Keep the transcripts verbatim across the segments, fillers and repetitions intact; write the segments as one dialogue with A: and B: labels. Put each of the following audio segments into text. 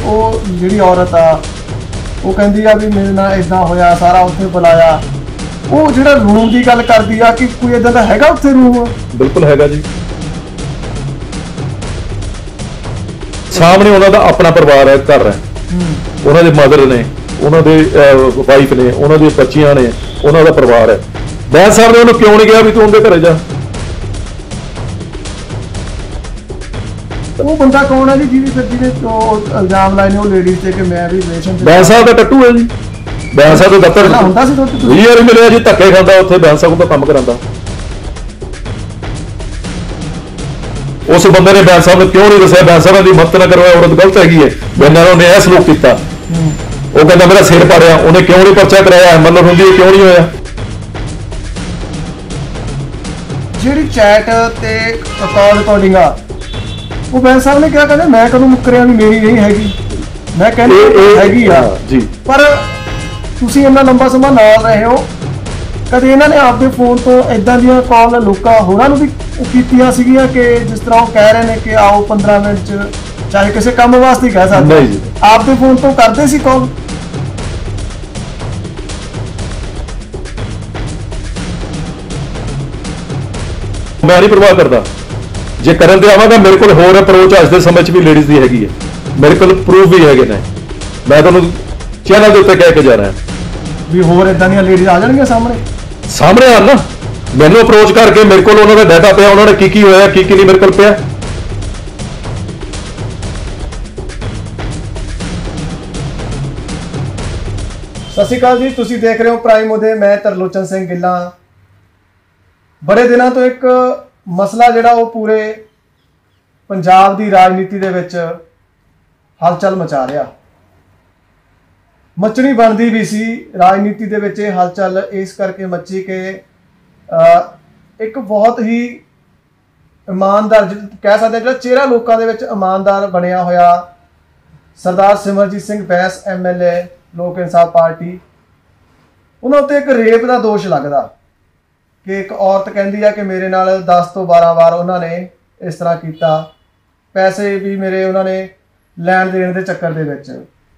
A: ਉਹ ਜਿਹੜੀ ਔਰਤ ਆ ਉਹ ਕਹਿੰਦੀ ਆ ਵੀ ਮੇਰੇ ਨਾਲ ਇਦਾਂ ਹੋਇਆ, ਸਾਰਾ ਉੱਥੇ ਬੁਲਾਇਆ। ਉਹ ਜਿਹੜਾ ਰੂਮ ਦੀ ਗੱਲ ਕਰਦੀ ਆ ਕਿ ਕੋਈ ਇਦਾਂ ਦਾ ਹੈਗਾ ਉੱਥੇ ਰੂਮ?
B: ਬਿਲਕੁਲ ਹੈਗਾ ਜੀ। ਸਾਹਮਣੇ ਉਹਨਾਂ ਦਾ ਆਪਣਾ ਪਰਿਵਾਰ ਹੈ, ਘਰ ਹੈ, ਉਹਨਾਂ ਦੇ ਮਦਰ ਨੇ, ਉਹਨਾਂ ਦੇ ਵਾਈਫ ਨੇ, ਉਹਨਾਂ ਦੀਆਂ ਬੱਚੀਆਂ ਨੇ, ਉਹਨਾਂ ਦਾ ਪਰਿਵਾਰ ਹੈ। ਬੈਂਸ ਸਾਹਿਬ ਨੇ ਉਹਨੂੰ ਕਿਉਂ ਨਹੀਂ ਕਿਹਾ ਵੀ ਤੂੰ ਉਹਦੇ ਘਰੇ ਜਾ?
A: ਉਹ ਬੰਦਾ ਕੌਣ ਹੈ ਜੀ ਜਿਹਦੀ ਫਿਰ ਜਿਹਨੇ ਇਲਜ਼ਾਮ ਲਾਏ ਨੇ ਉਹ ਲੇਡੀਜ਼ ਤੇ ਕਿ ਮੈਂ ਵੀ ਰਿਲੇਸ਼ਨ?
B: ਬੈਂਸ ਸਾਹਿਬ ਦਾ ਟੱਟੂ ਹੈ ਜੀ। ਬੈਂਸ ਸਾਹਿਬ ਦਾ ਦਫ਼ਤਰ
A: ਹੁੰਦਾ ਸੀ
B: ਵੀਹ ਵਾਰੀ ਮਿਲਿਆ ਜੀ, ਧੱਕੇ ਖਾਂਦਾ ਉੱਥੇ, ਬੈਂਸ ਸਾਹਿਬ ਦਾ ਕੰਮ ਕਰਾਂਦਾ। ਉਸ ਬੰਦੇ ਨੇ ਬੈਂਸ ਸਾਹਿਬ ਨੂੰ ਕਿਉਂ ਨਹੀਂ ਦੱਸਿਆ ਬੈਂਸ ਸਾਹਿਬ ਦੀ ਮਦਦ ਨਾ ਕਰੋ, ਔਰਤ ਗਲਤ ਹੈਗੀ ਹੈ, ਬਿਨਾਂ ਉਹਨੇ ਇਹ ਸਲੂਕ ਕੀਤਾ। ਉਹ ਕਹਿੰਦਾ ਮੇਰਾ ਸਿਰ ਪਾੜਿਆ, ਉਹਨੇ ਕਿਉਂ ਨਹੀਂ ਪਰਚਾ ਕਰਾਇਆ? ਮਤਲਬ ਹੁੰਦੀ ਕਿਉਂ ਨਹੀਂ ਹੋਇਆ?
A: ਜਿਹੜੀ ਚੈਟ ਤੇ ਕਾਲ ਰਿਕਾਰਡਿੰਗ ਆ ਉਹ ਬੈਂਸ ਸਾਹਿਬ ਨੇ ਕਿਹਾ, ਕਹਿੰਦੇ ਮੈਂ ਕਦੋਂ ਮੁੱਕਰਿਆ ਵੀ ਮੇਰੀ ਨਹੀਂ ਹੈਗੀ, ਮੈਂ ਕਹਿੰਦੀ ਹੈਗੀ ਆ
B: ਜੀ। ਪਰ
A: ਤੁਸੀਂ ਇੰਨਾ ਲੰਬਾ ਸਮਾਂ ਨਾਲ ਰਹੇ ਹੋ, ਕਦੇ ਇਹਨਾਂ ਨੇ ਆਪਦੇ ਫੋਨ ਤੋਂ ਇਦਾਂ ਦੀਆਂ ਕਾਲ ਲੋਕਾਂ ਹੋਰਾਂ ਨੂੰ ਵੀ ਕੀਤੀਆਂ ਸੀਗੀਆਂ ਕਿ ਜਿਸ ਤਰ੍ਹਾਂ ਉਹ ਕਹਿ ਰਹੇ ਨੇ ਕਿ ਆਓ ਪੰਦਰਾਂ ਮਿੰਟ ਚ, ਚਾਹੇ ਕਿਸੇ ਕੰਮ ਵਾਸਤੇ ਕਹਿ ਸਕਦੇ, ਆਪਦੇ ਫੋਨ ਤੋਂ ਕਰਦੇ ਸੀ ਕਾਲ?
B: ਮੈਂ ਨਹੀਂ ਪਰਵਾਹ ਕਰਦਾ, ਜੇ ਕਰਨ ਤੇ ਆਵਾਂਗਾ ਮੇਰੇ ਕੋਲ ਹੋਰ ਅਪਰੋਚ ਅੱਜ ਦੇ ਸਮੇਂ 'ਚ ਵੀ ਲੇਡੀਜ਼ ਦੀ ਹੈਗੀ ਹੈ, ਮੇਰੇ ਕੋਲ ਪ੍ਰੂਫ ਵੀ ਹੈਗੇ ਨੇ, ਮੈਂ ਤੁਹਾਨੂੰ ਚੈਨਲ ਦੇ ਉੱਤੇ ਕਹਿ ਕੇ ਜਾ ਰਿਹਾ
A: ਵੀ ਹੋਰ ਇਦਾਂ ਦੀਆਂ ਲੇਡੀਜ਼ ਆ ਜਾਣਗੀਆਂ ਸਾਹਮਣੇ
B: ਸਾਹਮਣੇ ਆਣ ਨਾ, ਮੈਨੂੰ ਅਪਰੋਚ ਕਰਕੇ, ਮੇਰੇ ਕੋਲ ਉਹਨਾਂ ਦਾ ਡਾਟਾ ਪਿਆ, ਉਹਨਾਂ ਨੇ ਕੀ ਕੀ ਹੋਇਆ ਕੀ ਕੀ ਨਹੀਂ ਮੇਰੇ ਕੋਲ ਪਿਆ।
A: ਸਤਿ ਸ਼੍ਰੀ ਅਕਾਲ ਜੀ, ਤੁਸੀਂ ਦੇਖ ਰਹੇ ਹੋ ਪ੍ਰਾਈਮ ਉਹਦੇ, ਮੈਂ ਤਰਲੋਚਨ ਸਿੰਘ ਗਿੱਲਾਂ। ਬੜੇ ਦਿਨਾਂ ਤੋਂ ਇੱਕ ਮਸਲਾ ਜਿਹੜਾ ਉਹ ਪੂਰੇ ਪੰਜਾਬ ਦੀ ਰਾਜਨੀਤੀ ਦੇ ਵਿੱਚ ਹਲਚਲ ਮਚਾ ਰਿਹਾ, ਮੱਚਣੀ ਬਣਦੀ ਵੀ ਸੀ ਰਾਜਨੀਤੀ ਦੇ ਵਿੱਚ। ਇਹ ਹਲਚਲ ਇਸ ਕਰਕੇ ਮੱਚੀ ਕਿ ਇੱਕ ਬਹੁਤ ਹੀ ਇਮਾਨਦਾਰ ਕਹਿ ਸਕਦੇ ਜਿਹੜਾ ਚਿਹਰਾ ਲੋਕਾਂ ਦੇ ਵਿੱਚ ਇਮਾਨਦਾਰ ਬਣਿਆ ਹੋਇਆ Sardar Simarjeet Singh Bains M L A Lok Insaaf party, ਉਹਨਾਂ ਉੱਤੇ ਇੱਕ ਰੇਪ ਦਾ ਦੋਸ਼ ਲੱਗਦਾ ਕਿ ਇੱਕ ਔਰਤ ਕਹਿੰਦੀ ਆ ਕਿ ਮੇਰੇ ਨਾਲ ਦਸ ਤੋਂ ਬਾਰਾਂ ਵਾਰ ਉਹਨਾਂ ਨੇ ਇਸ ਤਰ੍ਹਾਂ ਕੀਤਾ, ਪੈਸੇ ਵੀ ਮੇਰੇ ਉਹਨਾਂ ਨੇ ਲੈਣ ਦੇਣ ਦੇ ਚੱਕਰ ਦੇ ਵਿੱਚ।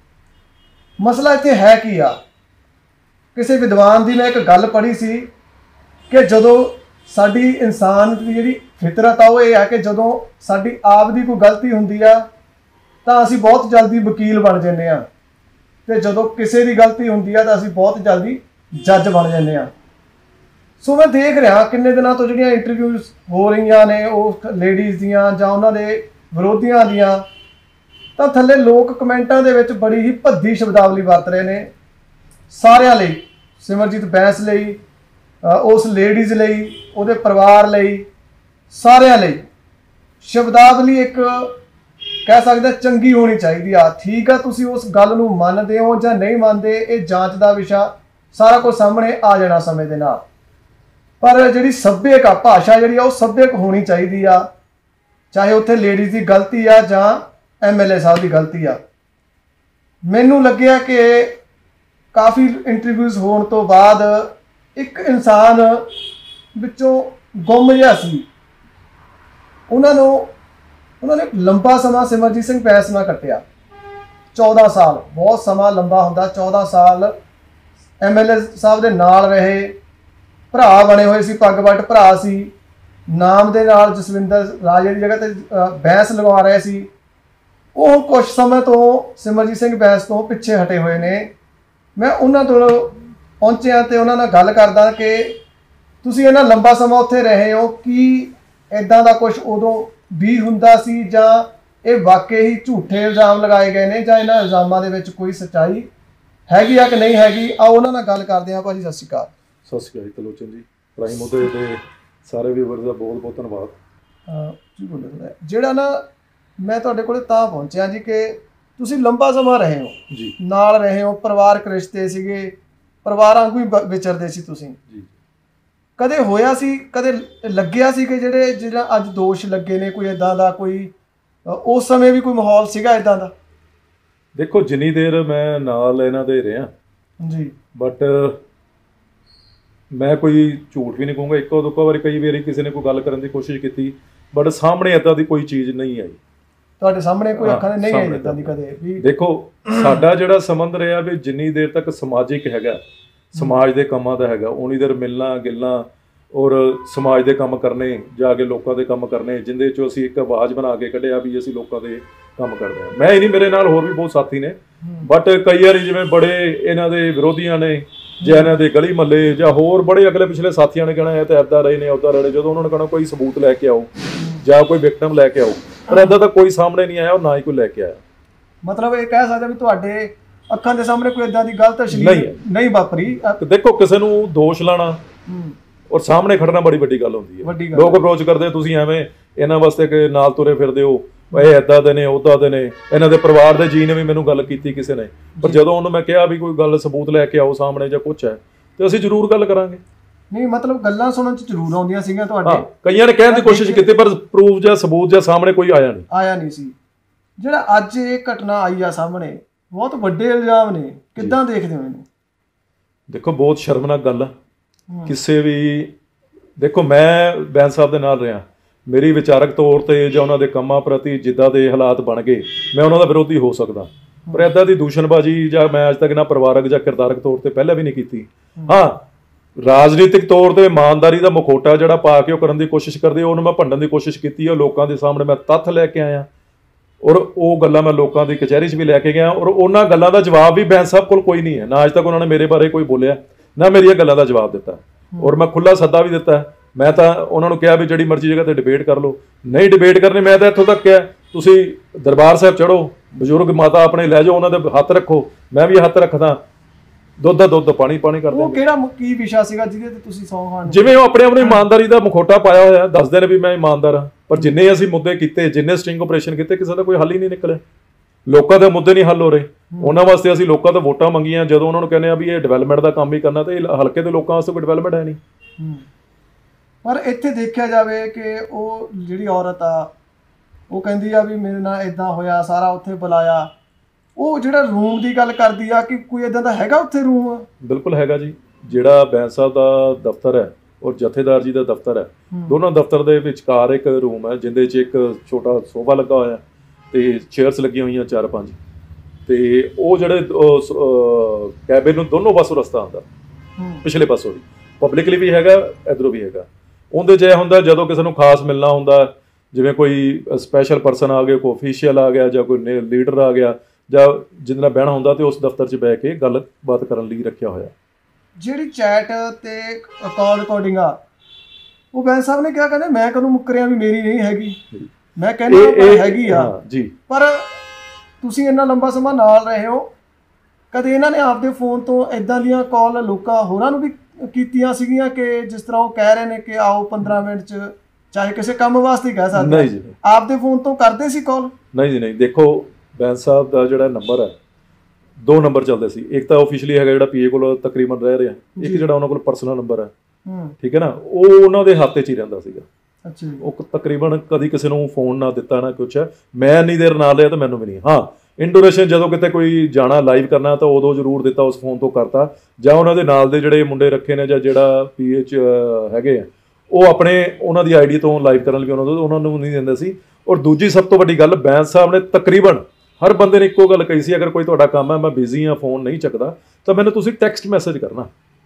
A: ਮਸਲਾ ਇੱਥੇ ਹੈ ਕੀ ਆ? ਕਿਸੇ ਵਿਦਵਾਨ ਦੀ ਮੈਂ ਇੱਕ ਗੱਲ ਪੜ੍ਹੀ ਸੀ ਕਿ ਜਦੋਂ ਸਾਡੀ ਇਨਸਾਨ ਦੀ ਜਿਹੜੀ ਫਿਤਰਤ ਆ ਉਹ ਇਹ ਹੈ ਕਿ ਜਦੋਂ ਸਾਡੀ ਆਪ ਦੀ ਕੋਈ ਗਲਤੀ ਹੁੰਦੀ ਆ ਤਾਂ ਅਸੀਂ ਬਹੁਤ ਜਲਦੀ ਵਕੀਲ ਬਣ ਜਾਂਦੇ ਹਾਂ, ਤੇ ਜਦੋਂ ਕਿਸੇ ਦੀ ਗਲਤੀ ਹੁੰਦੀ ਆ ਤਾਂ ਅਸੀਂ ਬਹੁਤ ਜਲਦੀ ਜੱਜ ਬਣ ਜਾਂਦੇ ਹਾਂ। ਸੋ ਮੈਂ ਦੇਖ ਰਿਹਾ ਕਿੰਨੇ ਦਿਨਾਂ ਤੋਂ ਜਿਹੜੀਆਂ ਇੰਟਰਵਿਊਜ਼ ਹੋ ਰਹੀਆਂ ਨੇ ਉਹ ਲੇਡੀਜ਼ ਦੀਆਂ ਜਾਂ ਉਹਨਾਂ ਦੇ ਵਿਰੋਧੀਆਂ ਦੀਆਂ, ਤਾਂ ਥੱਲੇ ਲੋਕ ਕਮੈਂਟਾਂ ਦੇ ਵਿੱਚ ਬੜੀ ਹੀ ਭੱਦੀ ਸ਼ਬਦਾਵਲੀ ਵਰਤ ਰਹੇ ਨੇ ਸਾਰਿਆਂ ਲਈ, ਸਿਮਰਜੀਤ ਬੈਂਸ ਲਈ, ਉਸ ਲੇਡੀਜ਼ ਲਈ, ਉਹਦੇ ਪਰਿਵਾਰ ਲਈ, ਸਾਰਿਆਂ ਲਈ। ਸ਼ਬਦਾਵਲੀ ਇੱਕ ਕਹਿ ਸਕਦੇ ਚੰਗੀ ਹੋਣੀ ਚਾਹੀਦੀ ਆ। ਠੀਕ ਆ, ਤੁਸੀਂ ਉਸ ਗੱਲ ਨੂੰ ਮੰਨਦੇ ਹੋ ਜਾਂ ਨਹੀਂ ਮੰਨਦੇ, ਇਹ ਜਾਂਚ ਦਾ ਵਿਸ਼ਾ, ਸਾਰਾ ਕੁਝ ਸਾਹਮਣੇ ਆ ਜਾਣਾ ਸਮੇਂ ਦੇ ਨਾਲ। ਪਰ ਜਿਹੜੀ ਸੱਭਿਅਕ ਆ ਭਾਸ਼ਾ ਜਿਹੜੀ ਆ ਉਹ ਸੱਭਿਅਕ ਹੋਣੀ ਚਾਹੀਦੀ ਆ, ਚਾਹੇ ਉੱਥੇ ਲੇਡੀਜ਼ ਦੀ ਗਲਤੀ ਆ ਜਾਂ ਐਮ ਐਲ ਏ ਸਾਹਿਬ ਦੀ ਗਲਤੀ ਆ। ਮੈਨੂੰ ਲੱਗਿਆ ਕਿ ਕਾਫੀ ਇੰਟਰਵਿਊਜ਼ ਹੋਣ ਤੋਂ ਬਾਅਦ ਇੱਕ ਇਨਸਾਨ ਵਿੱਚੋਂ ਗੁੰਮ ਜਿਹਾ ਸੀ। ਉਹਨਾਂ ਨੂੰ ਉਹਨਾਂ ਨੇ ਲੰਬਾ ਸਮਾਂ ਸਿਮਰਜੀਤ ਸਿੰਘ ਬੈਂਸ ਨਾਲ ਕੱਟਿਆ, ਚੌਦਾਂ ਸਾਲ, ਬਹੁਤ ਸਮਾਂ ਲੰਬਾ ਹੁੰਦਾ। ਚੌਦਾਂ ਸਾਲ ਐਮ ਐਲ ਏ ਸਾਹਿਬ ਦੇ ਨਾਲ ਰਹੇ, ਭਰਾ ਬਣੇ ਹੋਏ ਸੀ, ਪੱਗ ਵੱਟ ਭਰਾ ਸੀ। ਨਾਮ ਦੇ ਨਾਲ ਜਸਵਿੰਦਰ ਰਾਜੇ ਦੀ ਜਗ੍ਹਾ ਤੇ ਬੈਂਸ ਲਗਵਾ ਰਹੇ ਸੀ। ਉਹ ਕੁਝ ਸਮੇਂ ਤੋਂ ਸਿਮਰਜੀਤ ਸਿੰਘ ਬੈਂਸ ਤੋਂ ਪਿੱਛੇ ਹਟੇ ਹੋਏ ਨੇ। ਮੈਂ ਉਹਨਾਂ ਤੋਂ ਪਹੁੰਚਿਆ ਤੇ ਉਹਨਾਂ ਨਾਲ ਗੱਲ ਕਰਦਾ ਕਿ ਤੁਸੀਂ ਇਹਨਾਂ ਲੰਬਾ ਸਮਾਂ ਉੱਥੇ ਰਹੇ ਹੋ, ਕੀ ਇੱਦਾਂ ਦਾ ਕੁਝ ਉਦੋਂ ਵੀ ਹੁੰਦਾ ਸੀ ਜਾਂ ਇਹ ਵਾਕਈ ਹੀ ਝੂਠੇ ਇਲਜ਼ਾਮ ਲਗਾਏ ਗਏ ਨੇ ਜਾਂ ਇਹਨਾਂ ਇਲਜ਼ਾਮਾਂ ਦੇ ਵਿੱਚ ਕੋਈ ਸੱਚਾਈ ਹੈਗੀ ਆ ਕਿ ਨਹੀਂ ਹੈਗੀ? ਆਓ ਉਹਨਾਂ ਨਾਲ ਗੱਲ ਕਰਦੇ ਹਾਂ। ਭਾਜੀ ਸਤਿ ਸ਼੍ਰੀ ਅਕਾਲ।
B: ਸਤਿ ਸ਼੍ਰੀ ਅਕਾਲ ਤਰਲੋਚਨ ਜੀ, ਪ੍ਰਾਈਮ ਉਹਦੇ ਤੇ ਸਾਰੇ ਵੀਵਰਸ ਦਾ ਬਹੁਤ ਬਹੁਤ ਧੰਨਵਾਦ।
A: ਕੀ ਬੋਲਦਾ ਜਿਹੜਾ ਨਾ ਮੈਂ ਤੁਹਾਡੇ ਕੋਲ ਤਾਂ ਪਹੁੰਚਿਆ ਜੀ ਕਿ ਤੁਸੀਂ ਲੰਬਾ ਸਮਾਂ ਰਹੇ ਹੋ
B: ਜੀ, ਨਾਲ
A: ਰਹੇ ਹੋ, ਪਰਿਵਾਰਕ ਰਿਸ਼ਤੇ ਸੀਗੇ, ਪਰਿਵਾਰਾਂ ਵਾਂਗੂ ਹੀ ਵਿਚਰਦੇ ਸੀ ਤੁਸੀਂ ਜੀ। ਕਦੇ ਹੋਇਆ ਸੀ, ਕਦੇ ਲੱਗਿਆ ਸੀ ਕਿ ਜਿਹੜੇ ਜਿਹੜਾ ਅੱਜ ਦੋਸ਼ ਲੱਗੇ ਨੇ ਕੋਈ ਇੱਦਾਂ ਦਾ, ਕੋਈ ਉਸ ਸਮੇਂ ਵੀ ਕੋਈ ਮਾਹੌਲ ਸੀਗਾ ਇੱਦਾਂ ਦਾ?
B: ਦੇਖੋ, ਜਿੰਨੀ ਦੇਰ ਮੈਂ ਨਾਲ ਇਹਨਾਂ ਦੇ ਰਿਹਾ
A: ਜੀ,
B: ਬਟ ਮੈਂ ਕੋਈ ਝੂਠ ਵੀ ਨਹੀਂ ਕਹੂੰਗਾ। ਇੱਕੋ ਦੁੱਕਾ ਵਾਰੀ ਕਈ ਵਾਰੀ ਕਿਸੇ ਨੇ ਕੋਈ ਗੱਲ ਕਰਨ ਦੀ ਕੋਸ਼ਿਸ਼ ਕੀਤੀ, ਬਟ ਸਾਹਮਣੇ ਇੱਦਾਂ ਦੀ ਕੋਈ ਚੀਜ਼ ਨਹੀਂ ਆਈ।
A: ਤੁਹਾਡੇ ਸਾਹਮਣੇ ਕੋਈ ਅੱਖਾਂ ਦੇ ਨਹੀਂ ਆਈ ਇਦਾਂ ਦੀ ਕਦੇ ਵੀ?
B: ਦੇਖੋ ਸਾਡਾ ਜਿਹੜਾ ਸੰਬੰਧ ਰਿਹਾ ਵੀ ਜਿੰਨੀ ਦੇਰ ਤੱਕ ਸਮਾਜਿਕ ਹੈਗਾ, ਸਮਾਜ ਦੇ ਕੰਮਾਂ ਦਾ ਹੈਗਾ, ਉਨੀ ਦੇਰ ਮਿਲਣਾ ਗਿਲਣਾ ਔਰ ਸਮਾਜ ਦੇ ਕੰਮ ਕਰਨੇ, ਜਾ ਕੇ ਲੋਕਾਂ ਦੇ ਕੰਮ ਕਰਨੇ, ਜਿੰਦੇ ਚੋਂ ਅਸੀਂ ਇੱਕ ਆਵਾਜ਼ ਬਣਾ ਕੇ ਕੱਢਿਆ ਵੀ ਅਸੀਂ ਲੋਕਾਂ ਦੇ ਕੰਮ ਕਰਦੇ ਹਾਂ। ਮੈਂ ਹੀ ਨਹੀਂ, ਮੇਰੇ ਨਾਲ ਹੋਰ ਵੀ ਬਹੁਤ ਸਾਥੀ ਨੇ, ਬਟ ਕਈ ਵਾਰੀ ਜਿਵੇਂ ਬੜੇ ਇਹਨਾਂ ਦੇ ਵਿਰੋਧੀਆਂ ਨੇ ਜਾਂ ਇਹਨਾਂ ਦੇ ਗਲੀ ਮਹੱਲੇ ਜਾਂ ਹੋਰ ਬੜੇ ਅਗਲੇ ਪਿਛਲੇ ਸਾਥੀਆਂ ਨੇ ਕਹਿਣਾ ਇਹ ਤਾਂ ਇੱਦਾਂ ਰਹੇ ਨੇ ਉੱਦਾਂ ਰਹੇ, ਜਦੋਂ ਉਹਨਾਂ ਨੇ ਕਹਿਣਾ ਕੋਈ ਸਬੂਤ ਲੈ ਕੇ ਆਓ ਜਾਂ ਕੋਈ ਵਿਕਟਮ ਲੈ ਕੇ ਆਓ, ਪਰ ਇੱਦਾਂ ਤਾਂ ਕੋਈ ਸਾਹਮਣੇ ਨਹੀਂ ਆਇਆ ਔਰ ਨਾ ਹੀ ਕੋਈ ਲੈ ਕੇ ਆਇਆ।
A: ਮਤਲਬ ਇਹ ਕਹਿ ਸਕਦੇ ਵੀ ਤੁਹਾਡੇ ਅੱਖਾਂ ਦੇ ਸਾਹਮਣੇ ਕੋਈ ਏਦਾਂ ਦੀ ਗਲਤ ਅਸ਼ਲੀਲ ਨਹੀਂ ਵਾਪਰੀ?
B: ਦੇਖੋ ਕਿਸੇ ਨੂੰ ਦੋਸ਼ ਲਾਣਾ ਔਰ ਸਾਹਮਣੇ ਖੜਨਾ ਬੜੀ ਵੱਡੀ ਗੱਲ ਹੁੰਦੀ ਹੈ। ਲੋਕ ਅਪਰੋਚ ਕਰਦੇ ਤੁਸੀਂ ਐਵੇਂ ਇਹਨਾਂ ਵਾਸਤੇ ਕਿ ਨਾਲ ਤੁਰੇ ਫਿਰਦੇ ਹੋ, ਇਹ ਏਦਾਂ ਦੇ ਨੇ ਉੱਦਾਂ ਦੇ ਨੇ। ਇਹਨਾਂ ਦੇ ਪਰਿਵਾਰ ਦੇ ਜੀ ਨੇ ਵੀ ਮੈਨੂੰ ਗੱਲ ਕੀਤੀ ਕਿਸੇ ਨੇ, ਪਰ ਜਦੋਂ ਉਹਨੂੰ ਮੈਂ ਕਿਹਾ ਵੀ ਕੋਈ ਗੱਲ ਸਬੂਤ ਲੈ ਕੇ ਆਓ ਸਾਹਮਣੇ ਜਾਂ ਕੁਛ ਹੈ ਤੇ ਅਸੀਂ ਜ਼ਰੂਰ ਗੱਲ ਕਰਾਂਗੇ।
A: ਨਹੀਂ ਮਤਲਬ ਗੱਲਾਂ ਸੁਣਨ ਚ ਜ਼ਰੂਰ ਆਉਂਦੀਆਂ ਸੀਗੀਆਂ ਤੁਹਾਡੇ,
B: ਕਈਆਂ ਨੇ ਕਹਿਣ ਦੀ ਕੋਸ਼ਿਸ਼ ਕੀਤੀ ਪਰ ਪ੍ਰੂਫ ਜਾਂ ਸਬੂਤ ਜਾਂ ਸਾਹਮਣੇ ਕੋਈ ਆਇਆ ਨਹੀਂ
A: ਆਇਆ ਨਹੀਂ ਸੀ। ਜਿਹੜਾ ਅੱਜ ਇਹ ਘਟਨਾ ਆਈ ਆ ਸਾਹਮਣੇ, ਬਹੁਤ ਵੱਡੇ ਇਲਜ਼ਾਮ ਨੇ, ਕਿੱਦਾਂ ਦੇਖਦੇ ਹੋ ਇਹਨੂੰ?
B: ਦੇਖੋ ਬਹੁਤ ਸ਼ਰਮਨਾਕ ਗੱਲ ਆ ਕਿਸੇ ਵੀ। ਦੇਖੋ ਮੈਂ ਬੈਂਸ ਸਾਹਿਬ ਦੇ ਨਾਲ ਰਿਹਾ, ਮੇਰੀ ਵਿਚਾਰਕ ਤੌਰ ਤੇ ਜਾਂ ਉਹਨਾਂ ਦੇ ਕੰਮਾਂ ਪ੍ਰਤੀ ਜਿੱਦਾਂ ਦੇ ਹਾਲਾਤ ਬਣ ਗਏ ਮੈਂ ਉਹਨਾਂ ਦਾ ਵਿਰੋਧੀ ਹੋ ਸਕਦਾ, ਪਰ ਇੱਦਾਂ ਦੀ ਦੂਸ਼ਣਬਾਜ਼ੀ ਜਾਂ ਮੈਂ ਅੱਜ ਤੱਕ ਨਾ ਪਰਿਵਾਰਕ ਜਾਂ ਕਿਰਦਾਰਕ ਤੌਰ ਤੇ ਪਹਿਲਾਂ ਵੀ ਨਹੀਂ ਕੀਤੀ। ਹਾਂ ਰਾਜਨੀਤਿਕ ਤੌਰ ਤੇ ਇਮਾਨਦਾਰੀ ਦਾ ਮੁਖੌਟਾ ਜਿਹੜਾ ਪਾ ਕੇ ਉਹ ਕਰਨ ਦੀ ਕੋਸ਼ਿਸ਼ ਕਰਦੇ, ਉਹਨੂੰ ਮੈਂ ਭੰਡਣ ਦੀ ਕੋਸ਼ਿਸ਼ ਕੀਤੀ ਹੈ। ਲੋਕਾਂ ਦੇ ਸਾਹਮਣੇ ਮੈਂ ਤੱਥ ਲੈ ਕੇ ਆਇਆ ਔਰ ਉਹ ਗੱਲਾਂ ਮੈਂ ਲੋਕਾਂ ਦੀ ਕਚਹਿਰੀ 'ਚ ਵੀ ਲੈ ਕੇ ਗਿਆ ਔਰ ਉਹਨਾਂ ਗੱਲਾਂ ਦਾ ਜਵਾਬ ਵੀ ਬੈਂਸ ਸਾਹਿਬ ਕੋਲ ਕੋਈ ਨਹੀਂ ਹੈ। ਨਾ ਅੱਜ ਤੱਕ ਉਹਨਾਂ ਨੇ ਮੇਰੇ ਬਾਰੇ ਕੋਈ ਬੋਲਿਆ, ਨਾ ਮੇਰੀਆਂ ਗੱਲਾਂ ਦਾ ਜਵਾਬ ਦਿੱਤਾ ਔਰ ਮੈਂ ਖੁੱਲ੍ਹਾ ਸੱਦਾ ਵੀ ਦਿੱਤਾ। ਮੈਂ ਤਾਂ ਉਹਨਾਂ ਨੂੰ ਕਿਹਾ ਵੀ ਜਿਹੜੀ ਮਰਜ਼ੀ ਜਗ੍ਹਾ ਤੇ ਡਿਬੇਟ ਕਰ ਲਓ, ਨਹੀਂ ਡਿਬੇਟ ਕਰਨੀ। ਮੈਂ ਤਾਂ ਇੱਥੋਂ ਤੱਕ ਕਿਹਾ ਤੁਸੀਂ ਦਰਬਾਰ ਸਾਹਿਬ ਚੜ੍ਹੋ, ਬਜ਼ੁਰਗ ਮਾਤਾ ਆਪਣੇ ਲੈ ਜਾਓ, ਉਹਨਾਂ ਦੇ ਹੱਥ ਰੱਖੋ, ਮੈਂ ਵੀ ਹੱਥ ਰੱਖਦਾ, ਦੁੱਧ ਦਾ ਦੁੱਧ ਪਾਣੀ ਪਾਣੀ ਕਰਦੇ।
A: ਉਹ ਕਿਹੜਾ ਕੀ ਵਿਸ਼ਾ ਸੀਗਾ ਜਿਹਦੇ ਤੇ ਤੁਸੀਂ ਸਹੁੰ ਖਾਣ?
B: ਜਿਵੇਂ ਉਹ ਆਪਣੇ ਆਪਣੀ ਇਮਾਨਦਾਰੀ ਦਾ ਮੁਖੌਟਾ ਪਾਇਆ ਹੋਇਆ, ਦੱਸਦੇ ਨੇ ਵੀ ਮੈਂ ਇਮਾਨਦਾਰ ਹਾਂ, ਪਰ ਜਿੰਨੇ ਅਸੀਂ ਮੁੱਦੇ ਕੀਤੇ, ਜਿੰਨੇ ਸਟਿੰਗ ਆਪਰੇਸ਼ਨ ਕੀਤੇ, ਕਿਸੇ ਦਾ ਕੋਈ ਹੱਲ ਹੀ ਨਹੀਂ ਨਿਕਲਿਆ। ਲੋਕਾਂ ਦੇ ਮੁੱਦੇ ਨਹੀਂ ਹੱਲ ਹੋ ਰਹੇ। ਉਹਨਾਂ ਵਾਸਤੇ ਅਸੀਂ ਲੋਕਾਂ ਤੋਂ ਵੋਟਾਂ ਮੰਗੀਆਂ, ਜਦੋਂ ਉਹਨਾਂ ਨੂੰ ਕਹਿੰਦੇ ਆ ਵੀ ਇਹ ਡਿਵੈਲਪਮੈਂਟ ਦਾ ਕੰਮ ਹੀ ਕਰਨਾ, ਤੇ ਹਲਕੇ ਦੇ ਲੋਕਾਂ ਵਾਸਤੇ ਕੋਈ ਡਿਵੈਲਪਮੈਂਟ ਹੈ ਨਹੀਂ।
A: ਪਰ ਇੱਥੇ ਦੇਖਿਆ ਜਾਵੇ ਕਿ ਉਹ ਜਿਹੜੀ ਔਰਤ ਆ ਉਹ ਕਹਿੰਦੀ ਆ ਵੀ ਮੇਰੇ ਨਾਲ ਇਦਾਂ ਹੋਇਆ, ਸਾਰਾ ਉੱਥੇ ਬੁਲਾਇਆ। ਉਹ ਜਿਹੜਾ ਰੂਮ ਦੀ ਗੱਲ ਕਰਦੀ ਆ ਕਿ ਕੋਈ ਇਦਾਂ ਦਾ ਹੈਗਾ ਉੱਥੇ ਰੂਮ? ਬਿਲਕੁਲ
B: ਹੈਗਾ ਜੀ। ਜਿਹੜਾ ਬੈਂਸ ਸਾਹਿਬ ਦਾ ਦਫ਼ਤਰ ਹੈ ਔਰ ਜਥੇਦਾਰ ਜੀ ਦਾ ਦਫ਼ਤਰ ਹੈ, ਦੋਨਾਂ ਦਫ਼ਤਰ ਦੇ ਵਿਚਕਾਰ ਇੱਕ ਰੂਮ ਹੈ ਜਿਹਦੇ 'ਚ ਇੱਕ ਛੋਟਾ ਸੋਫਾ ਲੱਗਾ ਹੋਇਆ ਤੇ ਚੇਅਰਸ ਲੱਗੀਆਂ ਹੋਈਆਂ ਚਾਰ ਪੰਜ, ਤੇ ਉਹ ਜਿਹੜੇ ਕੈਬਿਨ ਨੂੰ ਦੋਨੋਂ ਪਾਸੋਂ ਰਸਤਾ ਆਉਂਦਾ, ਪਿਛਲੇ ਪਾਸੋਂ ਵੀ ਪਬਲਿਕਲੀ ਵੀ ਹੈਗਾ, ਇੱਧਰੋਂ ਵੀ ਹੈਗਾ। ਉਹਦੇ 'ਚ ਇਹ ਹੁੰਦਾ ਜਦੋਂ ਕਿਸੇ ਨੂੰ ਖਾਸ ਮਿਲਣਾ ਹੁੰਦਾ, ਜਿਵੇਂ ਕੋਈ ਸਪੈਸ਼ਲ ਪਰਸਨ ਆ ਗਿਆ, ਕੋਈ ਅਫੀਸ਼ੀਅਲ ਆ ਗਿਆ ਜਾਂ ਕੋਈ ਲੀਡਰ ਆ ਗਿਆ ਜਾਂ ਜਿਹਦੇ ਨਾਲ ਬਹਿਣਾ ਹੁੰਦਾ, ਤੇ ਉਸ ਦਫ਼ਤਰ 'ਚ ਬਹਿ ਕੇ ਗੱਲਬਾਤ ਕਰਨ ਲਈ ਰੱਖਿਆ ਹੋਇਆ।
A: ਜਿਹੜੀ ਚੈਟ ਤੇ ਕਾਲ ਰਿਕਾਰਡਿੰਗ ਆ, ਉਹ ਬੈਂਸ ਸਾਹਿਬ ਨੇ ਕਿਹਾ, ਕਹਿੰਦੇ ਮੈਂ ਕਦੋਂ ਮੁੱਕਰਿਆ ਵੀ ਮੇਰੀ ਨਹੀਂ ਹੈਗੀ, ਮੈਂ ਕਹਿੰਦਾ ਹੈਗੀ ਆ ਜੀ। ਪਰ ਤੁਸੀਂ ਇੰਨਾ ਲੰਬਾ ਸਮਾਂ ਨਾਲ ਰਹੇ ਹੋ, ਕਦੇ ਇਹਨਾਂ ਨੇ ਆਪਦੇ ਫੋਨ ਤੋਂ ਇਦਾਂ ਦੀਆਂ ਕਾਲ ਲੋਕਾਂ ਹੋਰਾਂ ਨੂੰ ਵੀ ਕੀਤੀਆਂ ਸੀਗੀਆਂ ਕਿ ਜਿਸ ਤਰ੍ਹਾਂ ਉਹ ਕਹਿ ਰਹੇ ਨੇ ਕਿ ਆਓ ਪੰਦਰਾਂ ਮਿੰਟ 'ਚ, ਚਾਹੇ ਕਿਸੇ ਕੰਮ ਵਾਸਤੇ ਹੀ ਕਹਿ ਸਕਦੇ?
B: ਨਹੀਂ ਜੀ,
A: ਆਪਦੇ ਫੋਨ ਤੋਂ ਕਰਦੇ ਸੀ ਕਾਲ?
B: ਨਹੀਂ ਜੀ ਨਹੀਂ। ਦੇਖੋ ਬੈਂਸ ਸਾਹਿਬ ਦਾ ਜਿਹੜਾ ਨੰਬਰ ਹੈ, ਦੋ ਨੰਬਰ ਚੱਲਦੇ ਸੀ। ਇੱਕ ਤਾਂ ਆਫੀਸ਼ੀਅਲੀ ਹੈਗਾ ਜਿਹੜਾ ਪੀਏ ਕੋਲ ਤਕਰੀਬਨ ਰਹਿ ਰਿਹਾ, ਇੱਕ ਜਿਹੜਾ ਉਹਨਾਂ ਕੋਲ ਪਰਸਨਲ ਨੰਬਰ ਹੈ, ਠੀਕ ਹੈ ਨਾ, ਉਹ ਉਹਨਾਂ ਦੇ ਹੱਥ 'ਚ ਹੀ ਰਹਿੰਦਾ ਸੀਗਾ।
A: ਅੱਛਾ।
B: ਉਹ ਤਕਰੀਬਨ ਕਦੀ ਕਿਸੇ ਨੂੰ ਫੋਨ ਨਾ ਦਿੱਤਾ ਨਾ ਕੁਛ। ਮੈਂ ਇੰਨੀ ਦੇਰ ਨਾਲ ਰਿਹਾ ਤਾਂ ਮੈਨੂੰ ਵੀ ਨਹੀਂ। ਹਾਂ ਇੰਡੋਰੇਸ਼ਨ ਜਦੋਂ ਕਿਤੇ ਕੋਈ ਜਾਣਾ ਲਾਈਵ ਕਰਨਾ ਤਾਂ ਉਦੋਂ ਜ਼ਰੂਰ ਦਿੱਤਾ, ਉਸ ਫੋਨ ਤੋਂ ਕਰਤਾ, ਜਾਂ ਉਹਨਾਂ ਦੇ ਨਾਲ ਦੇ ਜਿਹੜੇ ਮੁੰਡੇ ਰੱਖੇ ਨੇ ਜਾਂ ਜਿਹੜਾ ਪੀਏ 'ਚ ਹੈਗੇ ਆ, ਉਹ ਆਪਣੇ ਉਹਨਾਂ ਦੀ ਆਈਡੀ ਤੋਂ ਲਾਈਵ ਕਰਨ ਲਈ ਉਹਨਾਂ ਤੋਂ ਉਹਨਾਂ ਨੂੰ ਨਹੀਂ ਦਿੰਦੇ ਸੀ। ਔਰ ਦੂਜੀ ਸਭ ਤੋਂ ਵੱਡੀ ਗੱਲ, ਬੈਂਸ ਸਾਹਿਬ ਨੇ ਤਕਰੀਬਨ ਹਰ ਬੰਦੇ ਨੇ ਇੱਕੋ ਗੱਲ ਕਹੀ ਸੀ, ਅਗਰ ਕੋਈ ਤੁਹਾਡਾ ਕੰਮ ਹੈ, ਮੈਂ ਬਿਜ਼ੀ ਹਾਂ, ਫੋਨ ਨਹੀਂ ਚੱਕਦਾ, ਤਾਂ ਮੈਨੂੰ ਤੁਸੀਂ ਟੈਕਸਟ ਮੈਸੇਜ ਕਰਨਾ।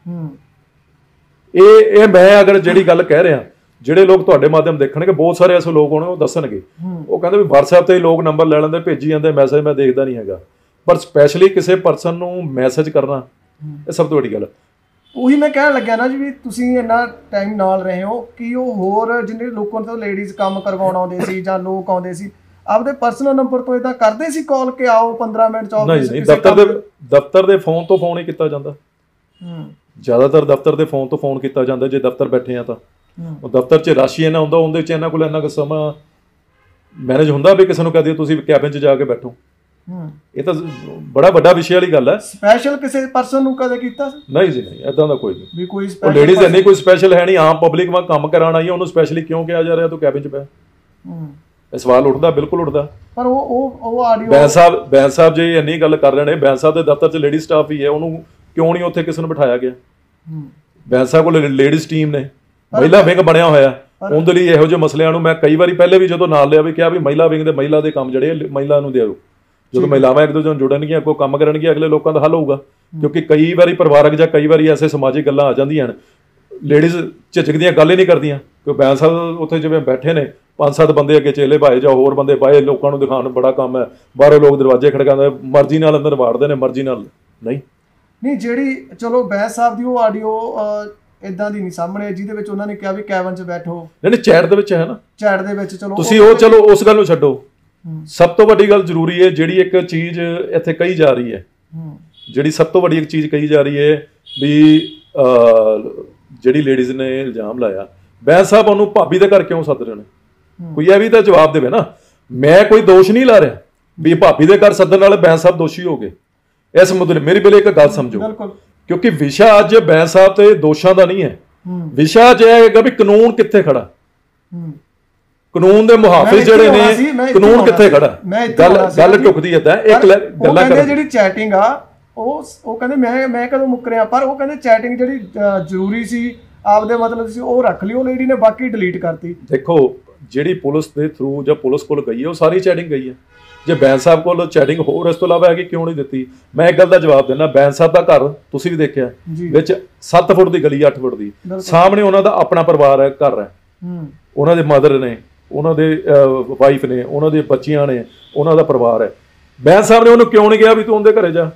B: ਇਹ ਇਹ ਮੈਂ ਅਗਰ ਜਿਹੜੀ ਗੱਲ ਕਹਿ ਰਿਹਾ, ਜਿਹੜੇ ਲੋਕ ਤੁਹਾਡੇ ਮਾਧਿਅਮ ਦੇਖਣਗੇ, ਬਹੁਤ ਸਾਰੇ ਐਸੇ ਲੋਕ ਹੋਣੇ ਉਹ ਦੱਸਣਗੇ। ਉਹ ਕਹਿੰਦੇ ਵੀ WhatsApp ਤੇ ਲੋਕ ਨੰਬਰ ਲੈ ਲੈਂਦੇ, ਭੇਜੀ ਜਾਂਦੇ ਮੈਸੇਜ, ਮੈਂ ਦੇਖਦਾ ਨਹੀਂ ਹੈਗਾ। ਪਰ ਸਪੈਸ਼ਲੀ ਕਿਸੇ ਪਰਸਨ ਨੂੰ ਮੈਸੇਜ ਕਰਨਾ, ਇਹ ਸਭ ਤੋਂ ਵੱਡੀ ਗੱਲ।
A: ਉਹੀ ਮੈਂ ਕਹਿਣ ਲੱਗਿਆ ਨਾ ਜੀ, ਵੀ ਤੁਸੀਂ ਇੰਨਾ ਟਾਈਮ ਨਾਲ ਰਹੇ ਹੋ ਕਿ ਉਹ ਹੋਰ ਜਿੰਨੇ ਲੋਕਾਂ ਤੋਂ ਲੇਡੀਜ਼ ਕੰਮ ਕਰਵਾਉਣ ਆਉਂਦੇ ਸੀ ਜਾਂ ਲੋਕ ਆਉਂਦੇ ਸੀ, ਆਪਦੇ ਪਰਸਨਲ ਨੰਬਰ ਤੋਂ ਇਦਾਂ ਕਰਦੇ ਸੀ ਕਾਲ ਕਿ ਆਓ ਪੰਦਰਾਂ ਮਿੰਟ 'ਚ?
B: ਨਹੀਂ ਨਹੀਂ, ਦਫ਼ਤਰ ਦੇ ਦਫ਼ਤਰ ਦੇ ਫੋਨ ਤੋਂ ਫੋਨ ਹੀ ਕੀਤਾ ਜਾਂਦਾ। ਜ਼ਿਆਦਾਤਰ ਦਫ਼ਤਰ ਦੇ ਫੋਨ ਤੋਂ ਫੋਨ ਕੀਤਾ ਜਾਂਦਾ ਜੇ ਦਫ਼ਤਰ ਬੈਠੇ ਆ ਤਾਂ। ਉਹ ਦਫ਼ਤਰ 'ਚ ਰਸ਼ ਇੰਨਾ ਹੁੰਦਾ, ਉਹਦੇ 'ਚ ਇਹਨਾਂ ਕੋਲ ਇੰਨਾ ਕੁ ਸਮਾਂ ਮੈਨੇਜ ਹੁੰਦਾ ਵੀ ਕਿਸੇ ਨੂੰ ਕਹਿ ਦਿਓ ਤੁਸੀਂ ਕੈਬਿਨ 'ਚ ਜਾ ਕੇ ਬੈਠੋ। ਇਹ ਤਾਂ ਬੜਾ ਵੱਡਾ ਵਿਸ਼ੇ ਵਾਲੀ ਗੱਲ ਹੈ।
A: ਸਪੈਸ਼ਲ ਕਿਸੇ ਪਰਸਨ ਨੂੰ ਕਦੇ ਕੀਤਾ?
B: ਨਹੀਂ ਜੀ ਨਹੀਂ, ਏਦਾਂ ਦਾ ਕੋਈ ਨਹੀਂ।
A: ਵੀ ਕੋਈ
B: ਉਹ ਲੇਡੀਜ਼ ਇੰਨੀ ਕੋਈ ਸਪੈਸ਼ਲ ਹੈ ਨਹੀਂ, ਆਮ ਪਬਲਿਕ ਵਾਂ ਕੰਮ ਕਰਾਉਣ ਆਈ ਹੈ, ਉਹਨੂੰ ਸਪੈਸ਼ਲੀ ਕਿਉਂ ਕਿਹਾ ਜਾ ਰਿਹਾ ਤੂੰ ਕੈਬਿਨ 'ਚ ਬੈ? ਇਹ ਸਵਾਲ ਉੱਠਦਾ, ਬਿਲਕੁਲ ਉੱਠਦਾ।
A: ਪਰ ਉਹ ਉਹ ਉਹ ਆਡੀਓ
B: ਬੈਂਸ ਸਾਹਿਬ ਬੈਂਸ ਸਾਹਿਬ ਜੇ ਇੰਨੀ ਗੱਲ ਕਰ ਰਹੇ ਨੇ, ਬੈਂਸ ਸਾਹਿਬ ਦੇ ਦਫ਼ਤਰ 'ਚ ਲੇਡੀ ਸਟਾਫ ਹੀ ਹੈ, ਉਹਨੂੰ ਕਿਉਂ ਨਹੀਂ ਉੱਥੇ ਕਿਸੇ ਨੂੰ ਬਿਠਾਇਆ ਗਿਆ? ਬੈਂਸ ਸਾਹਿਬ ਕੋਲ ਲੇਡੀਜ਼ ਟੀਮ ਨੇ, ਮਹਿਲਾ ਵਿੰਗ ਬਣਿਆ ਹੋਇਆ, ਉਹਦੇ ਲਈ ਇਹੋ ਜਿਹੇ ਮਸਲਿਆਂ ਨੂੰ ਮੈਂ ਕਈ ਵਾਰੀ ਪਹਿਲੇ ਵੀ ਜਦੋਂ ਨਾਲ ਲਿਆ ਵੀ ਕਿਹਾ ਵੀ ਮਹਿਲਾ ਵਿੰਗ ਦੇ ਮਹਿਲਾ ਦੇ ਕੰਮ ਜਿਹੜੇ ਮਹਿਲਾ ਨੂੰ ਦਿਓ, ਜਦੋਂ ਮਹਿਲਾਵਾਂ ਇੱਕ ਦੂਜੇ ਨਾਲ ਜੁੜਨਗੀਆਂ, ਅੱਗੋਂ ਕੰਮ ਕਰਨਗੀਆਂ, ਅਗਲੇ ਲੋਕਾਂ ਦਾ ਹੱਲ ਹੋਊਗਾ। ਕਿਉਂਕਿ ਕਈ ਵਾਰੀ ਪਰਿਵਾਰਕ ਜਾਂ ਕਈ ਵਾਰੀ ਐਸੇ ਸਮਾਜਿਕ ਗੱਲਾਂ ਆ ਜਾਂਦੀਆਂ ਨੇ, ਲੇਡੀਜ਼ ਝਿਜਕਦੀਆਂ, ਗੱਲ ਹੀ ਨਹੀਂ ਕਰਦੀਆਂ। ਕਿਉਂ ਬੈਂਸ ਸਾਹਿਬ ਉੱਥੇ ਜਿਵੇਂ ਬੈਠੇ ਨੇ, ਪੰਜ ਸੱਤ ਬੰਦੇ ਅੱਗੇ ਚੇਲੇ ਭਾਏ ਜਾਂ ਹੋਰ ਬੰਦੇ ਪਾਏ, ਲੋਕਾਂ ਨੂੰ ਦਿਖਾਉਣ ਬੜਾ ਕੰਮ ਹੈ, ਬਾਹਰੋਂ ਲੋਕ ਦਰਵਾਜ਼ੇ ਖੜਕਾਉਂਦੇ, ਮਰਜ਼ੀ ਨਾਲ ਅੰਦਰ ਵਾੜਦੇ ਨੇ, ਮਰਜ਼ੀ ਨਾਲ ਨਹੀਂ
A: ਨਹੀਂ। ਜਿਹੜੀ ਚਲੋ ਬੈਂਸ ਸਾਹਿਬ ਦੀ ਉਹ ਆਡੀਓ ਇਦਾਂ ਦੀ ਨਹੀਂ ਸਾਹਮਣੇ, ਜਿਹਦੇ ਵਿੱਚ ਉਹਨਾਂ ਨੇ ਕਿਹਾ ਵੀ ਕੈਬਨ 'ਚ ਬੈਠੋ,
B: ਨਹੀਂ ਨਹੀਂ ਚੈਟ ਦੇ ਵਿੱਚ ਹੈ ਨਾ,
A: ਚੈਟ ਦੇ ਵਿੱਚ। ਚਲੋ
B: ਤੁਸੀਂ ਉਹ ਚਲੋ ਉਸ ਗੱਲ ਨੂੰ ਛੱਡੋ। ਸਭ ਤੋਂ ਵੱਡੀ ਗੱਲ ਜ਼ਰੂਰੀ ਹੈ, ਜਿਹੜੀ ਇੱਕ ਚੀਜ਼ ਇੱਥੇ ਕਹੀ ਜਾ ਰਹੀ ਹੈ, ਜਿਹੜੀ ਸਭ ਤੋਂ ਵੱਡੀ ਇੱਕ ਚੀਜ਼ ਕਹੀ ਜਾ ਰਹੀ ਹੈ ਵੀ ਜਿਹੜੀ ਲੇਡੀਜ਼ ਨੇ ਇਲਜ਼ਾਮ ਲਾਇਆ ਬੈਂਸ ਸਾਹਿਬ ਉਹਨੂੰ ਭਾਬੀ ਦੇ ਘਰ ਕਿਉਂ ਸੱਦ ਰਹੇ ਨੇ, ਕੋਈ ਇਹ ਵੀ ਤਾਂ ਜਵਾਬ ਦੇਵੇ ਨਾ। ਮੈਂ ਕੋਈ ਦੋਸ਼ ਨਹੀਂ ਲਾ ਰਿਹਾ ਵੀ ਭਾਬੀ ਦੇ ਘਰ ਸੱਦਣ ਵਾਲੇ ਬੈਂਸ ਸਾਹਿਬ ਦੋਸ਼ੀ ਹੋ ਗਏ ਇਸ ਮੁੱਦੇ। ਮੇਰੀ ਵੇਲੇ ਇੱਕ ਗੱਲ ਸਮਝੋ, ਕਿਉਂਕਿ ਵਿਸ਼ਾ ਅੱਜ ਬੈਂਸ ਸਾਹਿਬ ਤੇ ਦੋਸ਼ਾਂ ਦਾ ਨਹੀਂ ਹੈ, ਵਿਸ਼ਾ ਅੱਜ ਇਹ ਹੈਗਾ ਵੀ ਕਾਨੂੰਨ ਕਿੱਥੇ ਖੜਾ, ਕਾਨੂੰਨ ਦੇ ਮੁਹਾਫਿਜ਼ ਜਿਹੜੇ ਨੇ, ਕਾਨੂੰਨ ਕਿੱਥੇ ਖੜਾ। ਗੱਲ ਗੱਲ ਟੁਕਦੀ ਏਦਾਂ ਇੱਕ ਗੱਲਾਂ ਕਰ,
A: ਜਿਹੜੀ ਚੈਟਿੰਗ ਆ ਉਹ ਉਹ ਕਹਿੰਦੇ ਮੈਂ ਮੈਂ ਕਦੋਂ ਮੁੱਕਰਿਆ, ਪਰ ਉਹ ਕਹਿੰਦੇ ਚੈਟਿੰਗ ਜਿਹੜੀ ਜ਼ਰੂਰੀ ਸੀ, ਆਪਦੇ ਮਤਲਬ ਸੀ, ਉਹ ਰੱਖ ਲਈ ਉਹ ਲੇਡੀ ਨੇ, ਬਾਕੀ ਡਿਲੀਟ ਕਰਤੀ।
B: ਦੇਖੋ ਜਿਹੜੀ ਪੁਲਿਸ ਦੇ ਥਰੂ ਜਾਂ ਪੁਲਿਸ ਕੋਲ ਗਈ ਹੈ ਉਹ ਸਾਰੀ ਚੈਟਿੰਗ ਗਈ ਹੈ। ਜੇ ਬੈਂਸ ਸਾਹਿਬ ਕੋਲ ਚੈਟਿੰਗ ਹੋਰ ਇਸ ਤੋਂ ਇਲਾਵਾ ਹੈ ਕਿ ਕਿਉਂ ਨਹੀਂ ਦਿੱਤੀ, ਮੈਂ ਇੱਕ ਗੱਲ ਦਾ ਜਵਾਬ ਦਿੰਦਾ। ਬੈਂਸ ਸਾਹਿਬ ਦਾ ਘਰ ਤੁਸੀਂ ਵੀ ਦੇਖਿਆ, ਵਿੱਚ ਸੱਤ ਫੁੱਟ ਦੀ ਗਲੀ, ਅੱਠ ਫੁੱਟ ਦੀ, ਸਾਹਮਣੇ ਉਹਨਾਂ ਦਾ ਆਪਣਾ ਪਰਿਵਾਰ ਹੈ, ਘਰ ਹੈ, ਉਹਨਾਂ ਦੇ ਮਦਰ ਨੇ, ਉਹਨਾਂ ਦੇ ਵਾਈਫ ਨੇ, ਉਹਨਾਂ ਦੇ ਬੱਚੀਆਂ ਨੇ, ਉਹਨਾਂ ਦਾ ਪਰਿਵਾਰ ਹੈ। ਬੈਂਸ ਸਾਹਿਬ ਨੇ ਉਹਨੂੰ ਕਿਉਂ ਨਹੀਂ ਕਿਹਾ ਵੀ ਤੂੰ ਉਹਦੇ ਘਰੇ ਜਾ?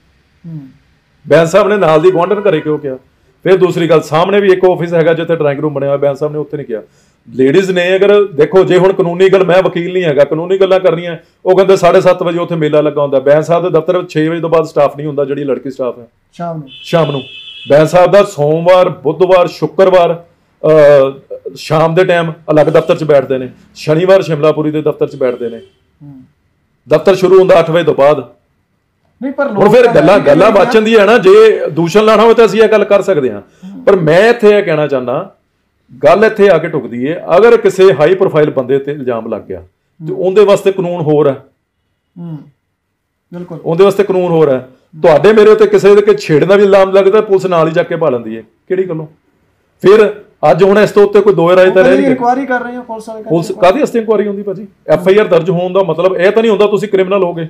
B: ਬੈਂਸ ਸਾਹਿਬ ਨੇ ਨਾਲ ਦੀ ਗੁਆਂਢਣ ਘਰੇ ਕਿਉਂ ਕਿਹਾ? ਫਿਰ ਦੂਸਰੀ ਗੱਲ, ਸਾਹਮਣੇ ਵੀ ਇੱਕ ਆਫਿਸ ਹੈਗਾ ਜਿੱਥੇ ਡਰਾਇੰਗ ਰੂਮ ਬਣਿਆ ਹੋਇਆ, ਬੈਂਸ ਸਾਹਿਬ ਨੇ ਉੱਥੇ ਨਹੀਂ ਕਿਹਾ। ਲੇਡੀਜ਼ ਨੇ ਅਗਰ ਦੇਖੋ, ਜੇ ਹੁਣ ਕਾਨੂੰਨੀ ਗੱਲ, ਮੈਂ ਵਕੀਲ ਨਹੀਂ ਹੈਗਾ, ਕਾਨੂੰਨੀ ਗੱਲਾਂ ਕਰਨੀਆਂ, ਉਹ ਕਹਿੰਦੇ ਸਾਢੇ ਸੱਤ ਵਜੇ ਉੱਥੇ ਮੇਲਾ ਲੱਗਾ ਹੁੰਦਾ। ਬੈਂਸ ਸਾਹਿਬ ਦੇ ਦਫ਼ਤਰ ਵਿੱਚ ਛੇ ਵਜੇ ਤੋਂ ਬਾਅਦ ਸਟਾਫ ਨਹੀਂ ਹੁੰਦਾ, ਜਿਹੜੀ ਲੜਕੀ ਸਟਾਫ ਹੈ
A: ਸ਼ਾਮ ਨੂੰ
B: ਸ਼ਾਮ ਨੂੰ ਬੈਂਸ ਸਾਹਿਬ ਦਾ ਸੋਮਵਾਰ, ਬੁੱਧਵਾਰ, ਸ਼ੁੱਕਰਵਾਰ ਸ਼ਾਮ ਦੇ ਟਾਈਮ ਅਲੱਗ ਦਫ਼ਤਰ 'ਚ ਬੈਠਦੇ ਨੇ, ਸ਼ਨੀਵਾਰ ਸ਼ਿਮਲਾਪੁਰੀ ਦੇ ਦਫ਼ਤਰ 'ਚ ਬੈਠਦੇ ਨੇ। ਦਫ਼ਤਰ ਸ਼ੁਰੂ ਹੁੰਦਾ ਅੱਠ ਵਜੇ ਤੋਂ ਬਾਅਦ।
A: ਨਹੀਂ ਪਰ
B: ਹੁਣ ਫਿਰ ਗੱਲਾਂ ਗੱਲਾਂ ਬਾਚਣ ਦੀ ਹੈ ਨਾ, ਜੇ ਦੂਸ਼ਣ ਲਾਣਾ ਹੋਵੇ ਤਾਂ ਅਸੀਂ ਇਹ ਗੱਲ ਕਰ ਸਕਦੇ ਹਾਂ। ਪਰ ਮੈਂ ਇੱਥੇ ਇਹ ਕਹਿਣਾ ਚਾਹੁੰਦਾ, ਗੱਲ ਇੱਥੇ ਆ ਕੇ ਟੁਕਦੀ ਹੈ, ਅਗਰ ਕਿਸੇ ਹਾਈ ਪ੍ਰੋਫਾਈਲ ਬੰਦੇ ਤੇ ਇਲਜ਼ਾਮ ਲੱਗ ਗਿਆ ਤੇ ਉਹਦੇ ਵਾਸਤੇ ਕਾਨੂੰਨ ਹੋਰ ਹੈ।
A: ਬਿਲਕੁਲ,
B: ਉਹਦੇ ਵਾਸਤੇ ਕਾਨੂੰਨ ਹੋਰ ਹੈ। ਤੁਹਾਡੇ ਮੇਰੇ ਉੱਤੇ ਕਿਸੇ ਦੇ ਛੇੜਨ ਦਾ ਵੀ ਇਲਜ਼ਾਮ ਲੱਗਦਾ, ਪੁਲਿਸ ਨਾਲ ਹੀ ਜਾ ਕੇ ਪਾ ਲੈਂਦੀ ਹੈ, ਕਿਹੜੀ ਗੱਲੋਂ? ਫਿਰ ਅੱਜ ਹੁਣ ਇਸ ਤੋਂ ਉੱਤੇ ਕੋਈ ਦੋ ਰਾਏ ਤਾਂ ਰਹਿ ਨਹੀਂ।
A: ਇਨਕੁਆਇਰੀ ਕਰ ਰਹੇ ਆ ਪੁਲਿਸ ਵਾਲੇ।
B: ਪੁਲਿਸ ਕਾਹਦੀ ਵਾਸਤੇ ਇਨਕੁਆਇਰੀ ਹੁੰਦੀ ਭਾਜੀ? ਐਫ ਆਈ ਆਰ ਦਰਜ ਹੋਣ ਦਾ ਮਤਲਬ ਇਹ ਤਾਂ ਨਹੀਂ ਹੁੰਦਾ ਤੁਸੀਂ ਕ੍ਰਿਮੀਨਲ ਹੋਗੇ।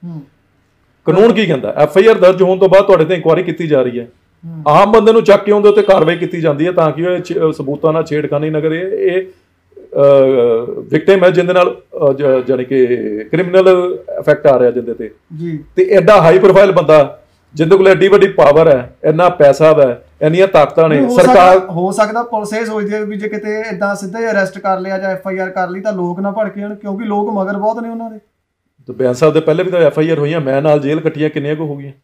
B: ਕਾਨੂੰਨ ਕੀ ਕਹਿੰਦਾ? ਐਫ ਆਈ ਆਰ ਦਰਜ ਹੋਣ ਤੋਂ ਬਾਅਦ ਤੁਹਾਡੇ ਤੇ ਇਨਕੁਆਇਰੀ ਕੀਤੀ ਜਾ ਰਹੀ ਹੈ, ਆਮ ਬੰਦੇ ਨੂੰ ਚੱਕ ਕੇ ਉਹਦੇ ਉੱਤੇ ਕਾਰਵਾਈ ਕੀਤੀ ਜਾਂਦੀ ਹੈ ਤਾਂ ਕਿ ਉਹ ਸਬੂਤਾਂ ਨਾਲ ਛੇੜਖਾਨੀ ਨਾ ਕਰੇ। ਇਹ ਵਿਕਟਿਮ ਹੈ ਜਿਹਦੇ ਨਾਲ ਜਾਨੀ ਕਿ ਕ੍ਰਿਮੀਨਲ ਇਫੈਕਟ ਆ ਰਿਹਾ ਜਿਹਦੇ ਤੇ ਜੀ। ਤੇ ਐਡਾ ਹਾਈ ਪ੍ਰੋਫਾਈਲ ਬੰਦਾ ਜਿਹਦੇ ਕੋਲ ਐਡੀ ਵੱਡੀ ਪਾਵਰ ਹੈ, ਇੰਨਾ ਪੈਸਾ ਹੈ, ਇੰਨੀਆਂ ਤਾਕਤਾਂ ਨੇ, ਸਰਕਾਰ
A: ਹੋ ਸਕਦਾ ਪੁਲਿਸ ਇਹ ਸੋਚਦੀ ਹੈ ਵੀ ਜੇ ਕਿਤੇ ਇਦਾਂ ਸਿੱਧਾ ਹੀ ਅਰੈਸਟ ਕਰ ਲਿਆ ਜਾਂ ਐਫ ਆਈ ਆਰ ਕਰ ਲਈ ਤਾਂ ਲੋਕ ਨਾ ਭੜਕੇ ਜਾਣ, ਕਿਉਂਕਿ ਲੋਕ ਮਗਰ ਬਹੁਤ ਨੇ ਉਹਨਾਂ ਦੇ।
B: ਤੇ ਬੈਂਸ ਸਾਹਿਬ ਦੇ ਪਹਿਲੇ ਵੀ ਤਾਂ ਐਫ ਆਈ ਆਰ ਹੋਈਆਂ, ਮੈਂ ਨਾਲ ਜੇਲ੍ਹ ਕੱਟੀਆਂ, ਕਿੰਨੀਆਂ ਕੁ ਹੋ ਗਈਆਂ।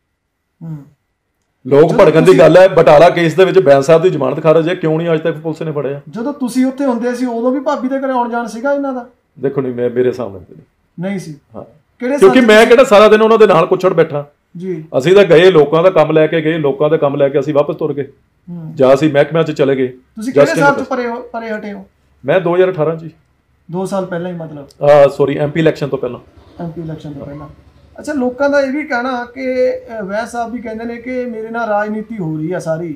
B: ਲੋਕ ਭੜਕਣ ਦੀ ਗੱਲ ਹੈ। ਬਟਾਲਾ ਕੇਸ ਦੇ ਵਿੱਚ ਬੈਂਸ ਸਾਹਿਬ ਦੀ ਜ਼ਮਾਨਤ ਖਾਰਜ ਹੈ, ਕਿਉਂ ਨਹੀਂ ਅੱਜ ਤੱਕ ਪੁਲਿਸ ਨੇ ਫੜਿਆ? ਜਦੋਂ ਤੁਸੀਂ ਉੱਥੇ ਹੁੰਦੇ ਸੀ ਉਦੋਂ ਵੀ ਭਾਬੀ ਦੇ ਘਰੇ ਆਉਣ ਜਾਣ ਸੀਗਾ ਇਹਨਾਂ ਦਾ? ਦੇਖੋ ਨਹੀਂ, ਮੈਂ ਮੇਰੇ ਸਾਹਮਣੇ ਨਹੀਂ ਸੀ। ਹਾਂ, ਕਿਉਂਕਿ ਮੈਂ ਕਿਹੜਾ ਸਾਰਾ ਦਿਨ ਉਹਨਾਂ ਦੇ ਨਾਲ ਕੁੱਛੜ ਬੈਠਾ ਜੀ। ਅਸੀਂ ਤਾਂ ਗਏ, ਲੋਕਾਂ ਦਾ ਕੰਮ ਲੈ ਕੇ ਗਏ, ਲੋਕਾਂ ਦਾ ਕੰਮ ਲੈ ਕੇ ਅਸੀਂ ਵਾਪਸ ਤੁਰ ਗਏ, ਜਾਂ ਅਸੀਂ ਮਹਿਕਮਿਆਂ 'ਚ ਚਲੇ ਗਏ। ਤੁਸੀਂ ਕਿਹੜੇ ਸਾਲ 'ਚ ਪਰੇ ਪਰੇ ਹਟੇ ਹੋ? ਮੈਂ ਦੋ ਹਜ਼ਾਰ ਅਠਾਰਾਂ 'ਚ ਜੀ, ਦੋ ਸਾਲ ਪਹਿਲਾਂ ਹੀ, ਮਤਲਬ ਆ ਸੌਰੀ ਐਮਪੀ ਇਲੈਕਸ਼ਨ ਤੋਂ ਪਹਿਲਾਂ। ਐਮਪੀ ਇਲੈਕਸ਼ਨ ਤੋਂ ਪਹਿਲਾਂ। ਅੱਛਾ, ਲੋਕਾਂ ਦਾ ਇਹ ਵੀ ਕਹਿਣਾ ਕਿ ਵੈਸ ਸਾਹਿਬ ਵੀ ਕਹਿੰਦੇ ਨੇ ਕਿ ਮੇਰੇ ਨਾਲ ਰਾਜਨੀਤੀ ਹੋ ਰਹੀ ਆ ਸਾਰੀ।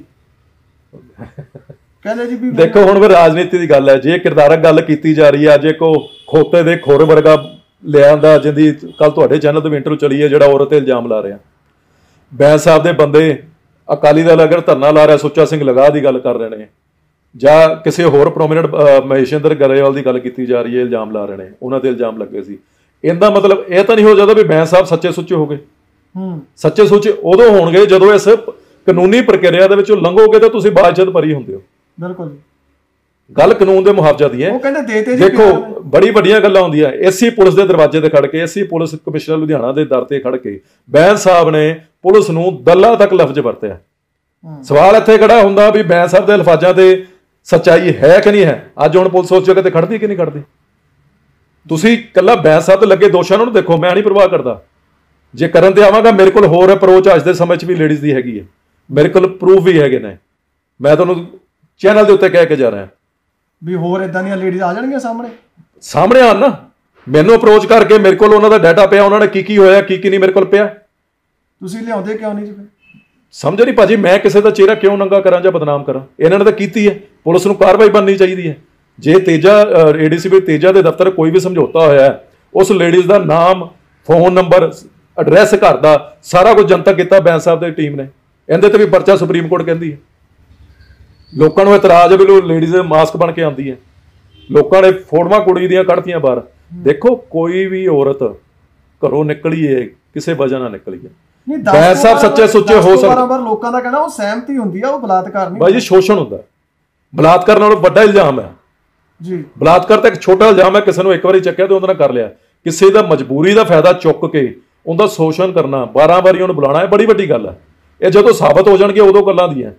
B: ਕਹਿੰਦੇ ਜੀ ਵੀ ਦੇਖੋ ਹੁਣ ਵੀ ਰਾਜਨੀਤੀ ਦੀ ਗੱਲ ਹੈ, ਜੇ ਕਿਰਦਾਰਕ ਗੱਲ ਕੀਤੀ ਜਾ ਰਹੀ ਹੈ, ਜੇ ਕੋ ਖੋਤੇ ਦੇ ਖੁਰ ਵਰਗਾ ਲਿਆਂਦਾ ਜਿੰਦੀ ਕੱਲ ਤੁਹਾਡੇ ਚੈਨਲ ਤੋਂ ਇੰਟਰਵਿਊ ਚਲੀ ਹੈ, ਜਿਹੜਾ ਔਰਤ ਤੇ ਇਲਜ਼ਾਮ ਲਾ ਰਿਹਾ। ਬੈਂਸ ਸਾਹਿਬ ਦੇ ਬੰਦੇ ਅਕਾਲੀ ਦਲ ਅਗਰ ਧਰਨਾ ਲਾ ਰਿਹਾ, ਸੁੱਚਾ ਸਿੰਘ ਲਗਾਹ ਦੀ ਗੱਲ ਕਰ ਰਹੇ ਨੇ, ਜਾਂ ਕਿਸੇ ਹੋਰ ਪ੍ਰੋਮੀਨੈਂਟ ਮਹੇਸ਼ਿੰਦਰ ਗਰੇਵਾਲ ਦੀ ਗੱਲ ਕੀਤੀ ਜਾ ਰਹੀ ਹੈ, ਇਲਜ਼ਾਮ ਲਾ ਰਹੇ ਨੇ, ਉਹਨਾਂ ਤੇ ਇਲਜ਼ਾਮ ਲੱਗੇ ਸੀ। ਇਹਦਾ ਮਤਲਬ ਇਹ ਤਾਂ ਨਹੀਂ ਹੋ ਜਾਂਦਾ ਵੀ ਬੈਂਸ ਸਾਹਿਬ ਸੱਚੇ ਸੁੱਚੇ ਹੋ ਗਏ। ਸੱਚੇ ਸੁੱਚੇ ਉਦੋਂ ਹੋਣਗੇ ਜਦੋਂ ਇਸ ਕਾਨੂੰਨੀ ਪ੍ਰਕਿਰਿਆ ਦੇ ਵਿੱਚੋਂ ਲੰਘੋਗੇ ਤਾਂ ਤੁਸੀਂ ਬਾਅਦ ਪਰੀ ਹੁੰਦੇ ਹੋ। ਬਿਲਕੁਲ, ਗੱਲ ਕਾਨੂੰਨ ਦੇ ਮੁਹਾਵਜ਼ਾ ਦੀ ਹੈ। ਉਹ ਕਹਿੰਦੇ ਦੇਤੇ ਜੀ। ਦੇਖੋ ਬੜੀ ਵੱਡੀਆਂ ਗੱਲਾਂ ਹੁੰਦੀਆਂ, ਐਸੀ ਪੁਲਿਸ ਦੇ ਦਰਵਾਜ਼ੇ ਤੇ ਖੜ ਕੇ, ਐਸੀ ਪੁਲਿਸ ਕਮਿਸ਼ਨਰ ਲੁਧਿਆਣਾ ਦੇ ਦਰ ਤੇ ਖੜ ਕੇ ਬੈਂਸ ਸਾਹਿਬ ਨੇ ਪੁਲਿਸ ਨੂੰ ਦੱਲਾ ਤੱਕ ਲਫ਼ਜ਼ ਵਰਤਿਆ। ਸਵਾਲ ਇੱਥੇ ਖੜਾ ਹੁੰਦਾ ਵੀ ਬੈਂਸ ਸਾਹਿਬ ਦੇ ਅਲਫਾਜ਼ਾਂ ਤੇ ਸੱਚਾਈ ਹੈ ਕਿ ਨਹੀਂ ਹੈ। ਅੱਜ ਹੁਣ ਪੁਲਿਸ ਉਸ ਜਗ੍ਹਾ ਤੇ ਖੜਦੀ ਕਿ ਨਹੀਂ ਖੜਦੀ? ਤੁਸੀਂ ਇਕੱਲਾ ਬੈਂਸ ਸਾਹਿਬ ਤੇ ਲੱਗੇ ਦੋਸ਼ਾਂ ਨੂੰ ਦੇਖੋ, ਮੈਂ ਨਹੀਂ ਪਰਵਾਹ ਕਰਦਾ। ਜੇ ਕਰਨ ਤੇ ਆਵਾਂਗਾ, ਮੇਰੇ ਕੋਲ ਹੋਰ ਅਪਰੋਚ ਅੱਜ ਦੇ ਸਮੇਂ 'ਚ ਵੀ ਲੇਡੀਜ਼ ਦੀ ਹੈਗੀ ਹੈ, ਮੇਰੇ ਕੋਲ ਪ੍ਰੂਫ ਵੀ ਹੈਗੇ ਨੇ। ਮੈਂ ਤੁਹਾਨੂੰ ਚੈਨਲ ਦੇ ਉੱਤੇ ਕਹਿ ਕੇ ਜਾ ਰਿਹਾ ਵੀ ਹੋਰ ਇਦਾਂ ਦੀਆਂ ਲੇਡੀਜ਼ ਆ ਜਾਣਗੀਆਂ ਸਾਹਮਣੇ। ਸਾਹਮਣੇ ਆਣ ਨਾ, ਮੈਨੂੰ ਅਪਰੋਚ ਕਰਕੇ, ਮੇਰੇ ਕੋਲ ਉਹਨਾਂ ਦਾ ਡਾਟਾ ਪਿਆ, ਉਹਨਾਂ ਨੇ ਕੀ ਕੀ ਹੋਇਆ, ਕੀ ਕੀ ਨਹੀਂ ਮੇਰੇ ਕੋਲ ਪਿਆ। ਤੁਸੀਂ ਲਿਆਉਂਦੇ ਕਿਉਂ ਨਹੀਂ ਜੀ? ਸਮਝ ਨਹੀਂ ਭਾਜੀ, ਮੈਂ ਕਿਸੇ ਦਾ ਚਿਹਰਾ ਕਿਉਂ ਨੰਗਾ ਕਰਾਂ ਜਾਂ ਬਦਨਾਮ ਕਰਾਂ? ਇਹਨਾਂ ਨੇ ਤਾਂ ਕੀਤੀ ਹੈ, ਪੁਲਿਸ ਨੂੰ ਕਾਰਵਾਈ ਬਣਨੀ ਚਾਹੀਦੀ ਹੈ। ਜੇ ਤੇਜਾ ਏਡੀਸੀਪੀ ਤੇਜਾ ਦੇ ਦਫ਼ਤਰ ਕੋਈ ਵੀ ਸਮਝੌਤਾ ਹੋਇਆ ਹੈ, ਉਸ ਲੇਡੀਜ਼ ਦਾ ਨਾਮ, ਫੋਨ ਨੰਬਰ, ਐਡਰੈਸ, ਘਰ ਦਾ ਸਾਰਾ ਕੁਝ ਜਨਤਕ ਕੀਤਾ ਬੈਂਸ ਸਾਹਿਬ ਦੀ ਟੀਮ ਨੇ। ਇਹਦੇ ਤੇ ਵੀ ਪਰਚਾ ਸੁਪਰੀਮ ਕੋਰਟ ਕਹਿੰਦੀ ਹੈ। ਲੋਕਾਂ ਨੂੰ ਇਤਰਾਜ਼ ਹੈ ਵੀ ਲੇਡੀਜ਼ ਮਾਸਕ ਬਣ ਕੇ ਆਉਂਦੀ ਹੈ, ਲੋਕਾਂ ਨੇ ਫੋਟੋਆਂ ਕੁੜੀ ਦੀਆਂ ਕੱਢਤੀਆਂ ਬਾਹਰ। ਦੇਖੋ ਕੋਈ ਵੀ ਔਰਤ ਘਰੋਂ ਨਿਕਲੀ ਹੈ ਕਿਸੇ ਵਜ੍ਹਾ ਨਾਲ ਨਿਕਲੀ ਹੈ, ਬੈਂਸ ਸਾਹਿਬ ਸੱਚੇ ਸੁੱਚੇ ਹੋ ਸਕਦੇ।
A: ਲੋਕਾਂ ਦਾ ਕਹਿਣਾ ਉਹ ਸਹਿਮਤੀ ਹੁੰਦੀ ਆ, ਉਹ ਬਲਾਤਕਾਰ ਨਹੀਂ।
B: ਬਾਈ ਜੀ ਸ਼ੋਸ਼ਣ ਹੁੰਦਾ, ਬਲਾਤਕਾਰ ਨਾਲੋਂ ਵੱਡਾ ਇਲਜ਼ਾਮ ਹੈ
A: ਜੀ। ਬਲਾਤਕਾਰ
B: ਤਾਂ ਇੱਕ ਛੋਟਾ ਇਲਜ਼ਾਮ ਹੈ, ਕਿਸੇ ਨੂੰ ਇੱਕ ਵਾਰੀ ਚੱਕਿਆ ਤੇ ਉਹਦੇ ਨਾਲ ਕਰ ਲਿਆ। ਕਿਸੇ ਦਾ ਮਜਬੂਰੀ ਦਾ ਫਾਇਦਾ ਚੁੱਕ ਕੇ ਉਹਦਾ ਸ਼ੋਸ਼ਣ ਕਰਨਾ, ਬਾਰਾਂ ਵਾਰੀ ਉਹਨੂੰ ਬੁਲਾਉਣਾ, ਇਹ ਬੜੀ ਵੱਡੀ ਗੱਲ ਹੈ। ਇਹ ਜਦੋਂ ਸਾਬਤ ਹੋ ਜਾਣਗੇ ਉਦੋਂ ਗੱਲਾਂ ਦੀਆਂ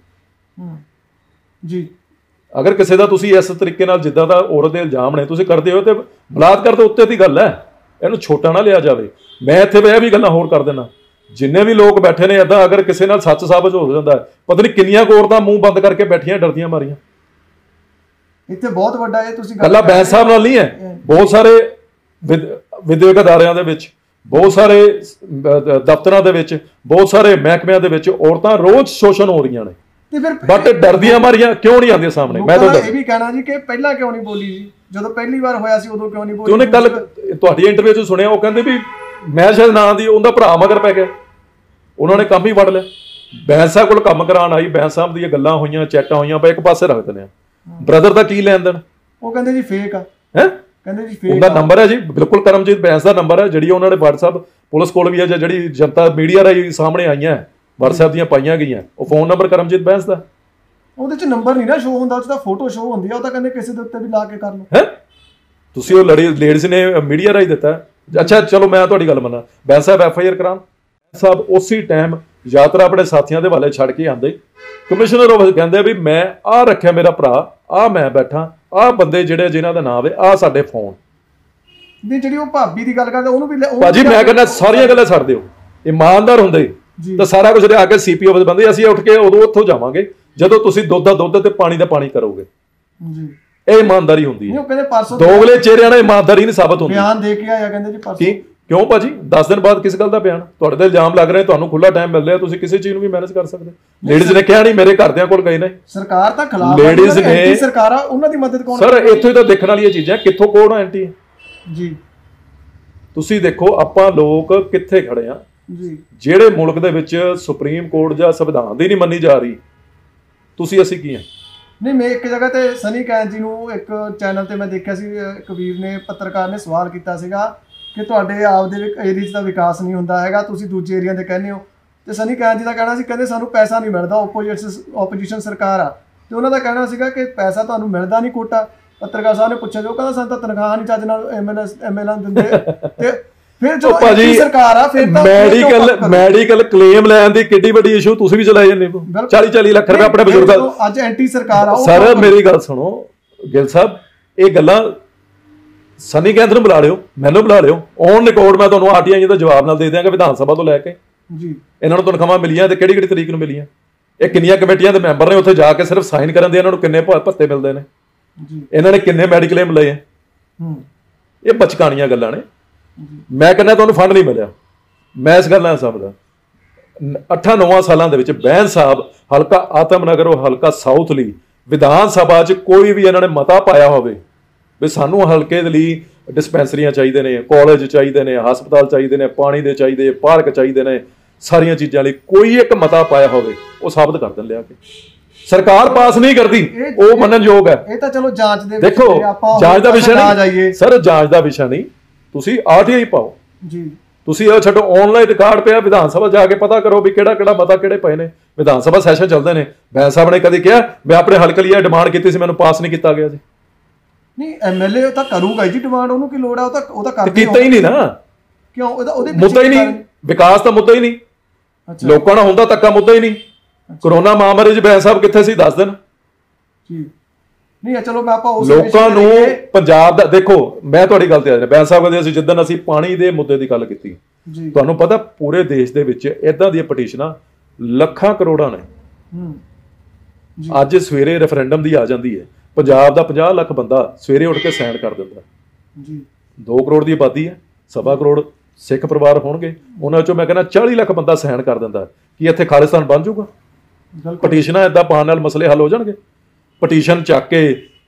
A: ਜੀ।
B: ਅਗਰ ਕਿਸੇ ਦਾ ਤੁਸੀਂ ਇਸ ਤਰੀਕੇ ਨਾਲ ਜਿੱਦਾਂ ਦਾ ਔਰਤ ਦੇ ਇਲਜ਼ਾਮ ਨੇ ਤੁਸੀਂ ਕਰਦੇ ਹੋ ਤੇ ਬਲਾਤਕਾਰ ਤੋਂ ਉੱਤੇ ਦੀ ਗੱਲ ਹੈ, ਇਹਨੂੰ ਛੋਟਾ ਨਾ ਲਿਆ ਜਾਵੇ। ਮੈਂ ਇੱਥੇ ਇਹ ਵੀ ਗੱਲਾਂ ਹੋਰ ਕਰ ਦੇਣਾ, ਜਿੰਨੇ ਵੀ ਲੋਕ ਬੈਠੇ ਨੇ ਏਦਾਂ ਅਗਰ ਕਿਸੇ ਨਾਲ ਸੱਚ ਸਾਬਤ ਹੋ ਜਾਂਦਾ, ਪਤਾ ਨਹੀਂ ਕਿੰਨੀਆਂ ਕੁ ਔਰਤਾਂ ਮੂੰਹ ਬੰਦ ਕਰਕੇ ਬੈਠੀਆਂ ਡਰਦੀਆਂ ਮਾਰੀਆਂ।
A: ਇੱਥੇ ਬਹੁਤ ਵੱਡਾ ਇਹ ਤੁਸੀਂ
B: ਗੱਲਾਂ ਬੈਂਸ ਸਾਹਿਬ ਨਾਲ ਨਹੀਂ ਹੈ, ਬਹੁਤ ਸਾਰੇ ਵਿਦਿਅਕ ਅਦਾਰਿਆਂ ਦੇ ਵਿੱਚ, ਬਹੁਤ ਸਾਰੇ ਦਫ਼ਤਰਾਂ ਦੇ ਵਿੱਚ, ਬਹੁਤ ਸਾਰੇ ਮਹਿਕਮਿਆਂ ਦੇ ਵਿੱਚ ਔਰਤਾਂ ਰੋਜ਼ ਸ਼ੋਸ਼ਣ ਹੋ ਰਹੀਆਂ ਨੇ, ਬਟ ਡਰਦੀਆਂ ਮਾਰੀਆਂ ਕਿਉਂ ਨਹੀਂ ਆਉਂਦੀਆਂ ਸਾਹਮਣੇ। ਮੈਂ ਤਾਂ
A: ਇਹ ਵੀ ਕਹਿਣਾ ਜੀ ਕਿ ਪਹਿਲਾਂ ਕਿਉਂ ਨਹੀਂ ਬੋਲੀ ਜੀ, ਜਦੋਂ ਪਹਿਲੀ ਵਾਰ ਹੋਇਆ ਸੀ ਉਦੋਂ ਕਿਉਂ ਨਹੀਂ ਬੋਲੀ?
B: ਉਹਨੇ ਕੱਲ ਤੁਹਾਡੀ ਇੰਟਰਵਿਊ 'ਚ ਸੁਣਿਆ, ਉਹ ਕਹਿੰਦੇ ਵੀ ਮੈਂ ਸ਼ਾਇਦ ਨਾਂ ਦੀ ਉਹਦਾ ਭਰਾ ਮਗਰ ਪੈ ਗਿਆ, ਉਹਨਾਂ ਨੇ ਕੰਮ ਹੀ ਵੜ ਲਿਆ। ਬੈਂਸ ਸਾਹਿਬ ਕੋਲ ਕੰਮ ਕਰਾਉਣ ਆਈ, ਬੈਂਸ ਸਾਹਿਬ ਦੀਆਂ ਗੱਲਾਂ ਹੋਈਆਂ, ਚੈਟਾਂ ਹੋਈਆਂ, ਬਈ ਇੱਕ ਪਾਸੇ ਰੱਖ ਦਿੰਦੇ ਆ। ਬ੍ਰਦਰ ਦਾ ਕੀ ਲੈਣ ਦੇਣ?
A: ਉਹ ਕਹਿੰਦੇ ਜੀ ਫੇਕ ਆ,
B: ਹੈ
A: ਕਹਿੰਦੇ ਜੀ ਫੇਕ।
B: ਉਹਦਾ ਨੰਬਰ ਹੈ ਜੀ, ਬਿਲਕੁਲ ਕਰਮਜੀਤ ਬੈਂਸ ਦਾ ਨੰਬਰ ਹੈ, ਜਿਹੜੀ ਉਹਨਾਂ ਨੇ WhatsApp ਪੁਲਿਸ ਕੋਲ ਵੀ ਹੈ, ਜਾਂ ਜਿਹੜੀ ਜਨਤਾ ਮੀਡੀਆ ਰਾਹੀਂ ਸਾਹਮਣੇ ਆਈਆਂ WhatsApp ਦੀਆਂ ਪਾਈਆਂ ਗਈਆਂ, ਉਹ ਫੋਨ ਨੰਬਰ ਕਰਮਜੀਤ ਬੈਂਸ ਦਾ।
A: ਉਹਦੇ 'ਚ ਨੰਬਰ ਨਹੀਂ ਨਾ ਸ਼ੋ ਹੁੰਦਾ, ਉਹ 'ਚ ਤਾਂ ਫੋਟੋ ਸ਼ੋ ਹੁੰਦੀ ਆ। ਉਹ ਤਾਂ ਕਹਿੰਦੇ ਕਿਸੇ ਦੇ ਉੱਤੇ ਵੀ ਲਾ ਕੇ ਕਰ ਲਓ।
B: ਹੈ ਤੁਸੀਂ ਉਹ ਲੜੀ ਲੇਡੀਜ਼ ਨੇ ਮੀਡੀਆ ਰਾਹੀਂ ਦਿੱਤਾ। ਅੱਛਾ ਚਲੋ ਮੈਂ ਤੁਹਾਡੀ ਗੱਲ ਮੰਨਾਂ, Bains Sahib F I R ਕਰਾਉਣ, ਸਾਹਿਬ ਉਸੇ ਟਾਈਮ ਯਾਤਰਾ ਆਪਣੇ ਸਾਥੀਆਂ ਦੇ ਵਾਲੇ ਛੱਡ ਕੇ ਆਂਦੇ, ਕਮਿਸ਼ਨਰ ਆਫਿਸ ਕਹਿੰਦੇ ਵੀ ਮੈਂ ਆਹ ਰੱਖਿਆ ਮੇਰਾ ਭਰਾ, ਆਹ ਮੈਂ ਬੈਠਾ, ਆਹ ਬੰਦੇ ਜਿਹੜੇ ਜਿਨ੍ਹਾਂ ਦਾ ਨਾਮ ਹੈ, ਆਹ ਸਾਡੇ ਫੋਨ
A: ਦੀ। ਜਿਹੜੀ ਉਹ ਭਾਬੀ ਦੀ ਗੱਲ ਕਰਦੇ ਉਹਨੂੰ ਵੀ
B: ਭਾਜੀ ਮੈਂ ਕਹਿੰਦਾ ਸਾਰੀਆਂ ਗੱਲਾਂ ਛੱਡ ਦਿਓ, ਇਮਾਨਦਾਰ ਹੁੰਦੇ ਤਾਂ ਸਾਰਾ ਕੁਝ ਲਿਆ ਕੇ ਸੀਪੀ ਆਫਿਸ ਬੰਦੇ, ਅਸੀਂ ਉੱਠ ਕੇ ਉਦੋਂ ਉੱਥੋਂ ਜਾਵਾਂਗੇ ਜਦੋਂ ਤੁਸੀਂ ਦੁੱਧ ਦਾ ਦੁੱਧ ਤੇ ਪਾਣੀ ਦਾ ਪਾਣੀ ਕਰੋਗੇ ਜੀ। ਇਹ ਇਮਾਨਦਾਰੀ ਹੁੰਦੀ ਹੈ।
A: ਉਹ ਕਹਿੰਦੇ ਪਰਸੋਂ
B: ਦੋਗਲੇ ਚਿਹਰਿਆਂ ਨਾਲ ਇਮਾਨਦਾਰੀ ਨਹੀਂ ਸਾਬਤ ਹੁੰਦੀ।
A: ਬਿਆਨ ਦੇ ਕੇ ਆਇਆ ਕਹਿੰਦੇ ਜੀ ਪਰਸੋਂ।
B: ਕੀ ਕਿਉਂ ਭਾਜੀ ਦਸ ਦਿਨ ਬਾਅਦ ਕਿਸ ਗੱਲ ਦਾ ਬਿਆਨ? ਤੁਹਾਡੇ ਤੇ ਇਲਜ਼ਾਮ ਲੱਗ ਰਹੇ, ਤੁਹਾਨੂੰ ਖੁੱਲਾ ਟਾਈਮ ਮਿਲ ਰਿਹਾ, ਤੁਸੀਂ ਕਿਸੇ ਚੀਜ਼ ਨੂੰ ਵੀ ਮੈਨੇਜ ਕਰ ਸਕਦੇ। ਲੇਡੀਜ਼ ਨੇ ਕਿਹਾ ਨਹੀਂ, ਮੇਰੇ ਘਰਦਿਆਂ ਕੋਲ ਗਏ ਨੇ,
A: ਸਰਕਾਰ ਤਾਂ ਖਿਲਾਫ
B: ਲੇਡੀਜ਼ ਨੇ,
A: ਸਰਕਾਰ ਆ, ਉਹਨਾਂ ਦੀ ਮਦਦ ਕੌਣ?
B: ਸਰ ਇੱਥੋਂ ਹੀ ਤਾਂ ਦੇਖਣ ਵਾਲੀਆਂ ਚੀਜ਼ਾਂ, ਕਿੱਥੋਂ ਕੋਣ ਐਂਟੀ
A: ਜੀ।
B: ਤੁਸੀਂ ਦੇਖੋ ਆਪਾਂ ਲੋਕ ਕਿੱਥੇ ਖੜੇ ਆ
A: ਜੀ। ਜਿਹੜੇ
B: ਮੁਲਕ ਦੇ ਵਿੱਚ ਸੁਪਰੀਮ ਕੋਰਟ ਜਾਂ ਸੰਵਿਧਾਨ ਦੀ ਨਹੀਂ ਮੰਨੀ ਜਾ ਰਹੀ, ਤੁਸੀਂ ਅਸੀਂ ਕੀ ਆ?
A: ਨਹੀਂ, ਮੈਂ ਇੱਕ ਜਗ੍ਹਾ ਤੇ ਸਨੀ ਕੈਂਥ ਜੀ ਨੂੰ ਇੱਕ ਚੈਨਲ ਤੇ ਮੈਂ ਦੇਖਿਆ ਸੀ, ਇੱਕ ਵੀਰ ਨੇ, ਪੱਤਰਕਾਰ ਨੇ ਸਵਾਲ ਕੀਤਾ ਸੀਗਾ ਕਿ ਤੁਹਾਡੇ ਆਪਦੇ ਏਰੀਆ 'ਚ ਦਾ ਵਿਕਾਸ ਨਹੀਂ ਹੁੰਦਾ ਹੈਗਾ, ਤੁਸੀਂ ਦੂਜੇ ਏਰੀਆ ਦੇ ਕਹਿੰਦੇ ਹੋ। ਤੇ ਸਨੀ ਕੈਂਥ ਜੀ ਦਾ ਕਹਿਣਾ ਸੀ, ਕਹਿੰਦੇ ਸਾਨੂੰ ਪੈਸਾ ਨਹੀਂ ਮਿਲਦਾ, ਓਪੋਜੀਸ਼ਨ ਓਪੋਜੀਸ਼ਨ ਸਰਕਾਰ ਆ, ਤੇ ਉਹਨਾਂ ਦਾ ਕਹਿਣਾ ਸੀਗਾ ਕਿ ਪੈਸਾ ਤੁਹਾਨੂੰ ਮਿਲਦਾ ਨਹੀਂ ਕੋਟਾ। ਪੱਤਰਕਾਰ ਸਾਹਿਬ ਨੇ ਪੁੱਛਿਆ, ਜੋ ਕਹਿੰਦਾ ਸਾਨੂੰ ਤਾਂ ਤਨਖਾਹ ਨਹੀਂ ਚੱਜ ਨਾਲ ਐਮਐਲਏ ਐਮਐਲਏ ਦਿੰਦੇ। ਤੇ ਫਿਰ ਜੋ ਸਰਕਾਰ ਆ, ਫਿਰ ਤਾਂ
B: ਮੈਡੀਕਲ ਮੈਡੀਕਲ ਕਲੇਮ ਲੈਣ ਦੀ ਕਿੱਡੀ ਵੱਡੀ ਇਸ਼ੂ ਤੁਸੀਂ ਵੀ ਚਲਾਏ ਜਾਂਦੇ ਹੋ, ਚਾਲੀ ਚਾਲੀ ਲੱਖ ਰੁਪਏ ਆਪਣੇ ਬਜ਼ੁਰਗਾਂ।
A: ਅੱਜ ਐਂਟੀ ਸਰਕਾਰ ਆ।
B: ਸਰ ਮੇਰੀ ਗੱਲ ਸੁਣੋ ਗਿੱਲ ਸਾਹਿਬ, ਇਹ ਗੱਲਾਂ ਸਨੀ ਕੈਂਥ ਨੂੰ ਬੁਲਾ ਲਿਓ, ਮੈਨੂੰ ਬੁਲਾ ਲਿਓ, ਔਨ ਰਿਕਾਰਡ ਮੈਂ ਤੁਹਾਨੂੰ ਆਰਟੀਆਈ ਦਾ ਜਵਾਬ ਨਾਲ ਦੇ ਦਿਆਂਗਾ, ਵਿਧਾਨ ਸਭਾ ਤੋਂ ਲੈ ਕੇ ਜੀ। ਇਹਨਾਂ ਨੂੰ ਤਨਖਾਹਾਂ ਮਿਲੀਆਂ ਤੇ ਕਿਹੜੀ ਕਿਹੜੀ ਤਰੀਕ ਨੂੰ ਮਿਲੀਆਂ, ਇਹ ਕਿੰਨੀਆਂ ਕਮੇਟੀਆਂ ਦੇ ਮੈਂਬਰ ਨੇ, ਉੱਥੇ ਜਾ ਕੇ ਸਿਰਫ ਸਾਈਨ ਕਰਨ ਦੇ ਇਹਨਾਂ ਨੂੰ ਕਿੰਨੇ ਭੱਤੇ ਮਿਲਦੇ ਨੇ, ਇਹਨਾਂ ਨੇ ਕਿੰਨੇ ਮੈਡੀਕਲ ਕਲੇਮ ਲਏ ਆ। ਇਹ ਬਚਕਾਣੀਆਂ ਗੱਲਾਂ ਨੇ। ਮੈਂ ਕਹਿੰਦਾ ਤੁਹਾਨੂੰ ਫੰਡ ਨਹੀਂ ਮਿਲਿਆ, ਮੈਂ ਇਸ ਗੱਲ ਨਾਲ ਸਮਝਦਾ। ਅੱਠਾਂ ਨੌਵਾਂ ਸਾਲਾਂ ਦੇ ਵਿੱਚ ਬੈਂਸ ਸਾਹਿਬ ਹਲਕਾ ਆਤਮਨਗਰ, ਉਹ ਹਲਕਾ ਸਾਊਥ ਲਈ ਵਿਧਾਨ ਸਭਾ 'ਚ ਕੋਈ ਵੀ ਇਹਨਾਂ ਨੇ ਮਤਾ ਪਾਇਆ ਹੋਵੇ ਵੀ ਸਾਨੂੰ ਹਲਕੇ ਦੇ ਲਈ ਡਿਸਪੈਂਸਰੀਆਂ ਚਾਹੀਦੇ ਨੇ, ਕਾਲਜ ਚਾਹੀਦੇ ਨੇ, ਹਸਪਤਾਲ ਚਾਹੀਦੇ ਨੇ, ਪਾਣੀ ਦੇ ਚਾਹੀਦੇ, ਪਾਰਕ ਚਾਹੀਦੇ ਨੇ, ਸਾਰੀਆਂ ਚੀਜ਼ਾਂ ਲਈ ਕੋਈ ਇੱਕ ਮਤਾ ਪਾਇਆ ਹੋਵੇ, ਉਹ ਸਾਬਤ ਕਰ ਦੇਣ ਲਿਆ ਕੇ। ਸਰਕਾਰ ਪਾਸ ਨਹੀਂ ਕਰਦੀ, ਉਹ ਮੰਨਣਯੋਗ ਹੈ।
A: ਇਹ ਤਾਂ ਚਲੋ ਜਾਂਚ ਦੇ
B: ਦੇਖੋ, ਜਾਂਚ ਦਾ ਵਿਸ਼ਾ ਨਹੀਂ ਸਰ, ਜਾਂਚ ਦਾ ਵਿਸ਼ਾ ਨਹੀਂ, ਤੁਸੀਂ ਆਰਟੀਆਈ ਪਾਓ ਜੀ। ਤੁਸੀਂ ਇਹ ਛੱਡੋ, ਆਨਲਾਈਨ ਰਿਕਾਰਡ ਪਿਆ, ਵਿਧਾਨ ਸਭਾ ਜਾ ਕੇ ਪਤਾ ਕਰੋ ਵੀ ਕਿਹੜਾ ਕਿਹੜਾ ਮਤਾ ਕਿਹੜੇ ਪਏ ਨੇ। ਵਿਧਾਨ ਸਭਾ ਸੈਸ਼ਨ ਚੱਲਦੇ ਨੇ, ਬੈਂਸ ਸਾਹਿਬ ਨੇ ਕਦੇ ਕਿਹਾ ਮੈਂ ਆਪਣੇ ਹਲਕੇ ਲਈ ਇਹ ਡਿਮਾਂਡ ਕੀਤੀ ਸੀ, ਮੈਨੂੰ ਪਾਸ ਨਹੀਂ ਕੀਤਾ ਗਿਆ ਜੀ? ਨਹੀਂ,
A: ਐਮਐਲਏ ਤਾਂ ਕਰੂਗਾ ਜੀ ਡਿਮਾਂਡ, ਉਹਨੂੰ ਕੀ ਲੋੜ ਆ? ਉਹ ਤਾਂ ਉਹ ਤਾਂ
B: ਕਰਦੇ ਕੀਤਾ ਹੀ ਨਹੀਂ ਨਾ।
A: ਕਿਉਂ? ਉਹਦੇ
B: ਮੁੱਦਾ ਹੀ ਨਹੀਂ, ਵਿਕਾਸ ਦਾ ਮੁੱਦਾ ਹੀ ਨਹੀਂ, ਲੋਕਾਂ ਨਾਲ ਹੁੰਦਾ ਧੱਕਾ ਮੁੱਦਾ ਹੀ ਨਹੀਂ। ਕਰੋਨਾ ਮਹਾਮਾਰੀ 'ਚ ਬੈਂਸ ਸਾਹਿਬ ਕਿੱਥੇ ਸੀ ਦਸ ਦਿਨ
A: ਜੀ? ਨਹੀਂ ਚਲੋ ਮੈਂ ਆਪਾਂ ਉਸ
B: ਲੋਕਾਂ ਨੂੰ ਪੰਜਾਬ ਦਾ ਦੇਖੋ, ਮੈਂ ਤੁਹਾਡੀ ਗੱਲ ਤੇ ਆ ਜਾਣਾ। ਬੈਂਸ ਸਾਹਿਬ ਕਹਿੰਦੇ ਅਸੀਂ ਜਿੱਦਣ ਅਸੀਂ ਪਾਣੀ ਦੇ ਮੁੱਦੇ ਦੀ ਗੱਲ ਕੀਤੀ, ਤੁਹਾਨੂੰ ਪਤਾ ਪੂਰੇ ਦੇਸ਼ ਦੇ ਵਿੱਚ ਇਦਾਂ ਦੀਆਂ ਪਟੀਸ਼ਨਾਂ ਲੱਖਾਂ ਕਰੋੜਾਂ ਨੇ। ਅੱਜ ਸਵੇਰੇ ਰੈਫਰੈਂਡਮ ਦੀ ਆ ਜਾਂਦੀ ਹੈ, ਪੰਜਾਬ ਦਾ ਪੰਜਾਹ ਲੱਖ ਬੰਦਾ ਸਵੇਰੇ ਉੱਠ ਕੇ ਸਾਈਨ ਕਰ ਦਿੰਦਾ ਜੀ। ਦੋ ਕਰੋੜ ਦੀ ਆਬਾਦੀ ਹੈ, ਸਵਾ ਕਰੋੜ ਸਿੱਖ ਪਰਿਵਾਰ ਹੋਣਗੇ, ਉਹਨਾਂ ਚੋਂ ਮੈਂ ਕਹਿੰਦਾ ਚਾਲੀ ਲੱਖ ਬੰਦਾ ਸਾਈਨ ਕਰ ਦਿੰਦਾ ਕਿ ਇੱਥੇ ਖਾਲਿਸਤਾਨ ਬਣ ਜਾਊਗਾ। ਪਟੀਸ਼ਨਾਂ ਏਦਾਂ ਪਾਉਣ ਨਾਲ ਮਸਲੇ ਹੱਲ ਹੋ ਜਾਣਗੇ? ਪਟੀਸ਼ਨ ਚੱਕ ਕੇ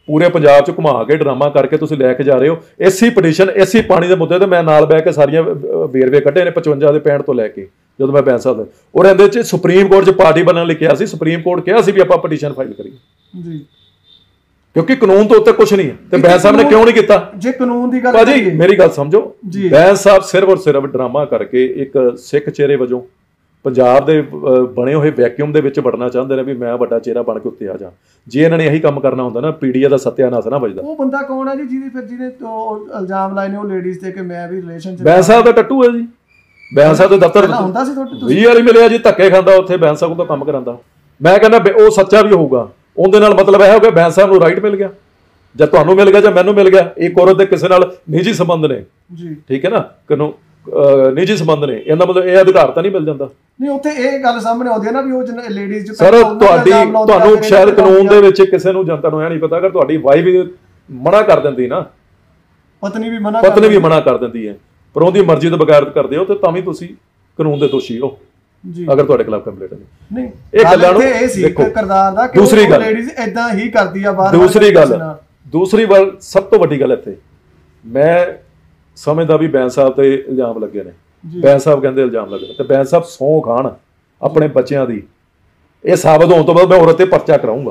B: ਪੂਰੇ ਪੰਜਾਬ 'ਚ ਘੁਮਾ ਕੇ ਡਰਾਮਾ ਕਰਕੇ ਤੁਸੀਂ ਲੈ ਕੇ ਜਾ ਰਹੇ ਹੋ। ਇਸੀ ਪਟੀਸ਼ਨ ਇਸੀ ਪਾਣੀ ਦੇ ਮੁੱਦੇ ਤੇ ਮੈਂ ਨਾਲ ਬਹਿ ਕੇ ਸਾਰੀਆਂ ਵੇਰਵੇ ਕੱਢੇ ਨੇ ਪਚਵੰਜਾ ਦੇ ਪੈਂਹਠ ਤੋਂ ਲੈ ਕੇ ਜਦੋਂ ਮੈਂ ਬੈਂਸ ਸਾਹਿਬ ਔਰ ਇਹਦੇ 'ਚ ਸੁਪਰੀਮ ਕੋਰਟ 'ਚ ਪਾਰਟੀ ਬਣਨ ਲਈ ਕਿਹਾ ਸੀ। ਸੁਪਰੀਮ ਕੋਰਟ ਕਿਹਾ ਸੀ ਵੀ ਆਪਾਂ ਪਟੀਸ਼ਨ ਫਾਈਲ ਕਰੀਏ
A: ਜੀ,
B: ਕਿਉਂਕਿ ਕਾਨੂੰਨ ਤੋਂ ਉੱਤੇ ਕੁਝ ਨਹੀਂ ਹੈ। ਤੇ ਬੈਂਸ ਸਾਹਿਬ ਨੇ ਕਿਉਂ ਨਹੀਂ ਕੀਤਾ?
A: ਜੇ ਕਾਨੂੰਨ ਦੀ ਗੱਲ
B: ਭਾਜੀ ਮੇਰੀ ਗੱਲ ਸਮਝੋ, ਬੈਂਸ ਸਾਹਿਬ ਸਿਰਫ ਔਰ ਸਿਰਫ ਡਰਾਮਾ ਕਰਕੇ ਇੱਕ ਸਿੱਖ ਚਿਹਰੇ ਵਜੋਂ ਪੰਜਾਬ ਦੇ ਬਣੇ ਹੋਏ ਵੈਕਿਊਮ ਦੇ ਵਿੱਚ ਵੜਨਾ ਚਾਹੁੰਦੇ ਨੇ ਵੀ ਮੈਂ ਵੱਡਾ ਚਿਹਰਾ ਬਣ ਕੇ ਉੱਤੇ ਆ ਜਾ। ਜੇ ਇਹਨਾਂ ਨੇ ਇਹੀ ਕੰਮ ਕਰਨਾ ਹੁੰਦਾ ਨਾ ਪੀਡੀਆ ਦਾ ਸੱਤਿਆਨਾਸ਼ ਨਾ ਵੱਜਦਾ। ਉਹ
A: ਬੰਦਾ ਕੌਣ ਹੈ ਜੀ ਜਿਹਦੀ ਫਿਰ ਜਿਹਨੇ ਇਲਜ਼ਾਮ ਲਾਏ ਨੇ ਉਹ ਲੇਡੀਜ਼ ਤੇ ਕਿ ਮੈਂ ਵੀ ਰਿਲੇਸ਼ਨ ਚ?
B: ਬੈਂਸ ਸਾਹਿਬ ਦਾ ਟੱਟੂ ਹੈ ਜੀ। ਬੈਂਸ ਸਾਹਿਬ ਦੇ ਦਫ਼ਤਰ
A: ਹੁੰਦਾ ਸੀ ਤੁਹਾਡੇ
B: ਵੀਹ ਵਾਰੀ ਮਿਲਿਆ ਜੀ, ਧੱਕੇ ਖਾਂਦਾ ਉੱਥੇ ਬੈਂਸ ਸਾਹਿਬ ਤੋਂ ਕੰਮ ਕਰਾਂਦਾ। ਮੈਂ ਕਹਿੰਦਾ ਉਹ ਸੱਚਾ ਵੀ ਹੋਊਗਾ, ਉਹਦੇ ਨਾਲ ਮਤਲਬ ਇਹ ਹੋ ਗਿਆ ਬੈਂਸ ਸਾਹਿਬ ਨੂੰ ਰਾਈਟ ਮਿਲ ਗਿਆ ਜਾਂ ਤੁਹਾਨੂੰ ਮਿਲ ਗਿਆ ਜਾਂ ਮੈਨੂੰ ਮਿਲ ਗਿਆ। ਇੱਕ ਔਰਤ ਦੇ ਕਿਸੇ ਨਾਲ ਨਿੱਜੀ ਸੰਬੰਧ ਨੇ ਜੀ, ਠੀਕ ਹੈ ਨਾ, ਕਾਨੂੰ ਨਿੱਜੀ ਸੰਬੰਧ ਨੇ, ਇਹਦਾ ਮਤਲਬ ਇਹ ਅਧਿਕਾਰ ਤਾਂ ਨਹੀਂ ਮਿਲ ਜਾਂਦਾ।
A: ਨਹੀਂ ਉੱਥੇ ਇਹ ਗੱਲ ਸਾਹਮਣੇ ਆਉਂਦੀ ਹੈ ਨਾ ਵੀ ਉਹ ਲੇਡੀਜ਼
B: ਸਰ ਤੁਹਾਡੀ ਤੁਹਾਨੂੰ ਸ਼ਾਇਦ ਕਾਨੂੰਨ ਦੇ ਵਿੱਚ ਕਿਸੇ ਨੂੰ ਜਨਤਾ ਨੂੰ ਇਹ ਨਹੀਂ ਪਤਾ, ਅਗਰ ਤੁਹਾਡੀ ਵਾਈਫ ਮਨਾ ਕਰ ਦਿੰਦੀ ਨਾ,
A: ਪਤਨੀ ਵੀ ਮਨਾ
B: ਪਤਨੀ ਵੀ ਮਨਾ ਕਰ ਦਿੰਦੀ ਹੈ, ਪਰ ਉਹਦੀ ਮਰਜ਼ੀ ਤੋਂ ਬਗੈਰ ਕਰਦੇ ਹੋ ਤੇ ਤਾਂ ਵੀ ਤੁਸੀਂ ਕਾਨੂੰਨ ਦੇ ਦੋਸ਼ੀ ਹੋ ਜੀ, ਅਗਰ ਤੁਹਾਡੇ ਖਿਲਾਫ ਕੰਪਲੇਂਟ ਹੈ। ਨਹੀਂ ਇਹ ਗੱਲਾਂ ਨੂੰ ਦੇਖੋ। ਕਰਦਾਰ ਦਾ ਕਿ ਦੂਸਰੀ ਗੱਲ ਲੇਡੀਜ਼ ਇਦਾਂ ਹੀ ਕਰਦੀ ਆ ਬਾਹਰ। ਦੂਸਰੀ ਗੱਲ ਦੂਸਰੀ ਵਾਰ ਸਭ ਤੋਂ ਵੱਡੀ ਗੱਲ ਇੱਥੇ ਮੈਂ ਸਮਝਦਾ ਵੀ ਬੈਂਸ ਸਾਹਿਬ ਤੇ ਇਲਜ਼ਾਮ ਲੱਗੇ ਨੇ। ਬੈਂਸ ਸਾਹਿਬ ਕਹਿੰਦੇ ਇਲਜ਼ਾਮ ਲੱਗੇ ਨੇ ਤੇ ਬੈਂਸ ਸਾਹਿਬ ਸਹੁੰ ਖਾਣ ਆਪਣੇ ਬੱਚਿਆਂ ਦੀ, ਇਹ ਸਾਬਤ ਹੋਣ ਤੋਂ ਬਾਅਦ ਮੈਂ ਔਰਤ ਤੇ ਪਰਚਾ ਕਰਾਊਂਗਾ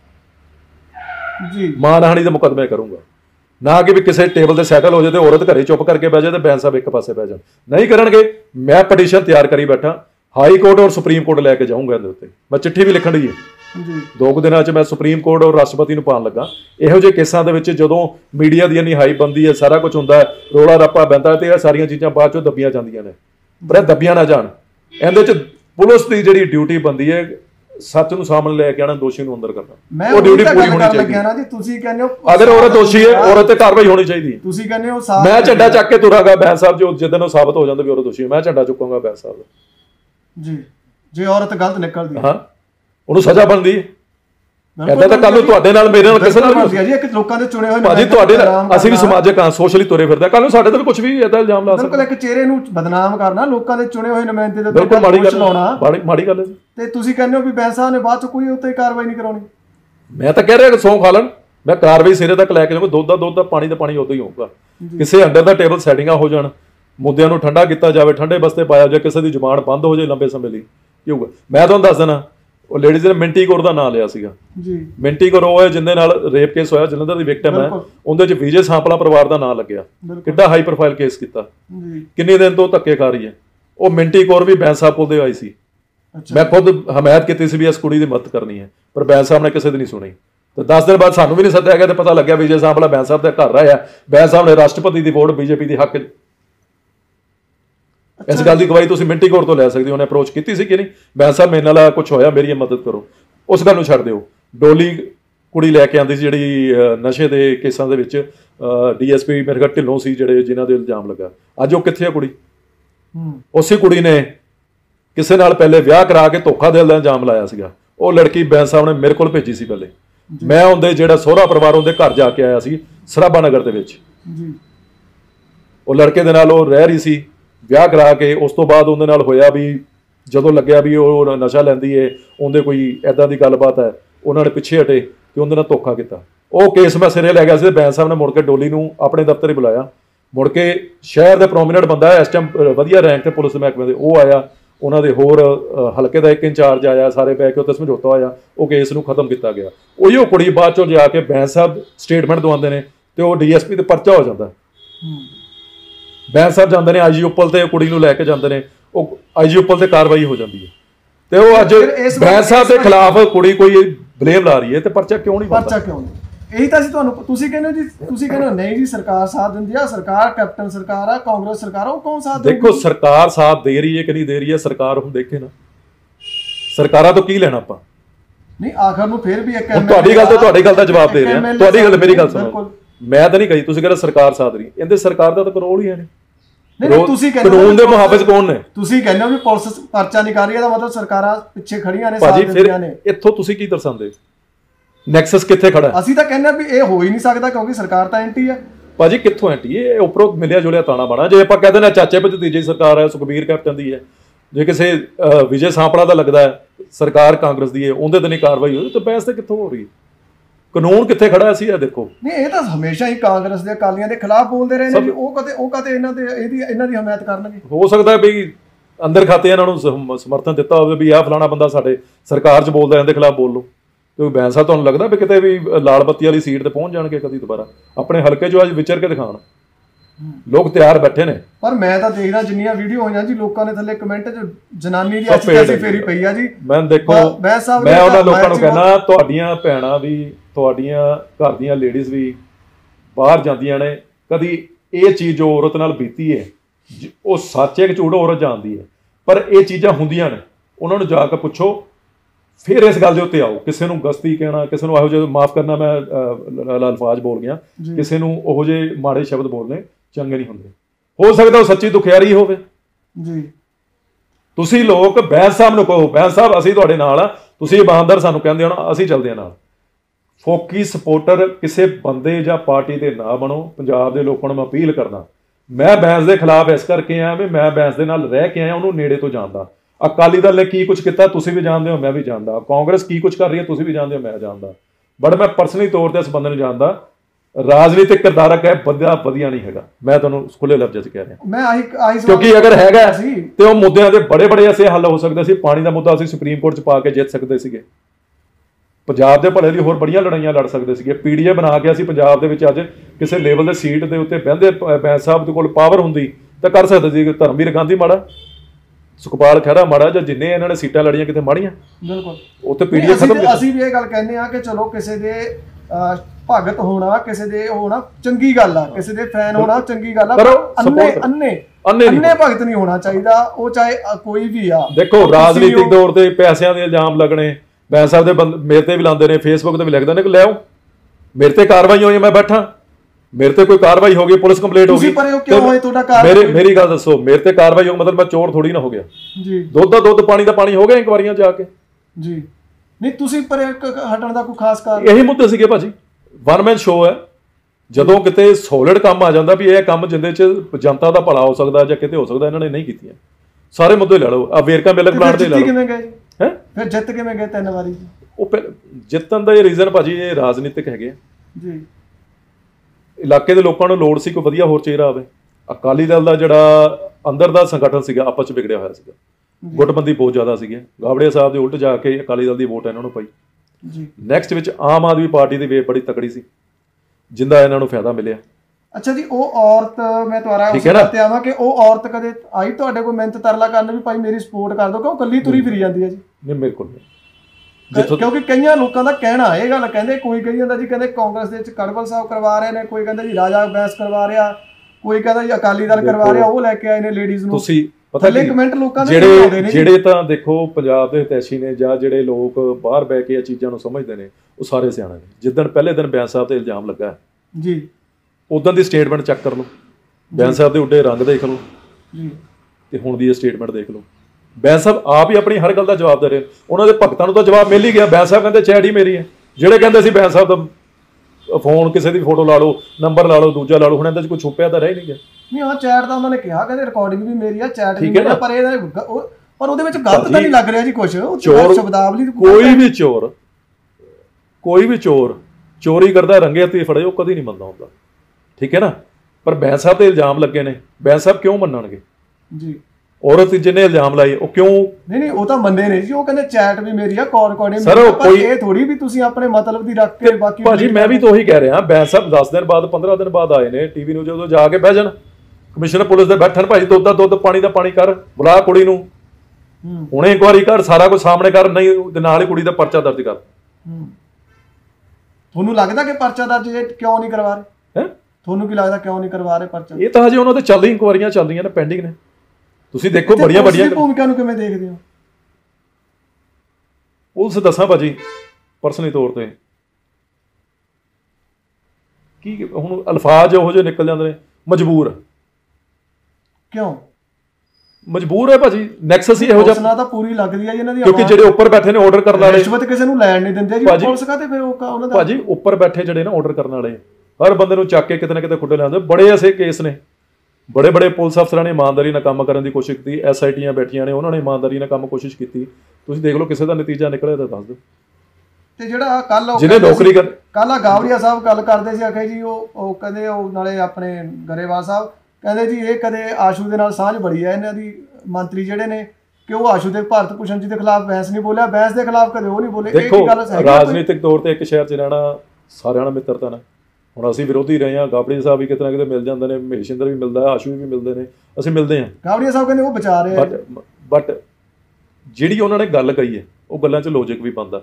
B: ਜੀ, ਮਾਨਹਾਨੀ ਦੇ ਮੁਕੱਦਮੇ ਕਰੂੰਗਾ। ਨਾ ਕਿ ਵੀ ਕਿਸੇ ਟੇਬਲ ਤੇ ਸੈਟਲ ਹੋ ਜਾਏ ਤੇ ਔਰਤ ਘਰੇ ਚੁੱਪ ਕਰਕੇ ਬਹਿ ਜਾਏ ਤੇ ਬੈਂਸ ਸਾਹਿਬ ਇੱਕ ਪਾਸੇ ਬਹਿ ਜਾਣ। ਨਹੀਂ ਕਰਨਗੇ। ਮੈਂ ਪਟੀਸ਼ਨ ਤਿਆਰ ਕਰੀ ਬੈਠਾ, ਹਾਈ ਕੋਰਟ ਔਰ ਸੁਪਰੀਮ ਕੋਰਟ ਲੈ ਕੇ ਜਾਊਂਗਾ ਇਹਦੇ ਉੱਤੇ। ਮੈਂ ਚਿੱਠੀ ਵੀ ਲਿਖਣ ਲਈ ਹੈ ਜੀ, ਦੋ ਕੁ ਦਿਨਾਂ 'ਚ ਮੈਂ ਸੁਪਰੀਮ ਕੋਰਟ ਔਰ ਰਾਸ਼ਟਰਪਤੀ ਨੂੰ ਪਾਉਣ ਲੱਗਾ। ਇਹੋ ਜਿਹੇ ਕੇਸਾਂ ਦੇ ਵਿੱਚ ਜਦੋਂ ਮੀਡੀਆ ਦੀ ਇੰਨੀ ਹਾਈਪ ਬਣਦੀ ਹੈ, ਸਾਰਾ ਕੁਝ ਹੁੰਦਾ ਹੈ, ਰੋਲਾ ਰੱਪਾ ਪੈਂਦਾ ਤੇ ਇਹ ਸਾਰੀਆਂ ਚੀਜ਼ਾਂ ਬਾਅਦ 'ਚੋਂ ਦੱਬੀਆਂ ਜਾਂਦੀਆਂ ਨੇ। ਪਰ ਇਹ ਦੱਬੀਆਂ ਨਾ ਜਾਣ। ਇਹਦੇ 'ਚ ਪੁਲਿਸ ਦੀ ਜਿਹੜੀ ਡਿਊਟੀ ਬਣਦੀ ਹੈ ਸੱਚ ਨੂੰ ਸਾਹਮਣੇ ਲੈ ਕੇ ਆਣਾ, ਦੋਸ਼ੀ ਨੂੰ ਅੰਦਰ ਕਰਨਾ, ਉਹ ਡਿਊਟੀ ਪੂਰੀ ਹੋਣੀ ਚਾਹੀਦੀ। ਤੁਸੀਂ ਕਹਿੰਦੇ ਹੋ ਅਗਰ ਔਰਤ ਦੋਸ਼ੀ ਹੈ ਔਰਤ ਤੇ ਕਾਰਵਾਈ ਹੋਣੀ ਚਾਹੀਦੀ ਹੈ। ਤੁਸੀਂ ਕਹਿੰਦੇ ਹੋ ਮੈਂ ਝੰਡਾ ਚੱਕ ਕੇ ਤੁਰਾਂਗਾ ਬੈਂਸ ਸਾਹਿਬ, ਜੋ ਜਿੱਦਣ ਉਹ ਸਾਬਤ ਹੋ ਜਾਂਦਾ ਵੀ ਔਰਤ ਦੋਸ਼ੀ ਹੈ ਮੈਂ ਝੰਡਾ ਚੁੱਕਾਂਗਾ ਬੈਂਸ ਸਾਹਿਬ ਜੀ। ਜੇ ਔਰਤ ਗਲਤ ਨਿਕਲਦੀ ਹਾਂ ਉਹਨੂੰ ਸਜ਼ਾ ਬਣਦੀ ਹੈ। ਕਹਿੰਦਾ ਤਾਂ ਕੱਲ ਨੂੰ ਤੁਹਾਡੇ ਨਾਲ ਮੇਰੇ ਨਾਲ ਕਿਸੇ ਨਾਲ ਜੀ ਇੱਕ ਲੋਕਾਂ ਦੇ ਚੁਣੇ ਹੋਏ ਭਾਜੀ ਤੁਹਾਡੇ ਨਾਲ ਅਸੀਂ ਵੀ ਸਮਾਜਿਕ ਹਾਂ, ਸੋਸ਼ਲੀ ਤੁਰੇ ਫਿਰਦੇ, ਕੱਲ ਨੂੰ ਸਾਡੇ ਤੇ ਕੁਝ ਵੀ ਇਹਦਾ ਇਲਜ਼ਾਮ ਲਾ ਸਕਦੇ। ਬਿਲਕੁਲ ਇੱਕ ਚਿਹਰੇ ਨੂੰ ਬਦਨਾਮ ਕਰਨਾ, ਲੋਕਾਂ ਦੇ ਚੁਣੇ ਹੋਏ ਨੁਮਾਇੰਦੇ ਦੇ ਬਿਲਕੁਲ ਮਾੜੀ ਗੱਲ ਲਾਉਣਾ, ਮਾੜੀ ਗੱਲ ਹੈ। ਤੇ ਤੁਸੀਂ ਕਹਿੰਦੇ ਹੋ ਵੀ ਬੈਂਸ ਸਾਹਿਬ ਨੇ ਬਾਅਦ ਚ ਕੋਈ ਉੱਤੇ ਕਾਰਵਾਈ ਨਹੀਂ ਕਰਾਉਣੀ। ਮੈਂ ਤਾਂ ਕਹਿ ਰਿਹਾ ਕਿ ਸੌਂ ਖਾ ਲੈਣ, ਮੈਂ ਕਾਰਵਾਈ ਸਿਰੇ ਤੱਕ ਲੈ ਕੇ ਜਾਊਂਗਾ। ਦੁੱਧ ਦਾ ਦੁੱਧ ਦਾ ਪਾਣੀ ਦਾ ਪਾਣੀ ਉਦੋਂ ਹੀ ਹੋਊਗਾ। ਕਿਸੇ ਅੰਡਰ ਦਾ ਟੇਬਲ ਸੈਟਿੰਗਾਂ ਹੋ ਜਾਣ, ਮੁੱਦਿਆਂ ਨੂੰ ਠੰਡਾ ਕੀਤਾ ਜਾਵੇ, ਠੰਡੇ ਬਸਤੇ ਪਾਇਆ ਜਾਵੇ, ਕਿਸੇ ਦੀ ਜ਼ੁਬਾਨ ਬੰਦ ਹੋ ਜਾਏ ਲੰਬੇ ਸਮੇਂ ਲਈ, ਕੀ ਹੋਊਗਾ? ਮੈਂ ਤੁਹਾਨੂੰ ਦੱਸ ਦੇਣਾ, ਉਹ ਲੇਡੀਜ਼ ਨੇ ਮਿੰਟੀ ਕੌਰ ਦਾ ਨਾਂ ਲਿਆ ਸੀਗਾ ਜੀ। ਮਿੰਟੀ ਕੌਰ ਉਹ ਹੈ ਜਿਹਦੇ ਨਾਲ ਰੇਪ ਕੇਸ ਹੋਇਆ, ਜਲੰਧਰ ਦੀ ਵਿਕਟਮ ਹੈ, ਉਹਦੇ 'ਚ ਵਿਜੇ ਸਾਂਪਲਾ ਪਰਿਵਾਰ ਦਾ ਨਾਂ ਲੱਗਿਆ। ਕਿੱਡਾ ਹਾਈ ਪ੍ਰੋਫਾਈਲ ਕੇਸ ਕੀਤਾ, ਕਿੰਨੇ ਦਿਨ ਤੋਂ ਧੱਕੇ ਖਾ ਰਹੀ ਹੈ ਉਹ। ਮਿੰਟੀ ਕੌਰ ਵੀ ਬੈਂਸ ਸਾਹਿਬ ਕੋਲ ਦੇ ਆਈ ਸੀ। ਮੈਂ ਖੁਦ ਹਮਾਇਤ ਕੀਤੀ ਸੀ ਵੀ ਇਸ ਕੁੜੀ ਦੀ ਮਦਦ ਕਰਨੀ ਹੈ, ਪਰ ਬੈਂਸ ਸਾਹਿਬ ਨੇ ਕਿਸੇ ਦੀ ਨਹੀਂ ਸੁਣੀ। ਤੇ ਦਸ ਦਿਨ ਬਾਅਦ ਸਾਨੂੰ ਵੀ ਨਹੀਂ ਸੱਦਿਆ ਗਿਆ ਤੇ ਪਤਾ ਲੱਗਿਆ ਵਿਜੇ ਸਾਂਪਲਾ ਬੈਂਸ ਸਾਹਿਬ ਦੇ ਘਰ ਆਇਆ। ਬੈਂਸ ਸਾਹਿਬ ਨੇ ਰਾਸ਼ਟਰਪਤੀ ਦੀ ਵੋਟ ਬੀਜੇਪੀ ਦੀ ਹੱਕ ਇਸ ਗੱਲ ਦੀ ਗਵਾਹੀ ਤੁਸੀਂ ਮਿੰਟੀ ਕੌਰ ਤੋਂ ਲੈ ਸਕਦੇ ਹੋ। ਉਹਨੇ ਅਪਰੋਚ ਕੀਤੀ ਸੀ ਕਿ ਨਹੀਂ ਬੈਂਸ ਸਾਹਿਬ ਮੇਰੇ ਨਾਲ ਕੁਝ ਹੋਇਆ, ਮੇਰੀ ਮਦਦ ਕਰੋ। ਉਸ ਗੱਲ ਨੂੰ ਛੱਡ ਦਿਓ। ਡੋਲੀ ਕੁੜੀ ਲੈ ਕੇ ਆਉਂਦੀ ਸੀ ਜਿਹੜੀ ਨਸ਼ੇ ਦੇ ਕੇਸਾਂ ਦੇ ਵਿੱਚ ਡੀਐਸਪੀ ਮੇਰੇ ਖਿਆਲ ਢਿੱਲੋਂ ਸੀ ਜਿਹੜੇ ਜਿਨ੍ਹਾਂ ਦੇ ਇਲਜ਼ਾਮ ਲੱਗਾ। ਅੱਜ ਉਹ ਕਿੱਥੇ ਆ ਕੁੜੀ? ਉਸੇ ਕੁੜੀ ਨੇ ਕਿਸੇ ਨਾਲ ਪਹਿਲੇ ਵਿਆਹ ਕਰਾ ਕੇ ਧੋਖਾ ਦੇਣ ਦਾ ਇਲਜ਼ਾਮ ਲਾਇਆ ਸੀਗਾ। ਉਹ ਲੜਕੀ ਬੈਂਸ ਸਾਹਿਬ ਨੇ ਮੇਰੇ ਕੋਲ ਭੇਜੀ ਸੀ ਪਹਿਲੇ। ਮੈਂ ਉਹਦੇ ਜਿਹੜਾ ਸਹੁਰਾ ਪਰਿਵਾਰ ਉਹਦੇ ਘਰ ਜਾ ਕੇ ਆਇਆ ਸੀ ਸਰਾਭਾ ਨਗਰ ਦੇ ਵਿੱਚ। ਉਹ ਲੜਕੇ ਦੇ ਨਾਲ ਉਹ ਰਹਿ ਰਹੀ ਸੀ, ਵਿਆਹ ਕਰਾ ਕੇ। ਉਸ ਤੋਂ ਬਾਅਦ ਉਹਦੇ ਨਾਲ ਹੋਇਆ ਵੀ ਜਦੋਂ ਲੱਗਿਆ ਵੀ ਉਹ ਨਸ਼ਾ ਲੈਂਦੀ ਏ, ਉਹਦੇ ਕੋਈ ਇੱਦਾਂ ਦੀ ਗੱਲਬਾਤ ਹੈ, ਉਹਨਾਂ ਨੇ ਪਿੱਛੇ ਹਟੇ ਤੇ ਉਹਦੇ ਨਾਲ ਧੋਖਾ ਕੀਤਾ। ਉਹ ਕੇਸ ਮੈਂ ਸਿਰੇ ਲੈ ਗਿਆ ਸੀ। ਬੈਂਸ ਸਾਹਿਬ ਨੇ ਮੁੜ ਕੇ ਡੋਲੀ ਨੂੰ ਆਪਣੇ ਦਫ਼ਤਰ ਹੀ ਬੁਲਾਇਆ। ਮੁੜ ਕੇ ਸ਼ਹਿਰ ਦੇ ਪ੍ਰੋਮੀਨੈਂਟ ਬੰਦਾ ਇਸ ਟਾਈਮ ਵਧੀਆ ਰੈਂਕ ਤੇ ਪੁਲਿਸ ਮਹਿਕਮੇ ਦੇ, ਉਹ ਆਇਆ। ਉਹਨਾਂ ਦੇ ਹੋਰ ਹਲਕੇ ਦਾ ਇੱਕ ਇੰਚਾਰਜ ਆਇਆ, ਸਾਰੇ ਬਹਿ ਕੇ ਉੱਤੇ ਸਮਝੌਤਾ ਹੋਇਆ, ਉਹ ਕੇਸ ਨੂੰ ਖਤਮ ਕੀਤਾ ਗਿਆ। ਉਹੀ ਉਹ ਕੁੜੀ ਬਾਅਦ ਚੋਂ ਜਾ ਕੇ ਬੈਂਸ ਸਾਹਿਬ ਸਟੇਟਮੈਂਟ ਦਵਾਉਂਦੇ ਨੇ ਤੇ ਉਹ ਡੀਐਸਪੀ ਤੇ ਪਰਚਾ ਹੋ ਜਾਂਦਾ। ਬੈਂਸ ਸਾਹਿਬ ਜਾਂਦੇ ਨੇ ਆਈਜੀ ਉੱਪਲ ਤੇ ਕੁੜੀ ਨੂੰ ਲੈ ਕੇ ਜਾਂਦੇ ਨੇ, ਉਹ ਆਈਜੀ ਉੱਪਲ ਤੇ ਕਾਰਵਾਈ ਹੋ ਜਾਂਦੀ ਹੈ। ਤੇ ਉਹ ਅੱਜ ਬੈਂਸ ਸਾਹਿਬ ਦੇ ਖਿਲਾਫ ਕੁੜੀ ਕੋਈ ਬਲੇਮ ਲਾ ਰਹੀ ਹੈ ਤੇ ਪਰਚਾ ਕਿਉਂ ਨਹੀਂ ਪਰਚਾ ਕਿਉਂ ਨਹੀਂ? ਇਹੀ ਤਾਂ ਸੀ ਤੁਹਾਨੂੰ ਤੁਸੀਂ ਕਹਿੰਦੇ ਹੋ ਜੀ, ਤੁਸੀਂ ਕਹਿੰਦੇ ਹੋ ਨਹੀਂ ਜੀ ਸਰਕਾਰ ਸਾਥ ਦਿੰਦੀ ਆ, ਸਰਕਾਰ ਕੈਪਟਨ ਸਰਕਾਰ ਆ, ਕਾਂਗਰਸ ਸਰਕਾਰ ਆ, ਉਹ ਕੌਣ ਸਾਥ ਦੇਖੋ ਸਰਕਾਰ ਸਾਥ ਦੇ ਰਹੀ ਹੈ ਕਿ ਨਹੀਂ ਦੇ ਰਹੀ ਹੈ, ਸਰਕਾਰ ਹੁਣ ਦੇਖੇ ਨਾ। ਸਰਕਾਰਾਂ ਤੋਂ ਕੀ ਲੈਣਾ ਆਪਾਂ? ਨਹੀਂ ਆਖਰ ਨੂੰ ਫਿਰ ਵੀ ਇੱਕ ਤੁਹਾਡੀ ਗੱਲ ਤੇ ਤੁਹਾਡੀ ਗੱਲ ਦਾ ਜਵਾਬ ਦੇ ਰਿਹਾ। ਤੁਹਾਡੀ ਗੱਲ ਮੇਰੀ ਗੱਲ ਸੁਣੋ, ਮੈਂ ਤਾਂ ਨਹੀਂ ਕਹੀ, ਤੁਸੀਂ ਕਹਿੰਦੇ ਸਰਕਾਰ ਸਾਥ ਰਹੀ, ਇਹਦੇ ਸਰਕਾਰ ਦਾ ਤਾਂ ਕੰਟਰੋਲ ਹੀ ਹੈ ਨਹੀਂ। ਨਹੀਂ ਤੁਸੀਂ ਕਹਿੰਦੇ ਕਾਨੂੰਨ ਦੇ ਮੁਹਾਫਿਜ਼ ਕੌਣ ਨੇ? ਤੁਸੀਂ ਕਹਿੰਦੇ ਹੋ ਵੀ ਪੁਲਿਸ ਪਰਚਾ ਨਹੀਂ ਕਰ ਰਹੀ, ਇਹਦਾ ਮਤਲਬ ਸਰਕਾਰਾਂ ਪਿੱਛੇ ਖੜੀਆਂ ਨੇ, ਸਾਥ ਦਿੰਦੀਆਂ ਨੇ। ਇੱਥੋਂ ਤੁਸੀਂ ਕੀ ਦਰਸਾਉਂਦੇ? ਨੈਕਸਸ ਕਿੱਥੇ ਖੜਾ? ਅਸੀਂ ਤਾਂ ਕਹਿੰਦੇ ਵੀ ਇਹ ਹੋ ਹੀ ਨਹੀਂ ਸਕਦਾ ਕਿਉਂਕਿ ਸਰਕਾਰ ਤਾਂ ਐਂਟੀ ਹੈ। ਭਾਜੀ ਕਿੱਥੋਂ ਐਂਟੀ? ਇਹ ਉੱਪਰੋਂ ਮਿਲਿਆ ਜੁਲਿਆ ਤਾਣਾ ਬਾਣਾ। ਜੇ ਆਪਾਂ ਕਹਿੰਦੇ ਨਾ ਚਾਚੇ ਭਤੀਜੇ ਸਰਕਾਰ ਹੈ, ਸੁਖਬੀਰ ਕੈਪਟਨ ਦੀ ਹੈ, ਜੇ ਕਿਸੇ ਵਿਜੇ ਸਾਂਪਲਾ ਦਾ ਲੱਗਦਾ ਹੈ ਸਰਕਾਰ ਕਾਂਗਰਸ ਦੀ ਹੈ, ਉਹਦੇ ਤੇ ਨਹੀਂ ਕਾਰਵਾਈ ਹੋਈ ਤਾਂ ਬਹਿਸ ਤੇ ਕਿੱਥੋਂ ਹੋ ਰਹੀ ਹੈ? ਕਾਨੂੰਨ ਕਿੱਥੇ ਖੜਾ ਸੀ ਇਹ ਦੇਖੋ।
A: ਨਹੀਂ ਇਹ ਤਾਂ ਹਮੇਸ਼ਾ ਹੀ ਕਾਂਗਰਸ ਦੇ ਅਕਾਲੀਆਂ ਦੇ ਖਿਲਾਫ ਬੋਲਦੇ ਰਹੇ ਨੇ ਜੀ, ਉਹ ਕਦੇ ਉਹ ਕਦੇ ਇਹਨਾਂ ਦੇ ਇਹਦੀ ਇਹਨਾਂ ਦੀ ਹਮਾਇਤ ਕਰਨਗੇ।
B: ਹੋ ਸਕਦਾ ਵੀ ਅੰਦਰ ਖਾਤੇ ਇਹਨਾਂ ਨੂੰ ਸਮਰਥਨ ਦਿੱਤਾ ਹੋਵੇ ਵੀ ਆਹ ਫਲਾਣਾ ਬੰਦਾ ਸਾਡੇ ਸਰਕਾਰ 'ਚ ਬੋਲਦਾ, ਇਹਦੇ ਖਿਲਾਫ ਬੋਲ ਲਓ। ਕਿਉਂਕਿ ਬੈਂਸ ਸਾਹਿਬ ਤੁਹਾਨੂੰ ਲੱਗਦਾ ਵੀ ਕਿਤੇ ਵੀ ਲਾਲ ਬੱਤੀ ਵਾਲੀ ਸੀਟ ਤੇ ਪਹੁੰਚ ਜਾਣਗੇ ਕਦੀ ਦੁਬਾਰਾ? ਆਪਣੇ ਹਲਕੇ 'ਚੋਂ ਅੱਜ ਵਿਚਰ ਕੇ ਦਿਖਾਣ, ਲੋਕ ਤਿਆਰ ਬੈਠੇ ਨੇ। ਪਰ ਮੈਂ ਤਾਂ ਦੇਖਦਾ ਜਿੰਨੀਆਂ ਵੀਡੀਓ ਹੋਈਆਂ ਜੀ, ਲੋਕਾਂ ਨੇ ਥੱਲੇ ਕਮੈਂਟ 'ਚ ਜਨਾਨੀ ਦੀ ਐਸੀ ਤੈਸੀ ਫੇਰੀ ਪਈ ਆ ਜੀ। ਮੈਂ ਦੇਖੋ ਮੈਂ ਉਹਨਾਂ ਲੋਕਾਂ ਨੂੰ ਕਹਿਣਾ, ਤੁਹਾਡੀਆਂ ਭੈਣਾਂ ਵੀ, ਤੁਹਾਡੀਆਂ ਘਰ ਦੀਆਂ ਲੇਡੀਜ਼ ਵੀ ਬਾਹਰ ਜਾਂਦੀਆਂ ਨੇ, ਕਦੀ ਇਹ ਚੀਜ਼ ਜੋ ਔਰਤ ਨਾਲ ਬੀਤੀ ਹੈ ਉਹ ਸੱਚ ਹੈ ਕਿ ਝੂਠ ਔਰਤ ਜਾਣਦੀ ਹੈ, ਪਰ ਇਹ ਚੀਜ਼ਾਂ ਹੁੰਦੀਆਂ ਨੇ। ਉਹਨਾਂ ਨੂੰ ਜਾ ਕੇ ਪੁੱਛੋ, ਫਿਰ ਇਸ ਗੱਲ ਦੇ ਉੱਤੇ ਆਓ। ਕਿਸੇ ਨੂੰ ਗਸਤੀ ਕਹਿਣਾ, ਕਿਸੇ ਨੂੰ ਇਹੋ ਜਿਹੇ, ਮਾਫ ਕਰਨਾ ਮੈਂ ਅਲਫਾਜ਼ ਬੋਲ ਗਿਆ, ਕਿਸੇ ਨੂੰ ਉਹੋ ਜਿਹੇ ਮਾੜੇ ਸ਼ਬਦ ਬੋਲਣੇ ਚੰਗੇ ਨਹੀਂ ਹੁੰਦੇ। ਹੋ ਸਕਦਾ ਉਹ ਸੱਚੀ ਦੁਖਿਆਰੀ ਹੋਵੇ ਜੀ। ਤੁਸੀਂ ਲੋਕ ਬੈਂਸ ਸਾਹਿਬ ਨੂੰ ਕਹੋ, ਬੈਂਸ ਸਾਹਿਬ ਅਸੀਂ ਤੁਹਾਡੇ ਨਾਲ ਆ, ਤੁਸੀਂ ਇਮਾਨਦਾਰ ਸਾਨੂੰ ਕਹਿੰਦੇ ਹੋ ਨਾ, ਅਸੀਂ ਚੱਲਦੇ ਹਾਂ ਨਾਲ। ਫੋਕੀ ਸਪੋਰਟਰ ਕਿਸੇ ਬੰਦੇ ਜਾਂ ਪਾਰਟੀ ਦੇ ਨਾ ਬਣੋ। ਪੰਜਾਬ ਦੇ ਲੋਕਾਂ ਨੂੰ ਮੈਂ ਅਪੀਲ ਕਰਦਾ, ਮੈਂ ਬੈਂਸ ਦੇ ਖਿਲਾਫ ਇਸ ਕਰਕੇ ਆਇਆ ਵੀ ਮੈਂ ਬੈਂਸ ਦੇ ਨਾਲ ਰਹਿ ਕੇ ਆਇਆ, ਉਹਨੂੰ ਨੇੜੇ ਤੋਂ ਜਾਣਦਾ। ਅਕਾਲੀ ਦਲ ਨੇ ਕੀ ਕੁਝ ਕੀਤਾ ਤੁਸੀਂ ਵੀ ਜਾਣਦੇ ਹੋ, ਮੈਂ ਵੀ ਜਾਣਦਾ। ਕਾਂਗਰਸ ਕੀ ਕੁਝ ਕਰ ਰਹੀ ਹੈ ਤੁਸੀਂ ਵੀ ਜਾਣਦੇ ਹੋ, ਮੈਂ ਜਾਣਦਾ। ਬਟ ਮੈਂ ਪਰਸਨਲੀ ਤੌਰ ਤੇ ਇਸ ਬੰਦੇ ਨੂੰ ਜਾਣਦਾ। ਰਾਜਨੀਤਿਕ ਕਿਰਦਾਰਕ ਹੈ, ਬੰਦਾ ਵਧੀਆ ਨਹੀਂ ਹੈਗਾ, ਮੈਂ ਤੁਹਾਨੂੰ ਖੁੱਲੇ ਲਫ਼ਜ਼ਾਂ 'ਚ ਕਹਿ ਰਿਹਾ। ਮੈਂ ਆਹੀ ਆਹੀ ਕਿਉਂਕਿ ਅਗਰ ਹੈਗਾ ਤੇ ਉਹ ਮੁੱਦਿਆਂ ਦੇ ਬੜੇ ਬੜੇ ਐਸੇ ਹੱਲ ਹੋ ਸਕਦੇ ਸੀ। ਪਾਣੀ ਦਾ ਮੁੱਦਾ ਅਸੀਂ ਸੁਪਰੀਮ ਕੋਰਟ 'ਚ ਪਾ ਕੇ ਜਿੱਤ ਸਕਦੇ ਸੀਗੇ। ਪੰਜਾਬ ਦੇ ਭਲੇ ਲਈ ਹੋਰ ਬੜੀਆਂ ਲੜਾਈਆਂ ਲੜ ਸਕਦੇ ਸੀਗੇ। ਪੀਡੀਏ ਬਣਾ ਕੇ ਅਸੀਂ ਪੰਜਾਬ ਦੇ ਵਿੱਚ ਅੱਜ ਕਿਸੇ ਲੈਵਲ ਦੇ ਸੀਟ ਦੇ ਉੱਤੇ ਬਹਿੰਦੇ, ਬੈਂਸ ਸਾਹਿਬ ਦੇ ਕੋਲ ਪਾਵਰ ਹੁੰਦੀ ਤਾਂ ਕਰ ਸਕਦੇ ਸੀ। ਧਰਮਵੀਰ ਗਾਂਧੀ ਮਾੜਾ, ਸੁਖਪਾਲ ਖਹਿਰਾ ਮਾੜਾ, ਜਾਂ ਜਿੰਨੇ ਇਹਨਾਂ ਨੇ ਸੀਟਾਂ ਲੜੀਆਂ ਕਿਤੇ ਮਾੜੀਆਂ? ਬਿਲਕੁਲ। ਉੱਥੇ ਪੀਡੀਏ ਖਤਮ। ਅਸੀਂ ਵੀ ਇਹ ਗੱਲ ਕਹਿੰਦੇ ਆ ਕਿ ਚਲੋ ਕਿਸੇ ਦੇ ਭਗਤ ਹੋਣਾ, ਕਿਸੇ ਦੇ ਹੋਣਾ ਚੰਗੀ ਗੱਲ ਆ, ਕਿਸੇ ਦੇ ਫੈਨ ਹੋਣਾ ਚੰਗੀ ਗੱਲ ਆ, ਪਰ ਅੰਨੇ ਅੰਨੇ ਅੰਨੇ ਭਗਤ ਨਹੀਂ ਹੋਣਾ ਚਾਹੀਦਾ, ਉਹ ਚਾਹੇ ਕੋਈ ਵੀ ਆ। ਦੇਖੋ ਰਾਜਨੀਤਿਕ ਦੌਰ ਤੇ ਪੈਸਿਆਂ ਦੇ ਇਲਜ਼ਾਮ ਲੱਗਣੇ, ਬੈਂਸ ਸਾਹਿਬ ਦੇ ਬੰਦੇ ਮੇਰੇ ਤੇ ਵੀ ਲਾਉਂਦੇ ਨੇ, ਫੇਸਬੁੱਕ ਤੇ ਵੀ ਲਿਖਦੇ ਨੇ ਕਿ ਲੈ ਆਓ ਮੇਰੇ ਤੇ ਕਾਰਵਾਈ ਹੋਈ, ਮੈਂ ਬੈਠਾ, ਮੇਰੇ ਤੇ ਕੋਈ ਕਾਰਵਾਈ ਹੋ ਗਈ, ਪੁਲਿਸ ਕੰਪਲੇਂਟ ਹੋ ਗਈ, ਮੇਰੇ ਮੇਰੀ ਗੱਲ ਦੱਸੋ, ਮੇਰੇ ਤੇ ਕਾਰਵਾਈ ਹੋ ਮਤਲਬ ਮੈਂ ਚੋਰ ਥੋੜੀ ਨਾ ਹੋ ਗਿਆ ਜੀ। ਦੁੱਧ ਦਾ ਦੁੱਧ, ਪਾਣੀ ਦਾ ਪਾਣੀ ਹੋ ਗਿਆ ਇਨਕੁਆਰੀਆਂ ਜਾ ਕੇ ਜੀ। ਨਹੀਂ ਤੁਸੀਂ ਪਰ ਹਟਣ ਦਾ ਕੋਈ ਖਾਸ ਕਾਰਨ? ਇਹੀ ਮੁੱਦੇ ਸੀਗੇ ਭਾਜੀ। ਵਨ ਮੈਨ ਸ਼ੋਅ ਹੈ। ਜਦੋਂ ਕਿਤੇ ਸੋਲਿਡ ਕੰਮ ਆ ਜਾਂਦਾ ਵੀ ਇਹ ਕੰਮ ਜਿੰਦੇ 'ਚ ਜਨਤਾ ਦਾ ਭਲਾ ਹੋ ਸਕਦਾ ਜਾਂ ਕਿਤੇ ਹੋ ਸਕਦਾ, ਇਹਨਾਂ ਨੇ ਨਹੀਂ ਕੀਤੀਆਂ। ਸਾਰੇ ਮੁੱਦੇ ਲੈ ਲਓ, ਆ ਵੇਰਕਾ ਮਿਲਕ ਪਲਾਂਟ ਦੇ ਲੈ ਲਓ। ਕਿਵੇਂ ਗਏ ਹੈ ਫਿਰ ਜਿੱਤ ਕਿਵੇਂ ਗਏ ਤਿੰਨ ਵਾਰੀ? ਉਹ ਜਿੱਤਣ ਦਾ ਇਹ ਰੀਜ਼ਨ ਭਾਜੀ ਇਹ ਰਾਜਨੀਤਿਕ ਹੈਗੇ ਜੀ। ਇਲਾਕੇ ਦੇ ਲੋਕਾਂ ਨੂੰ ਲੋੜ ਸੀ ਕੋਈ ਵਧੀਆ ਹੋਰ ਚਿਹਰਾ ਆਵੇ। ਅਕਾਲੀ ਦਲ ਦਾ ਜਿਹੜਾ ਅੰਦਰ ਦਾ ਸੰਗਠਨ ਸੀਗਾ ਆਪਸ 'ਚ ਵਿਗੜਿਆ ਹੋਇਆ ਸੀਗਾ, ਗੁੱਟਬੰਦੀ ਬਹੁਤ ਜ਼ਿਆਦਾ ਸੀਗੀ। ਗਾਬੜੀਆ ਸਾਹਿਬ ਦੇ ਉਲਟ ਜਾ ਕੇ ਅਕਾਲੀ ਦਲ ਦੀ ਵੋਟ ਇਹਨਾਂ ਨੂੰ ਪਈ ਜੀ। ਨੈਕਸਟ ਵਿੱਚ ਆਮ ਆਦਮੀ ਪਾਰਟੀ ਦੀ ਵੇਵ ਬੜੀ ਤਕੜੀ ਸੀ, ਜਿੰਦਾ ਇਹਨਾਂ ਨੂੰ ਫਾਇਦਾ ਮਿਲਿਆ। ਅੱਛਾ ਜੀ, ਉਹ ਔਰਤ ਮੈਂ ਤੁਹਾਡਾ ਉਸ ਤੇ ਆਵਾਂ ਕਿ ਉਹ ਔਰਤ ਕਦੇ ਆਈ ਤੁਹਾਡੇ ਕੋਲ ਮਿਹਨਤ ਤਰਲਾ ਕਰਨ ਵੀ ਭਾਈ ਮੇਰੀ ਸਪੋਰਟ ਕਰ ਦਿਓ, ਕਿ ਉਹ ਇਕੱਲੀ ਤੁਰੀ ਫਿਰੀ ਜਾਂਦੀ ਹੈ ਜੀ? ਨਹੀਂ ਮੇਰੇ ਕੋਲ ਨਹੀਂ। ਕਿਉਂਕਿ ਕਈਆਂ ਲੋਕਾਂ ਦਾ ਕਹਿਣਾ ਇਹ ਗੱਲ ਕਹਿੰਦੇ, ਕੋਈ ਕਹੀ ਜਾਂਦਾ ਜੀ ਕਹਿੰਦੇ ਕਾਂਗਰਸ ਦੇ ਵਿੱਚ ਕੜਵਲ ਸਾਹਿਬ ਕਰਵਾ ਰਹੇ ਨੇ, ਕੋਈ ਕਹਿੰਦਾ ਜੀ ਰਾਜਾ ਬੈਂਸ ਕਰਵਾ ਰਿਹਾ, ਕੋਈ ਕਹਿੰਦਾ ਜੀ ਅਕਾਲੀ ਦਲ ਕਰਵਾ ਰਿਹਾ, ਉਹ ਲੈ ਕੇ ਆਏ ਨੇ ਲੇਡੀਜ਼ ਨੂੰ। ਤੁਸੀਂ ਪਤਾ ਕੀ ਕਮੈਂਟ ਲੋਕਾਂ ਦੇ ਜਿਹੜੇ ਜਿਹੜੇ ਤਾਂ ਦੇਖੋ ਪੰਜਾਬ ਦੇ ਹਿਤੈਸ਼ੀ ਨੇ ਜਾਂ ਜਿਹੜੇ ਲੋਕ ਬਾਹਰ ਬਹਿ ਕੇ ਇਹ ਚੀਜ਼ਾਂ ਨੂੰ ਸਮਝਦੇ ਨੇ, ਉਹ ਸਾਰੇ ਸਿਆਣੇ ਨੇ। ਜਿੱਦਣ ਪਹਿਲੇ ਦਿਨ ਬੈਂਸ ਸਾਹਿਬ ਤੇ ਇਲਜ਼ਾਮ ਲੱਗਾ ਜੀ, ਉਦੋਂ ਦੀ ਸਟੇਟਮੈਂਟ ਚੈੱਕ ਕਰ ਲਓ, ਬੈਂਸ ਸਾਹਿਬ ਦੇ ਉੱਡੇ ਰੰਗ ਦੇਖ ਲਓ ਜੀ, ਤੇ ਹੁਣ ਦੀ ਇਹ ਸਟੇਟਮੈਂਟ ਦੇਖ ਲਓ। ਬੈਂਸ ਸਾਹਿਬ ਆਪ ਹੀ ਆਪਣੀ ਹਰ ਗੱਲ ਦਾ ਜਵਾਬ ਦੇ ਰਹੇ। ਉਹਨਾਂ ਦੇ ਭਗਤਾਂ ਨੂੰ ਤਾਂ ਜਵਾਬ ਮਿਲ ਹੀ ਗਿਆ। ਬੈਂਸ ਸਾਹਿਬ ਕਹਿੰਦੇ ਚੈਟ ਹੀ ਮੇਰੀ ਹੈ। ਜਿਹੜੇ ਕਹਿੰਦੇ ਸੀ ਬੈਂਸ ਸਾਹਿਬ ਦਾ ਫੋਨ ਕਿਸੇ ਦੀ ਫੋਟੋ ਲਾ ਲਓ, ਨੰਬਰ ਲਾ ਲਓ, ਦੂਜਾ ਲਾ ਲਓ, ਹੁਣ ਇਹਦੇ 'ਚ ਕੋਈ ਛੁਪਿਆ ਤਾਂ ਰਹਿ ਹੀ ਨਹੀਂ ਗਿਆ। ਨਹੀਂ ਹਾਂ ਚੈਟ ਦਾ ਉਹਨਾਂ ਨੇ ਕਿਹਾ ਕਹਿੰਦੇ ਰਿਕਾਰਡਿੰਗ ਵੀ ਮੇਰੀ ਆ, ਚੈਟ ਵੀ ਮੇਰਾ, ਪਰ ਇਹ ਪਰ ਉਹਦੇ ਵਿੱਚ ਗਲਤ ਤਾਂ ਨਹੀਂ ਲੱਗ ਰਿਹਾ ਜੀ ਕੁਝ? ਚੋਰ ਸ਼ਬਦਾਵਲੀ ਕੋਈ ਵੀ ਚੋਰ ਕੋਈ ਵੀ ਚੋਰ ਚੋਰੀ ਕਰਦਾ ਰੰਗੇ ਹੱਥੀਂ ਫੜੇ, ਉਹ ਕਦੀ ਨਹੀਂ ਮੰਨਦਾ ਹੁੰਦਾ, ਠੀਕ ਹੈ ਨਾ। ਪਰ ਬੈਂਸ ਸਾਹਿਬ ਤੇ ਇਲਜ਼ਾਮ ਲੱਗੇ ਨੇ, ਬੈਂਸ ਸਾਹਿਬ ਕਿਉਂ ਮੰਨਣਗੇ ਜੀ? ਔਰਤ ਜਿਹਨੇ ਇਲਜ਼ਾਮ ਲਾਏ ਉਹ ਕਿਉਂ? ਨਹੀਂ ਨਹੀਂ ਉਹ ਤਾਂ ਮੰਨੇ ਨੇ ਜੀ, ਉਹ ਕਹਿੰਦੇ ਚੈਟ ਵੀ ਮੇਰੀ ਆ, ਕਾਲ ਰਿਕਾਰਡਿੰਗ ਸਰ। ਕੋਈ ਇਹ ਥੋੜੀ ਵੀ ਤੁਸੀਂ ਆਪਣੇ ਮਤਲਬ ਦੀ ਰੱਖ ਕੇ ਬਾਕੀ ਭਾਜੀ ਮੈਂ ਵੀ ਤਾਂ ਉਹੀ ਕਹਿ ਰਿਹਾ। ਬੈਂਸ ਸਾਹਿਬ ਦਸ ਦਿਨ ਬਾਅਦ ਪੰਦਰਾਂ ਦਿਨ ਬਾਅਦ ਆਏ ਨੇ ਟੀਵੀ ਨੂੰ, ਜਦੋਂ ਜਾ ਕੇ ਬਹਿ ਜਾਣ ਕਮਿਸ਼ਨਰ ਪੁਲਿਸ ਦੇ ਬੈਠਣ, ਭਾਜੀ ਦੁੱਧ ਦਾ ਦੁੱਧ ਪਾਣੀ ਦਾ ਪਾਣੀ ਕਰ, ਬੁਲਾ ਕੁੜੀ ਨੂੰ, ਹੁਣੇ ਇਨਕੁਆਰੀ ਕਰ, ਸਾਰਾ ਕੁਝ ਸਾਹਮਣੇ ਕਰ, ਨਹੀਂ ਨਾਲ ਹੀ ਕੁੜੀ ਦਾ ਪਰਚਾ ਦਰਜ ਕਰ। ਤੁਹਾਨੂੰ ਲੱਗਦਾ ਕਿ ਪਰਚਾ ਦਰਜ ਕਿਉਂ ਨਹੀਂ ਕਰਵਾ ਰਹੇ? ਹੈ ਤੁਹਾਨੂੰ ਕੀ ਲੱਗਦਾ ਕਿਉਂ ਨਹੀਂ ਕਰਵਾ ਰਹੇ ਪਰਚਾ? ਇਹ ਤਾਂ ਹਜੇ ਉਹਨਾਂ ਦੇ ਚੱਲ ਰਹੀ ਇਨਕੁਆਰੀਆਂ ਚੱਲ ਰਹੀਆਂ ਨੇ, ਪੈਂਡਿੰਗ ਨੇ। ਤੁਸੀਂ ਦੇਖੋ ਬੜੀਆਂ ਬੜੀਆਂ ਭੂਮਿਕਾ ਨੂੰ ਕਿਵੇਂ ਦੇਖਦੇ ਹੋ? ਪੁਲਿਸ ਦੱਸਾਂ ਭਾਜੀ ਪਰਸਨਲੀ ਤੌਰ ਤੇ ਕੀ ਹੁਣ ਅਲਫਾਜ਼ ਉਹੋ ਜਿਹੇ ਨਿਕਲ ਜਾਂਦੇ ਨੇ, ਮਜਬੂਰ। ਕਿਉਂ ਮਜਬੂਰ ਹੈ ਭਾਜੀ? ਨੈਕਸਸ ਹੀ ਇਹੋ ਜਿਹਾ ਸੁਣਾ ਤਾਂ ਪੂਰੀ ਲੱਗਦੀ ਹੈ ਇਹਨਾਂ ਦੀ, ਕਿਉਂਕਿ ਜਿਹੜੇ ਉੱਪਰ ਬੈਠੇ ਨੇ ਆਰਡਰ ਕਰਨ ਵਾਲੇ, ਰਿਸ਼ਵਤ ਕਿਸੇ ਨੂੰ ਲੈਣ ਨਹੀਂ ਦਿੰਦੇ ਜੀ ਪੁਲਿਸ ਕਾਤੇ ਫਿਰ ਉਹ ਉਹਨਾਂ ਦਾ ਭਾਜੀ ਉੱਪਰ ਬੈਠੇ ਜਿਹੜੇ ਨਾ ਆਰਡਰ ਕਰਨ ਵਾਲੇ, ਹਰ ਬੰਦੇ ਨੂੰ ਚੱਕ ਕੇ ਕਿਤੇ ਨਾ ਕਿਤੇ ਖੁੱਡੇ ਲਾਉਂਦੇ। ਬੜੇ ਐਸੇ ਕੇਸ ਨੇ, ਬੜੇ ਬੜੇ ਪੁਲਿਸ ਅਫਸਰਾਂ ਨੇ ਇਮਾਨਦਾਰੀ ਨਾਲ ਕੰਮ ਕਰਨ ਦੀ ਕੋਸ਼ਿਸ਼ ਕੀਤੀ, ਐਸ ਆਈ ਟੀਆਂ ਬੈਠੀਆਂ ਨੇ, ਉਹਨਾਂ ਨੇ ਇਮਾਨਦਾਰੀ ਨਾਲ ਕੰਮ ਕੋਸ਼ਿਸ਼ ਕੀਤੀ। ਤੁਸੀਂ ਦੇਖ ਲਓ ਕਿਸੇ ਦਾ ਨਤੀਜਾ ਨਿਕਲਿਆ ਤਾਂ ਦੱਸ ਦਿਓ।
A: ਤੇ ਜਿਹੜਾ ਕੱਲ
B: ਜਿਹਨੇ ਨੌਕਰੀ ਕਰ
A: ਕੱਲ ਆ ਗਾਵੜੀਆ ਸਾਹਿਬ ਗੱਲ ਕਰਦੇ ਸੀ, ਆਖੇ ਜੀ ਉਹ ਉਹ ਕਹਿੰਦੇ ਉਹ ਨਾਲੇ ਆਪਣੇ ਗਰੇਵਾਲ ਸਾਹਿਬ ਕਹਿੰਦੇ ਜੀ ਇਹ ਕਦੇ ਆਸ਼ੂ ਦੇ ਨਾਲ ਸਾਂਝ ਬੜੀ ਹੈ ਇਹਨਾਂ ਦੀ, ਮੰਤਰੀ ਜਿਹੜੇ ਨੇ ਕਿ ਉਹ ਆਸ਼ੂ ਦੇ ਭਾਰਤ ਭੂਸ਼ਣ ਜੀ ਦੇ ਖਿਲਾਫ ਬਹਿਸ ਨਹੀਂ ਬੋਲਿਆ, ਬਹਿਸ ਦੇ ਖਿਲਾਫ ਕਦੇ ਉਹ ਨਹੀਂ ਬੋਲੇ।
B: ਦੇਖੋ ਰਾਜਨੀਤਿਕ ਤੌਰ ਤੇ ਇੱਕ ਸ਼ਹਿਰ 'ਚ ਰਹਿਣਾ ਸਾਰਿਆਂ ਨਾਲ ਮਿੱਤਰਤਾ ਨਾਲ, ਹੁਣ ਅਸੀਂ ਵਿਰੋਧੀ ਰਹੇ ਹਾਂ, ਗਾਵੜੀਆ ਸਾਹਿਬ ਵੀ ਕਿਤੇ ਨਾ ਕਿਤੇ ਮਿਲ ਜਾਂਦੇ ਨੇ, ਮਹੇਸ਼ਿੰਦਰ ਵੀ ਮਿਲਦਾ, ਆਸ਼ੂ ਵੀ ਮਿਲਦੇ ਨੇ, ਅਸੀਂ ਮਿਲਦੇ ਹਾਂ।
A: ਗਾਵੜੀਆ ਸਾਹਿਬ ਕਹਿੰਦੇ ਉਹ ਬਚਾ ਰਹੇ ਆ,
B: ਬਟ ਬਟ ਜਿਹੜੀ ਉਹਨਾਂ ਨੇ ਗੱਲ ਕਹੀ ਹੈ ਉਹ ਗੱਲਾਂ 'ਚ ਲੌਜਿਕ ਵੀ ਪਾਉਂਦਾ।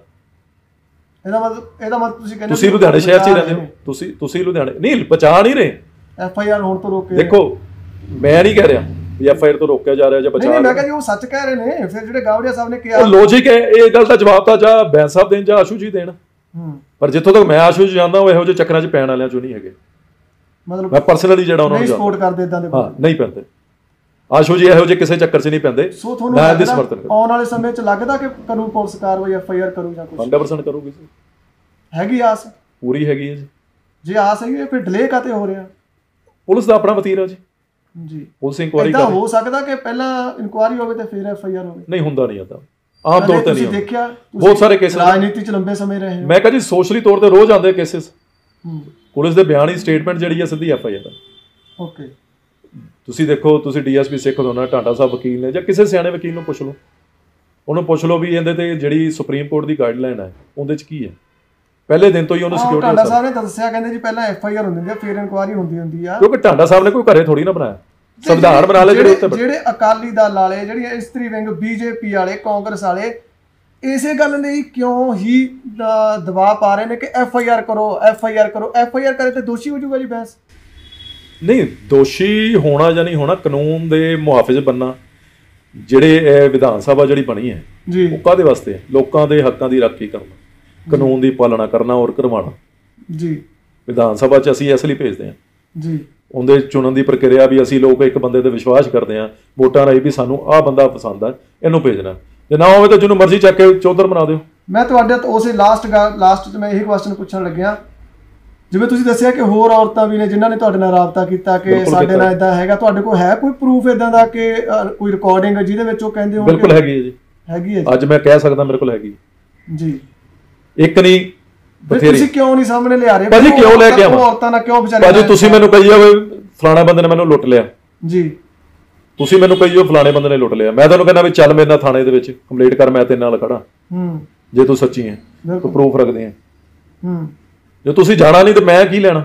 A: ਇਹਦਾ ਮਤਲਬ ਇਹਦਾ ਮਤਲਬ ਤੁਸੀਂ ਕਹਿੰਦੇ
B: ਤੁਸੀਂ ਲੁਧਿਆਣੇ ਸ਼ਹਿਰ 'ਚ ਹੀ ਰਹਿੰਦੇ ਹੋ, ਤੁਸੀਂ ਤੁਸੀਂ ਲੁਧਿਆਣੇ ਨਹੀਂ ਬਚਾ ਨਹੀਂ ਰਹੇ,
A: ਐਫ ਆਈ ਆਰ ਹੋਣ ਤੋਂ ਰੋਕੇ।
B: ਦੇਖੋ ਮੈਂ ਨਹੀਂ ਕਹਿ ਰਿਹਾ ਵੀ ਐਫ ਆਈ ਆਰ ਤੋਂ ਰੋਕਿਆ ਜਾ ਰਿਹਾ ਜਾਂ ਬਚਾ,
A: ਨਹੀਂ ਮੈਂ ਕਹਿੰਦਾ ਉਹ ਸੱਚ ਕਹਿ ਰਹੇ ਨੇ। ਫਿਰ ਜਿਹੜੇ ਗਾਵੜੀਆ ਸਾਹਿਬ ਨੇ ਕਿਹਾ
B: ਉਹ ਲੌਜਿਕ ਹੈ, ਇਹ ਗੱਲ ਦਾ ਜਵਾਬ ਤਾਂ ਜਾਂ ਬੈਂਸ ਸਾਹਿਬ ਦੇਣ ਜਾਂ ਆਸ਼ੂ ਜੀ ਦੇਣ।
A: ਹੂੰ
B: ਪਰ ਜਿੱਥੋਂ ਤੱਕ ਮੈਂ ਆਸ਼ੂ ਜੀ ਜਾਣਦਾ ਉਹ ਇਹੋ ਜਿਹੇ ਚੱਕਰਾਂ 'ਚ ਪੈਣ ਵਾਲਿਆਂ 'ਚੋਂ ਨਹੀਂ ਹੈਗੇ,
A: ਮਤਲਬ
B: ਮੈਂ ਪਰਸਨਲੀ ਜਿਹੜਾ ਉਹਨਾਂ ਨੂੰ
A: ਨਹੀਂ ਸਪੋਰਟ ਕਰਦੇ ਇਦਾਂ ਦੇ।
B: ਹਾਂ ਨਹੀਂ ਪੈਂਦੇ ਆਸ਼ੂ ਜੀ, ਇਹੋ ਜਿਹੇ ਕਿਸੇ ਚੱਕਰ 'ਚ ਨਹੀਂ ਪੈਂਦੇ।
A: ਸੋ ਤੁਹਾਨੂੰ ਆਉਣ ਵਾਲੇ ਸਮੇਂ 'ਚ ਲੱਗਦਾ ਕਿ ਕਰੂ ਪੁਲਿਸ ਕਾਰਵਾਈ, ਐਫ ਆਈ ਆਰ ਕਰੂ ਜਾਂ ਕੁਝ?
B: ਸੌ ਪਰਸੈਂਟ ਕਰੂਗੀ ਜੀ,
A: ਹੈਗੀ ਆਸ,
B: ਪੂਰੀ ਹੈਗੀ ਹੈ ਜੀ।
A: ਜੇ ਆਸ ਹੈਗੀ ਫਿਰ ਡਿਲੇ ਕਾਤੇ ਹੋ ਰਿਹਾ?
B: ਪੁਲਿਸ ਦਾ ਆਪਣਾ ਵਤੀਰਾ ਜੀ,
A: ਜੀ
B: ਪੁਲਿਸ ਇਨਕੁਆਇਰੀ
A: ਇਦਾਂ ਹੋ ਸਕਦਾ ਕਿ ਪਹਿਲਾਂ ਇਨਕੁਆਇਰੀ ਹੋਵੇ ਤੇ ਫਿਰ ਐਫ ਆਈ ਆਰ ਹੋਵੇ?
B: ਨਹੀਂ ਹੁੰਦਾ ਨਹੀਂ ਆਦਾ, ਆਮ ਤੌਰ ਤੇ ਨਹੀਂ ਹੁੰਦਾ।
A: ਦੇਖਿਆ
B: ਬਹੁਤ ਸਾਰੇ ਕੇਸ
A: ਰਾਜਨੀਤੀ 'ਚ ਲੰਬੇ ਸਮੇਂ ਰਹੇ,
B: ਮੈਂ ਕਹਾਂ ਜੀ ਸੋਸ਼ਲੀ ਤੌਰ ਤੇ ਰੋਜ਼ ਆਉਂਦੇ ਕੇਸਿਸ,
A: ਹੂੰ
B: ਪੁਲਿਸ ਦੇ ਬਿਆਨ ਹੀ ਸਟੇਟਮੈਂਟ ਜਿਹੜੀ ਹੈ ਸਿੱਧੀ ਐਫ ਆਈ ਆਰ।
A: ਓਕੇ
B: ਤੁਸੀਂ ਦੇਖੋ, ਤੁਸੀਂ ਡੀ ਐਸ ਪੀ ਸਿੱਖ ਹੋਣਾ, ਟਾਂਡਾ ਸਾਹਿਬ ਵਕੀਲ ਨੇ ਜਾਂ ਕਿਸੇ ਸਿਆਣੇ ਵਕੀਲ ਨੂੰ ਪੁੱਛ ਲਓ, ਉਹਨੂੰ ਪੁੱਛ ਲਓ ਵੀ ਇਹਦੇ ਤੇ ਜਿਹੜੀ ਸੁਪਰੀਮ ਕੋਰਟ ਦੀ ਗਾਈਡਲਾਈਨ ਹੈ ਉਹਦੇ 'ਚ ਕੀ ਹੈ। ਪਹਿਲੇ ਦਿਨ ਤੋਂ ਹੀ ਉਹਨੂੰ ਸਿਕਿਉਰਿਟੀ
A: ਟਾਂਡਾ ਸਾਹਿਬ ਨੇ ਦੱਸਿਆ, ਕਹਿੰਦੇ ਜੀ ਪਹਿਲਾਂ ਐਫ ਆਈ ਆਰ ਹੁੰਦੀ ਹੈ ਫਿਰ ਇਨਕੁਆਇਰੀ ਹੁੰਦੀ ਹੁੰਦੀ ਆ,
B: ਕਿਉਂਕਿ ਟਾਂਡਾ ਸਾਹਿਬ ਨੇ ਕੋਈ ਘਰੇ ਥੋੜੀ ਨਾ ਬਣਾਇਆ, ਸੰਵਿਧਾਨ ਬਣਾ ਲਿਆ ਜਿਹੜੇ ਉੱਤੇ।
A: ਜਿਹੜੇ ਅਕਾਲੀ ਦਲ ਵਾਲੇ, ਜਿਹੜੀਆਂ ਇਸਤਰੀ ਵਿੰਗ, ਬੀਜੇਪੀ ਵਾਲੇ, ਕਾਂਗਰਸ ਵਾਲੇ ਇਸੇ ਗੱਲ ਲਈ ਕਿਉਂ ਹੀ ਦਬਾਅ ਪਾ ਰਹੇ ਨੇ ਕਿ ਐਫ ਆਈ ਆਰ ਕਰੋ, ਐਫ ਆਈ ਆਰ ਕਰੋ। ਐਫ ਆਈ ਆਰ ਕਰੇ ਤੇ ਦੋਸ਼ੀ ਹੋ ਜਾਊਗਾ ਜੀ ਬੈਂਸ?
B: ਨਹੀਂ, ਦੋਸ਼ੀ ਹੋਣਾ ਜਾਂ ਨਹੀਂ ਹੋਣਾ, ਕਾਨੂੰਨ ਦੇ ਮੁਹਾਫਿਜ਼ ਬਣਨਾ। ਜਿਹੜੇ ਇਹ ਵਿਧਾਨ ਸਭਾ ਜਿਹੜੀ ਬਣੀ ਹੈ
A: ਜੀ,
B: ਉਹ ਕਾਹਦੇ ਵਾਸਤੇ ਹੈ? ਲੋਕਾਂ ਦੇ ਹੱਕਾਂ ਦੀ ਰਾਖੀ ਕਰਨਾ, ਕਾਨੂੰਨ ਦੀ ਪਾਲਣਾ ਕਰਨਾ ਔਰ ਕਰਵਾਉਣਾ ਜੀ। ਵਿਧਾਨ ਸਭਾ 'ਚ ਅਸੀਂ ਇਸ ਲਈ ਭੇਜਦੇ ਹਾਂ ਜੀ, ਉਹਦੇ ਚੁਣਨ ਦੀ ਪ੍ਰਕਿਰਿਆ ਵੀ ਅਸੀਂ ਲੋਕ ਇੱਕ ਬੰਦੇ ਤੇ ਵਿਸ਼ਵਾਸ ਕਰਦੇ ਹਾਂ ਵੋਟਾਂ ਰਾਹੀਂ ਵੀ ਸਾਨੂੰ ਆਹ ਬੰਦਾ ਪਸੰਦ ਆ, ਇਹਨੂੰ ਭੇਜਣਾ। ਜੇ ਨਾ ਹੋਵੇ ਤਾਂ ਜਿਹਨੂੰ ਮਰਜ਼ੀ ਚੱਕ ਕੇ ਚੌਧਰ ਬਣਾ ਦਿਓ। ਮੈਂ ਤੁਹਾਡੇ ਤੋਂ ਉਸੇ ਲਾਸਟ ਲਾਸਟ 'ਚ ਮੈਂ ਇਹੀ ਕੁਐਸਚਨ ਪੁੱਛਣ ਲੱਗਿਆ, ਜਿਵੇਂ ਤੁਸੀਂ ਦੱਸਿਆ ਕਿ ਹੋਰ ਔਰਤਾਂ ਵੀ ਨੇ ਜਿਨ੍ਹਾਂ ਨੇ ਤੁਹਾਡੇ ਨਾਲ ਰਾਬਤਾ ਕੀਤਾ ਕਿ ਸਾਡੇ ਨਾਲ ਇਦਾਂ ਹੈਗਾ, ਤੁਹਾਡੇ ਕੋਲ ਹੈ ਕੋਈ ਪ੍ਰੂਫ ਇਦਾਂ ਦਾ ਕਿ ਕੋਈ ਰਿਕਾਰਡਿੰਗ ਜਿਹਦੇ ਵਿੱਚ ਉਹ ਕਹਿੰਦੇ ਹੋ? ਬਿਲਕੁਲ ਹੈਗੀ ਹੈ ਜੀ, ਹੈਗੀ ਹੈ ਅੱਜ ਮੈਂ ਕਹਿ ਸਕਦਾ ਮੇਰੇ ਕੋਲ ਹੈਗੀ ਜੀ। ਇੱਕ ਨਹੀਂ ਬਥੇਰੀ। ਤੁਸੀਂ ਕਿਉਂ ਨਹੀਂ ਸਾਹਮਣੇ ਲਿਆ ਰਹੇ ਭਾਜੀ? ਕਿਉਂ ਲੈ ਕੇ ਆਵਾਂ? ਔਰਤਾਂ ਨਾਲ ਕਿਉਂ ਵਿਚਾਰੇ? ਭਾਜੀ ਤੁਸੀਂ ਮੈਨੂੰ ਕਹੀ ਜਾਓ ਫਲਾਣਾ ਬੰਦੇ ਨੇ ਮੈਨੂੰ ਲੁੱਟ ਲਿਆ ਜੀ, ਤੁਸੀਂ ਮੈਨੂੰ ਕਹੀ ਜਾਓ ਫਲਾਣੇ ਬੰਦੇ ਨੇ ਲੁੱਟ ਲਿਆ, ਮੈਂ ਤੁਹਾਨੂੰ ਕਹਿੰਦਾ ਵੀ ਚੱਲ ਮੇਰੇ ਨਾਲ ਥਾਣੇ ਦੇ ਵਿੱਚ ਕੰਪਲੀਟ ਕਰ, ਮੈਂ ਤੇਰੇ ਨਾਲ ਖੜਾ ਹੂੰ ਜੇ ਤੂੰ ਸੱਚੀ ਹੈ, ਤੂੰ ਪ੍ਰੂਫ ਰੱਖਦੇ ਆ ਹੂੰ। ਜੇ ਤੁਸੀਂ ਜਾਣਾ ਨਹੀਂ ਤੇ ਮੈਂ ਕੀ ਲੈਣਾ?